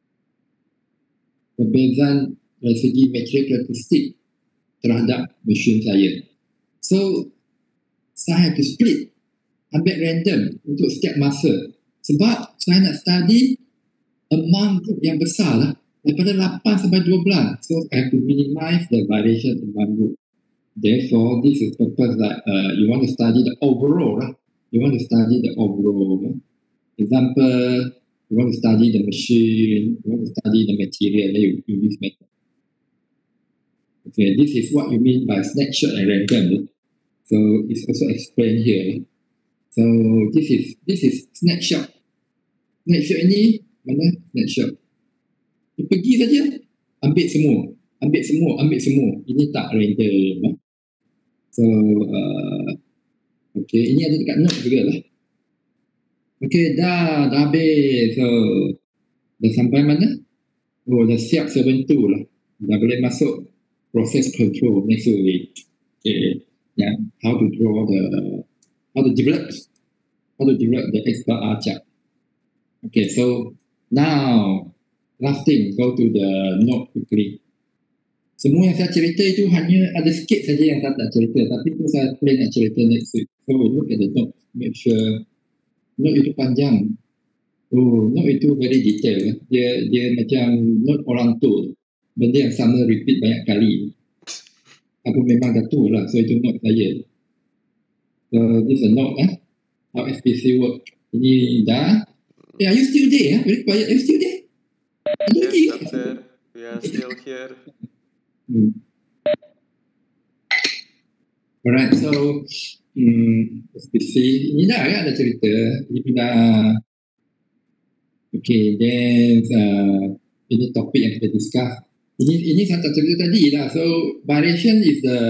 perbezaan dari segi material karakteristik terhadap mesin saya? So, saya have to split, ambil random untuk setiap masa. Sebab saya nak study among group yang besar lah, daripada lapan sampai dua belas. So, I have to minimize the variation among group. Therefore, this is purpose that uh, you want to study the overall. Right? You want to study the overall. Right? Example, you want to study the machine, you want to study the material, then you, you use method. Okay, this is what you mean by snapshot and random. Right? So, it's also explained here. Right? So, this is this is snapshot. Snapshot ini, mana snapshot? You pergi saja, ambil semua. Ambil semua, ambil semua. Ini tak random. Right? So, uh, okay, ini ada dekat note juga lah. Okay, dah, dah habis. So, dah sampai mana? Oh, dah siap sebentuk lah. Dah boleh masuk process control next week. Okay, yeah, how to draw the, how to develop, how to develop the X bar R chart. Okay, so now, last thing, go to the note quickly. Semua yang saya cerita itu hanya ada sikit saja yang saya tak cerita, tapi itu saya plan nak cerita next week. So we look at the note, make sure note itu panjang. Oh, note itu very detail. Dia dia macam note orang tua. Benda yang sama repeat banyak kali. Aku memang dah tua lah, so itu note saya. So this is a note eh. How F P C work. Ini dah. Yeah, are you still there? Eh? Very quiet. Are you still there? Ada lagi? Yes, doctor. We are still here. Hmm. Alright, so hmm, S P C ini dah kan ada cerita. Ini dah. Okay, then uh, ini topik yang kita discuss. Ini ini saya tak cerita tadi lah. So variation is the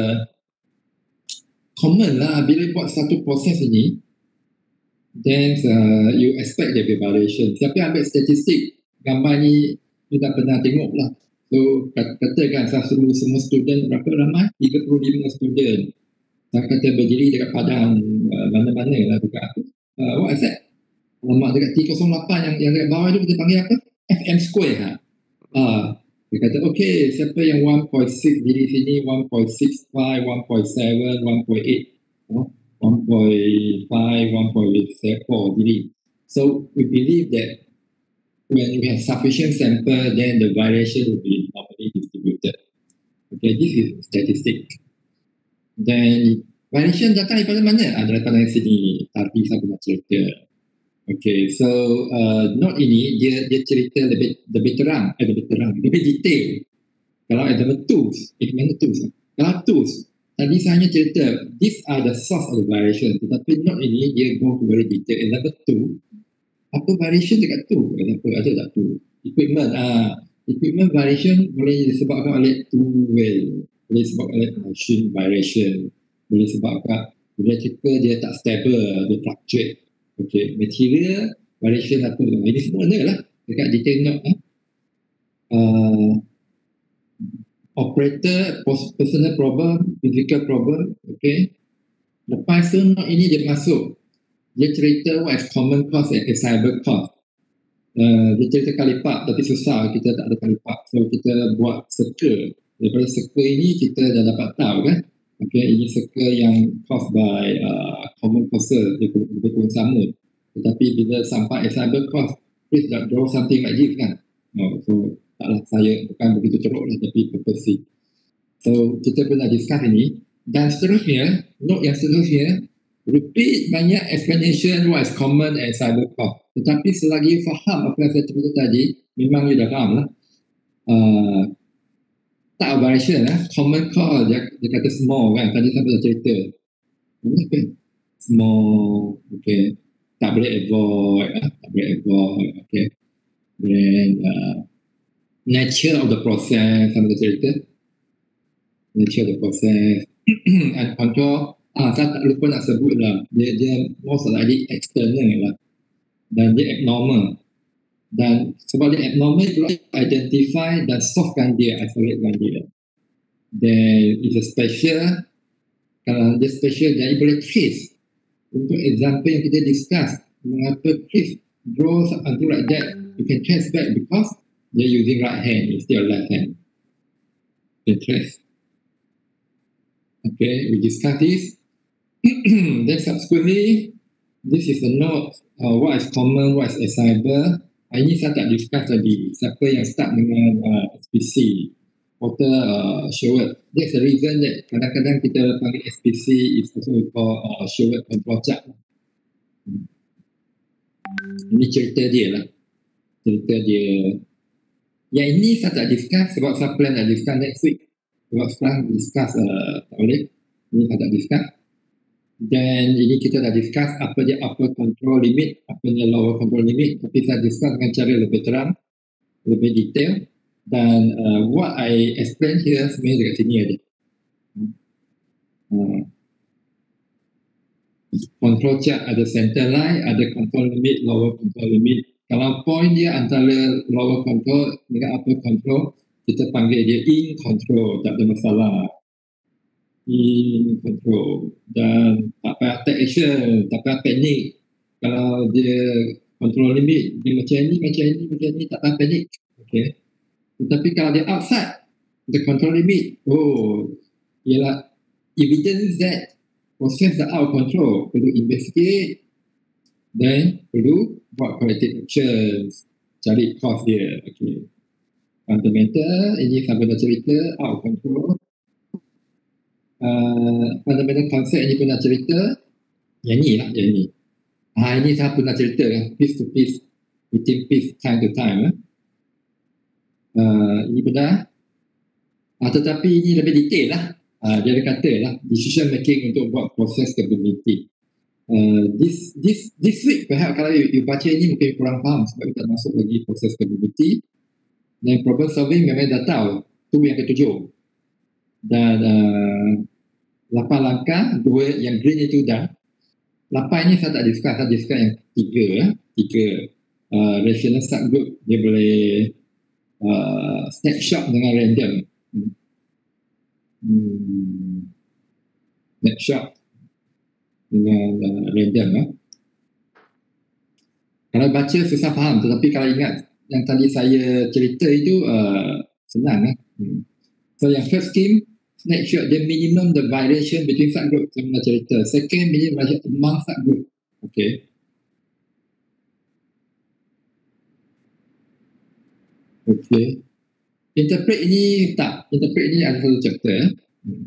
common lah bila buat satu proses ini. Then uh, you expect there be variation. Siapa yang ambil statistik gambar ni you dah pernah tengok lah. So katakan saya suruh semua student berapa ramai? tiga puluh lima student. Saya kata berdiri dekat padang uh, mana-mana lah dekat apa? Uh, what is that? Alamak dekat tiga kosong lapan yang, yang dekat bawah tu kita panggil apa? F M square ha? Uh, dia kata okay, siapa yang one point six diri sini, one point six five, one point seven, one point eight, uh, one point five, one point four diri. So we believe that when we have sufficient sample, then the variation will be normally distributed. Okay, this is statistic. Then variation datang daripada mana? Ah, datang dari sini. Tadi saya pernah cerita. Okay, so uh, note ini dia dia cerita lebih lebih terang, eh, lebih terang, lebih detail. Kalau ada tools, eh mana tools? Kalau tools, tadi saya hanya cerita these are the source of the variation. Tetapi note ini dia go to very detail. Example two, apa variation dekat tu? Example ada tak tu? Equipment, ah, equipment variation boleh disebabkan oleh tool well, boleh disebabkan oleh machine variation, boleh disebabkan electrical dia tak stable, dia fluctuate. Okay, material variation apa? Ini semua ada lah dekat detail note. Eh? Uh, operator, personal problem, physical problem. Okay. Lepas tu note ini dia masuk. Dia cerita what is common cause and assignable cause. Uh, dia cerita kalipat tapi susah, kita tak ada kalipat. So kita buat circle. Daripada circle ini kita dah dapat tahu kan. Okay, ini circle yang caused by uh, common causes, dia betul-betul sama. Tetapi bila sampai assignable cause, please tak draw something like this kan. Oh, so taklah saya bukan begitu teruk lah, tapi purposely. So kita pernah discuss ini. Dan seterusnya, note yang seterusnya, repeat banyak explanation what is common and assignable cause. Tetapi selagi faham apa yang saya cerita tadi, memang you dah faham lah. Uh, tak variation lah, common cause dia, dia kata small kan, tadi saya pernah cerita. Okay. Small, okay. Tak boleh avoid, ah, tak boleh avoid, okay. Then uh, nature of the process, saya pernah cerita. Nature of the process and control. Ah, saya tak lupa nak sebut lah. Dia, dia most likely external lah. Dan dia abnormal. Dan sebab dia abnormal, perlu identify dan solvekan dia, isolatekan dia. Then it's a special Kalau dia special, dia boleh trace. Untuk example yang kita discuss, mengapa Chris draw something like that, you can trace back because they're using right hand instead of left hand. You can trace. Okay, we discuss this. Then subsequently, this is the note, uh, what is common, what is assignable. Ini saya tak discuss tadi. Siapa yang start dengan uh, S P C, Water uh, Sherwood. That's the reason that kadang-kadang kita panggil S P C is also called uh, Sherwood Control Chart. Hmm. Ini cerita dia lah. Cerita dia. Yang ini saya tak discuss sebab saya plan nak discuss next week. Sebab sekarang discuss uh, tak boleh. Ini saya tak discuss. Dan ini kita dah discuss apa dia upper control limit, apa dia lower control limit. Tapi saya discuss dengan cara lebih terang, lebih detail. Dan uh, what I explain here sebenarnya dekat sini ada. Uh, control chart ada center line, ada control limit, lower control limit. Kalau point dia antara lower control dengan upper control, kita panggil dia in control, tak ada masalah. In control. Dan tak payah take action, tak payah panik. Kalau dia control limit, dia macam ni, macam ni, macam ni, tak payah panik. Okay. Tetapi kalau dia outside the control limit, oh, ialah evidence that proses dah out of control, perlu investigate, then perlu buat corrective actions, cari cause dia. Okay. Fundamental, ini saya pernah cerita, out of control. Uh, fundamental concept ini pernah cerita, yang ni lah, yang ni. Ha, ini saya pernah cerita kan, piece to piece, between piece, time to time. Eh. Uh, ini benar. Uh, tetapi ini lebih detail lah. Uh, dia ada kata lah, decision making untuk buat proses capability. Uh, this this this week perhaps kalau you, you baca ini mungkin kurang faham sebab kita masuk lagi proses capability. Dan problem solving memang dah tahu, tu yang ketujuh. Dan uh, lapan langkah, dua yang green itu dah. Lapan ini saya tak discuss, saya discuss yang tiga. Eh. Tiga uh, rational subgroup, dia boleh uh, snapshot dengan random. Hmm. Hmm. Snapshot dengan uh, random. Eh. Kalau baca susah faham, tetapi kalau ingat yang tadi saya cerita itu uh, senang. Eh. Hmm. So yang first scheme, snapshot the minimum the variation between subgroup, saya pernah cerita. Second, minimum variation among subgroup. Okay. Okay. Interpret ini tak. Interpret ini ada satu chapter. Hmm.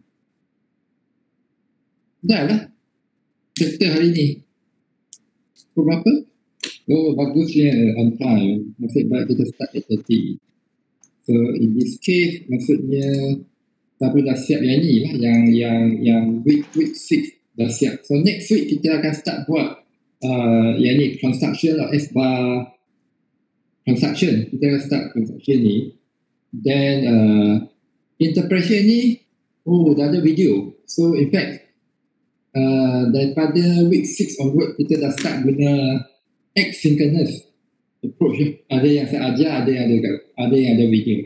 Dah lah. Chapter hari ni. Pukul berapa? Oh, bagusnya on time. Maksud baik kita start at thirty. So in this case, maksudnya tapi dah siap yang ni lah, yang yang yang week week six dah siap. So next week kita akan start buat uh, yang ni construction of S-bar construction. Kita akan start construction ni. Then uh, interpretation ni, oh dah ada video. So in fact uh, daripada week six onward kita dah start guna asynchronous approach. Ada yang saya ajar, ada yang ada ada yang ada video.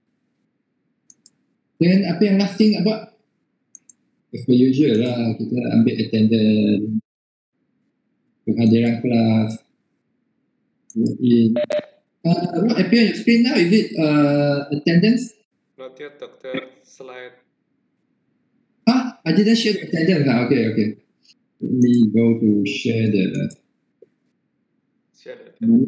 Then apa yang last thing nak buat? As per usual lah, kita ambil attendance, kehadiran kelas, login. Uh, what appear on your screen now? Is it uh, attendance? Not yet, Doctor. Slide. Ah, I didn't share the attendance. Ah, okay, okay. Let me go to share the. Share the Hmm.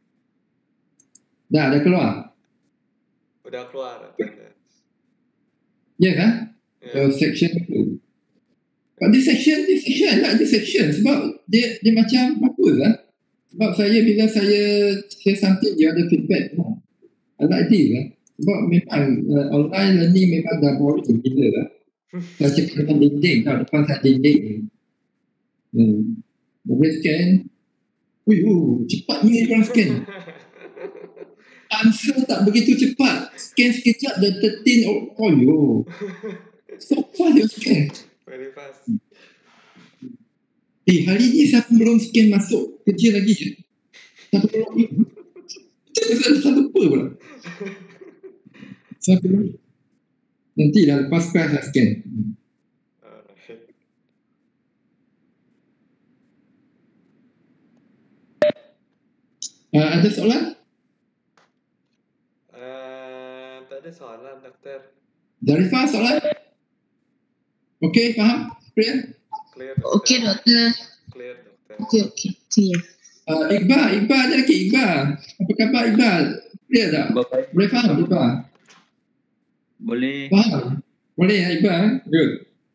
Dah, dah keluar? Udah keluar attendance. Yes, huh? Yeah. So section two. But this section, this section, I like this section sebab dia dia macam bagus lah. Sebab saya bila saya share something, dia ada feedback. No. I like this lah. Sebab memang uh, online learning memang dah boring gila lah. Saya cakap dengan dinding, tau, depan saya dinding. Hmm. Boleh scan. Ui, uh, cepatnya orang scan. Answer tak begitu cepat. Scan sekejap dah thirteen. Oh, oh yo. So fast your scan. Very fast. Eh, hari ni saya pun belum scan masuk kerja lagi je. Saya belum lagi. Saya lupa pula. Saya belum. Nanti dah lepas kelas saya scan. Alright. Uh, ada soalan? Uh, tak ada soalan, doktor. Zarifah, soalan? Okey, faham? Clear? Clear, doktor. Okey, doktor. Clear, doktor. Okey, okey. Clear. Uh, Iqbal, Iqbal ada lagi Iqbal. Apa khabar Iqbal? Clear tak? Bapak, Boleh faham Iqbal? boleh. Faham? Boleh ya Iqbal? Good.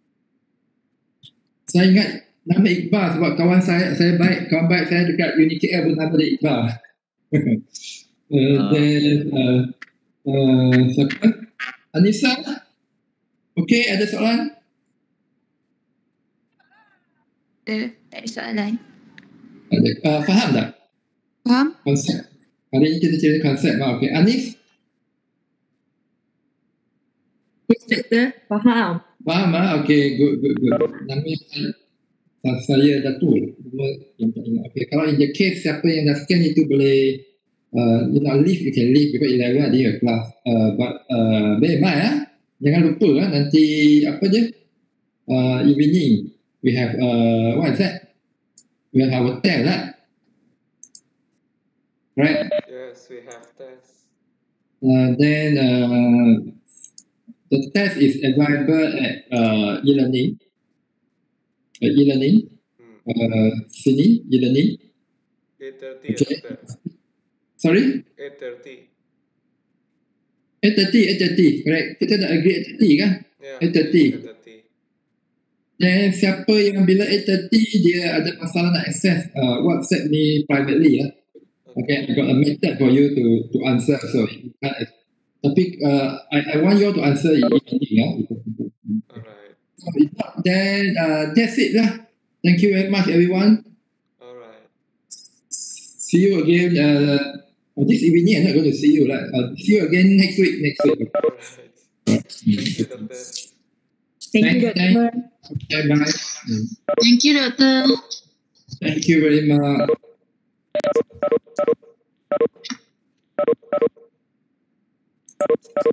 Saya ingat nama Iqbal sebab kawan saya saya baik, kawan baik saya dekat Uni K L pun nama dia Iqbal. uh, then, uh, uh, siapa? Anissa? Okey, ada soalan? Tak tak ada soalan. Ada. Uh, faham tak? Faham? Konsep. Hari ini kita cerita konsep. Ah, okey. Anis? Doktor, faham. Faham ah? Okey, good, good, good. Nama saya, saya Datul. Nama yang tak ingat. Okey, kalau in the case siapa yang dah scan itu boleh uh, you nak leave, you can leave because eleven ada your class. Uh, but uh, bear in mind ah, jangan lupa ah, nanti apa je? Uh, evening we have uh, what is that? We have our test lah. Right? Yes, we have test. Uh, then uh, the test is available at uh, e-learning. Uh, e-learning. Hmm. Uh, sini e-learning. eight thirty, Okay. doktor. Sorry? eight thirty. eight thirty, eight thirty. Correct. Kita dah agree eight thirty kan? Yeah. eight thirty. eight thirty. Dan siapa yang bila eight thirty dia ada masalah nak access uh, WhatsApp ni privately ya. Okay, I got a method for you to to answer. So, uh, tapi uh, I, I want you all to answer in evening ya. Alright. So, if not, then uh, that's it lah. Thank you very much everyone. Alright. See you again. Uh, this evening I'm not going to see you lah. Uh, see you again next week. Next week. Alright. Thank you, doktor. Thank Thank- you, doktor. Okay, bye. Mm. Thank you, doktor. Thank you very much.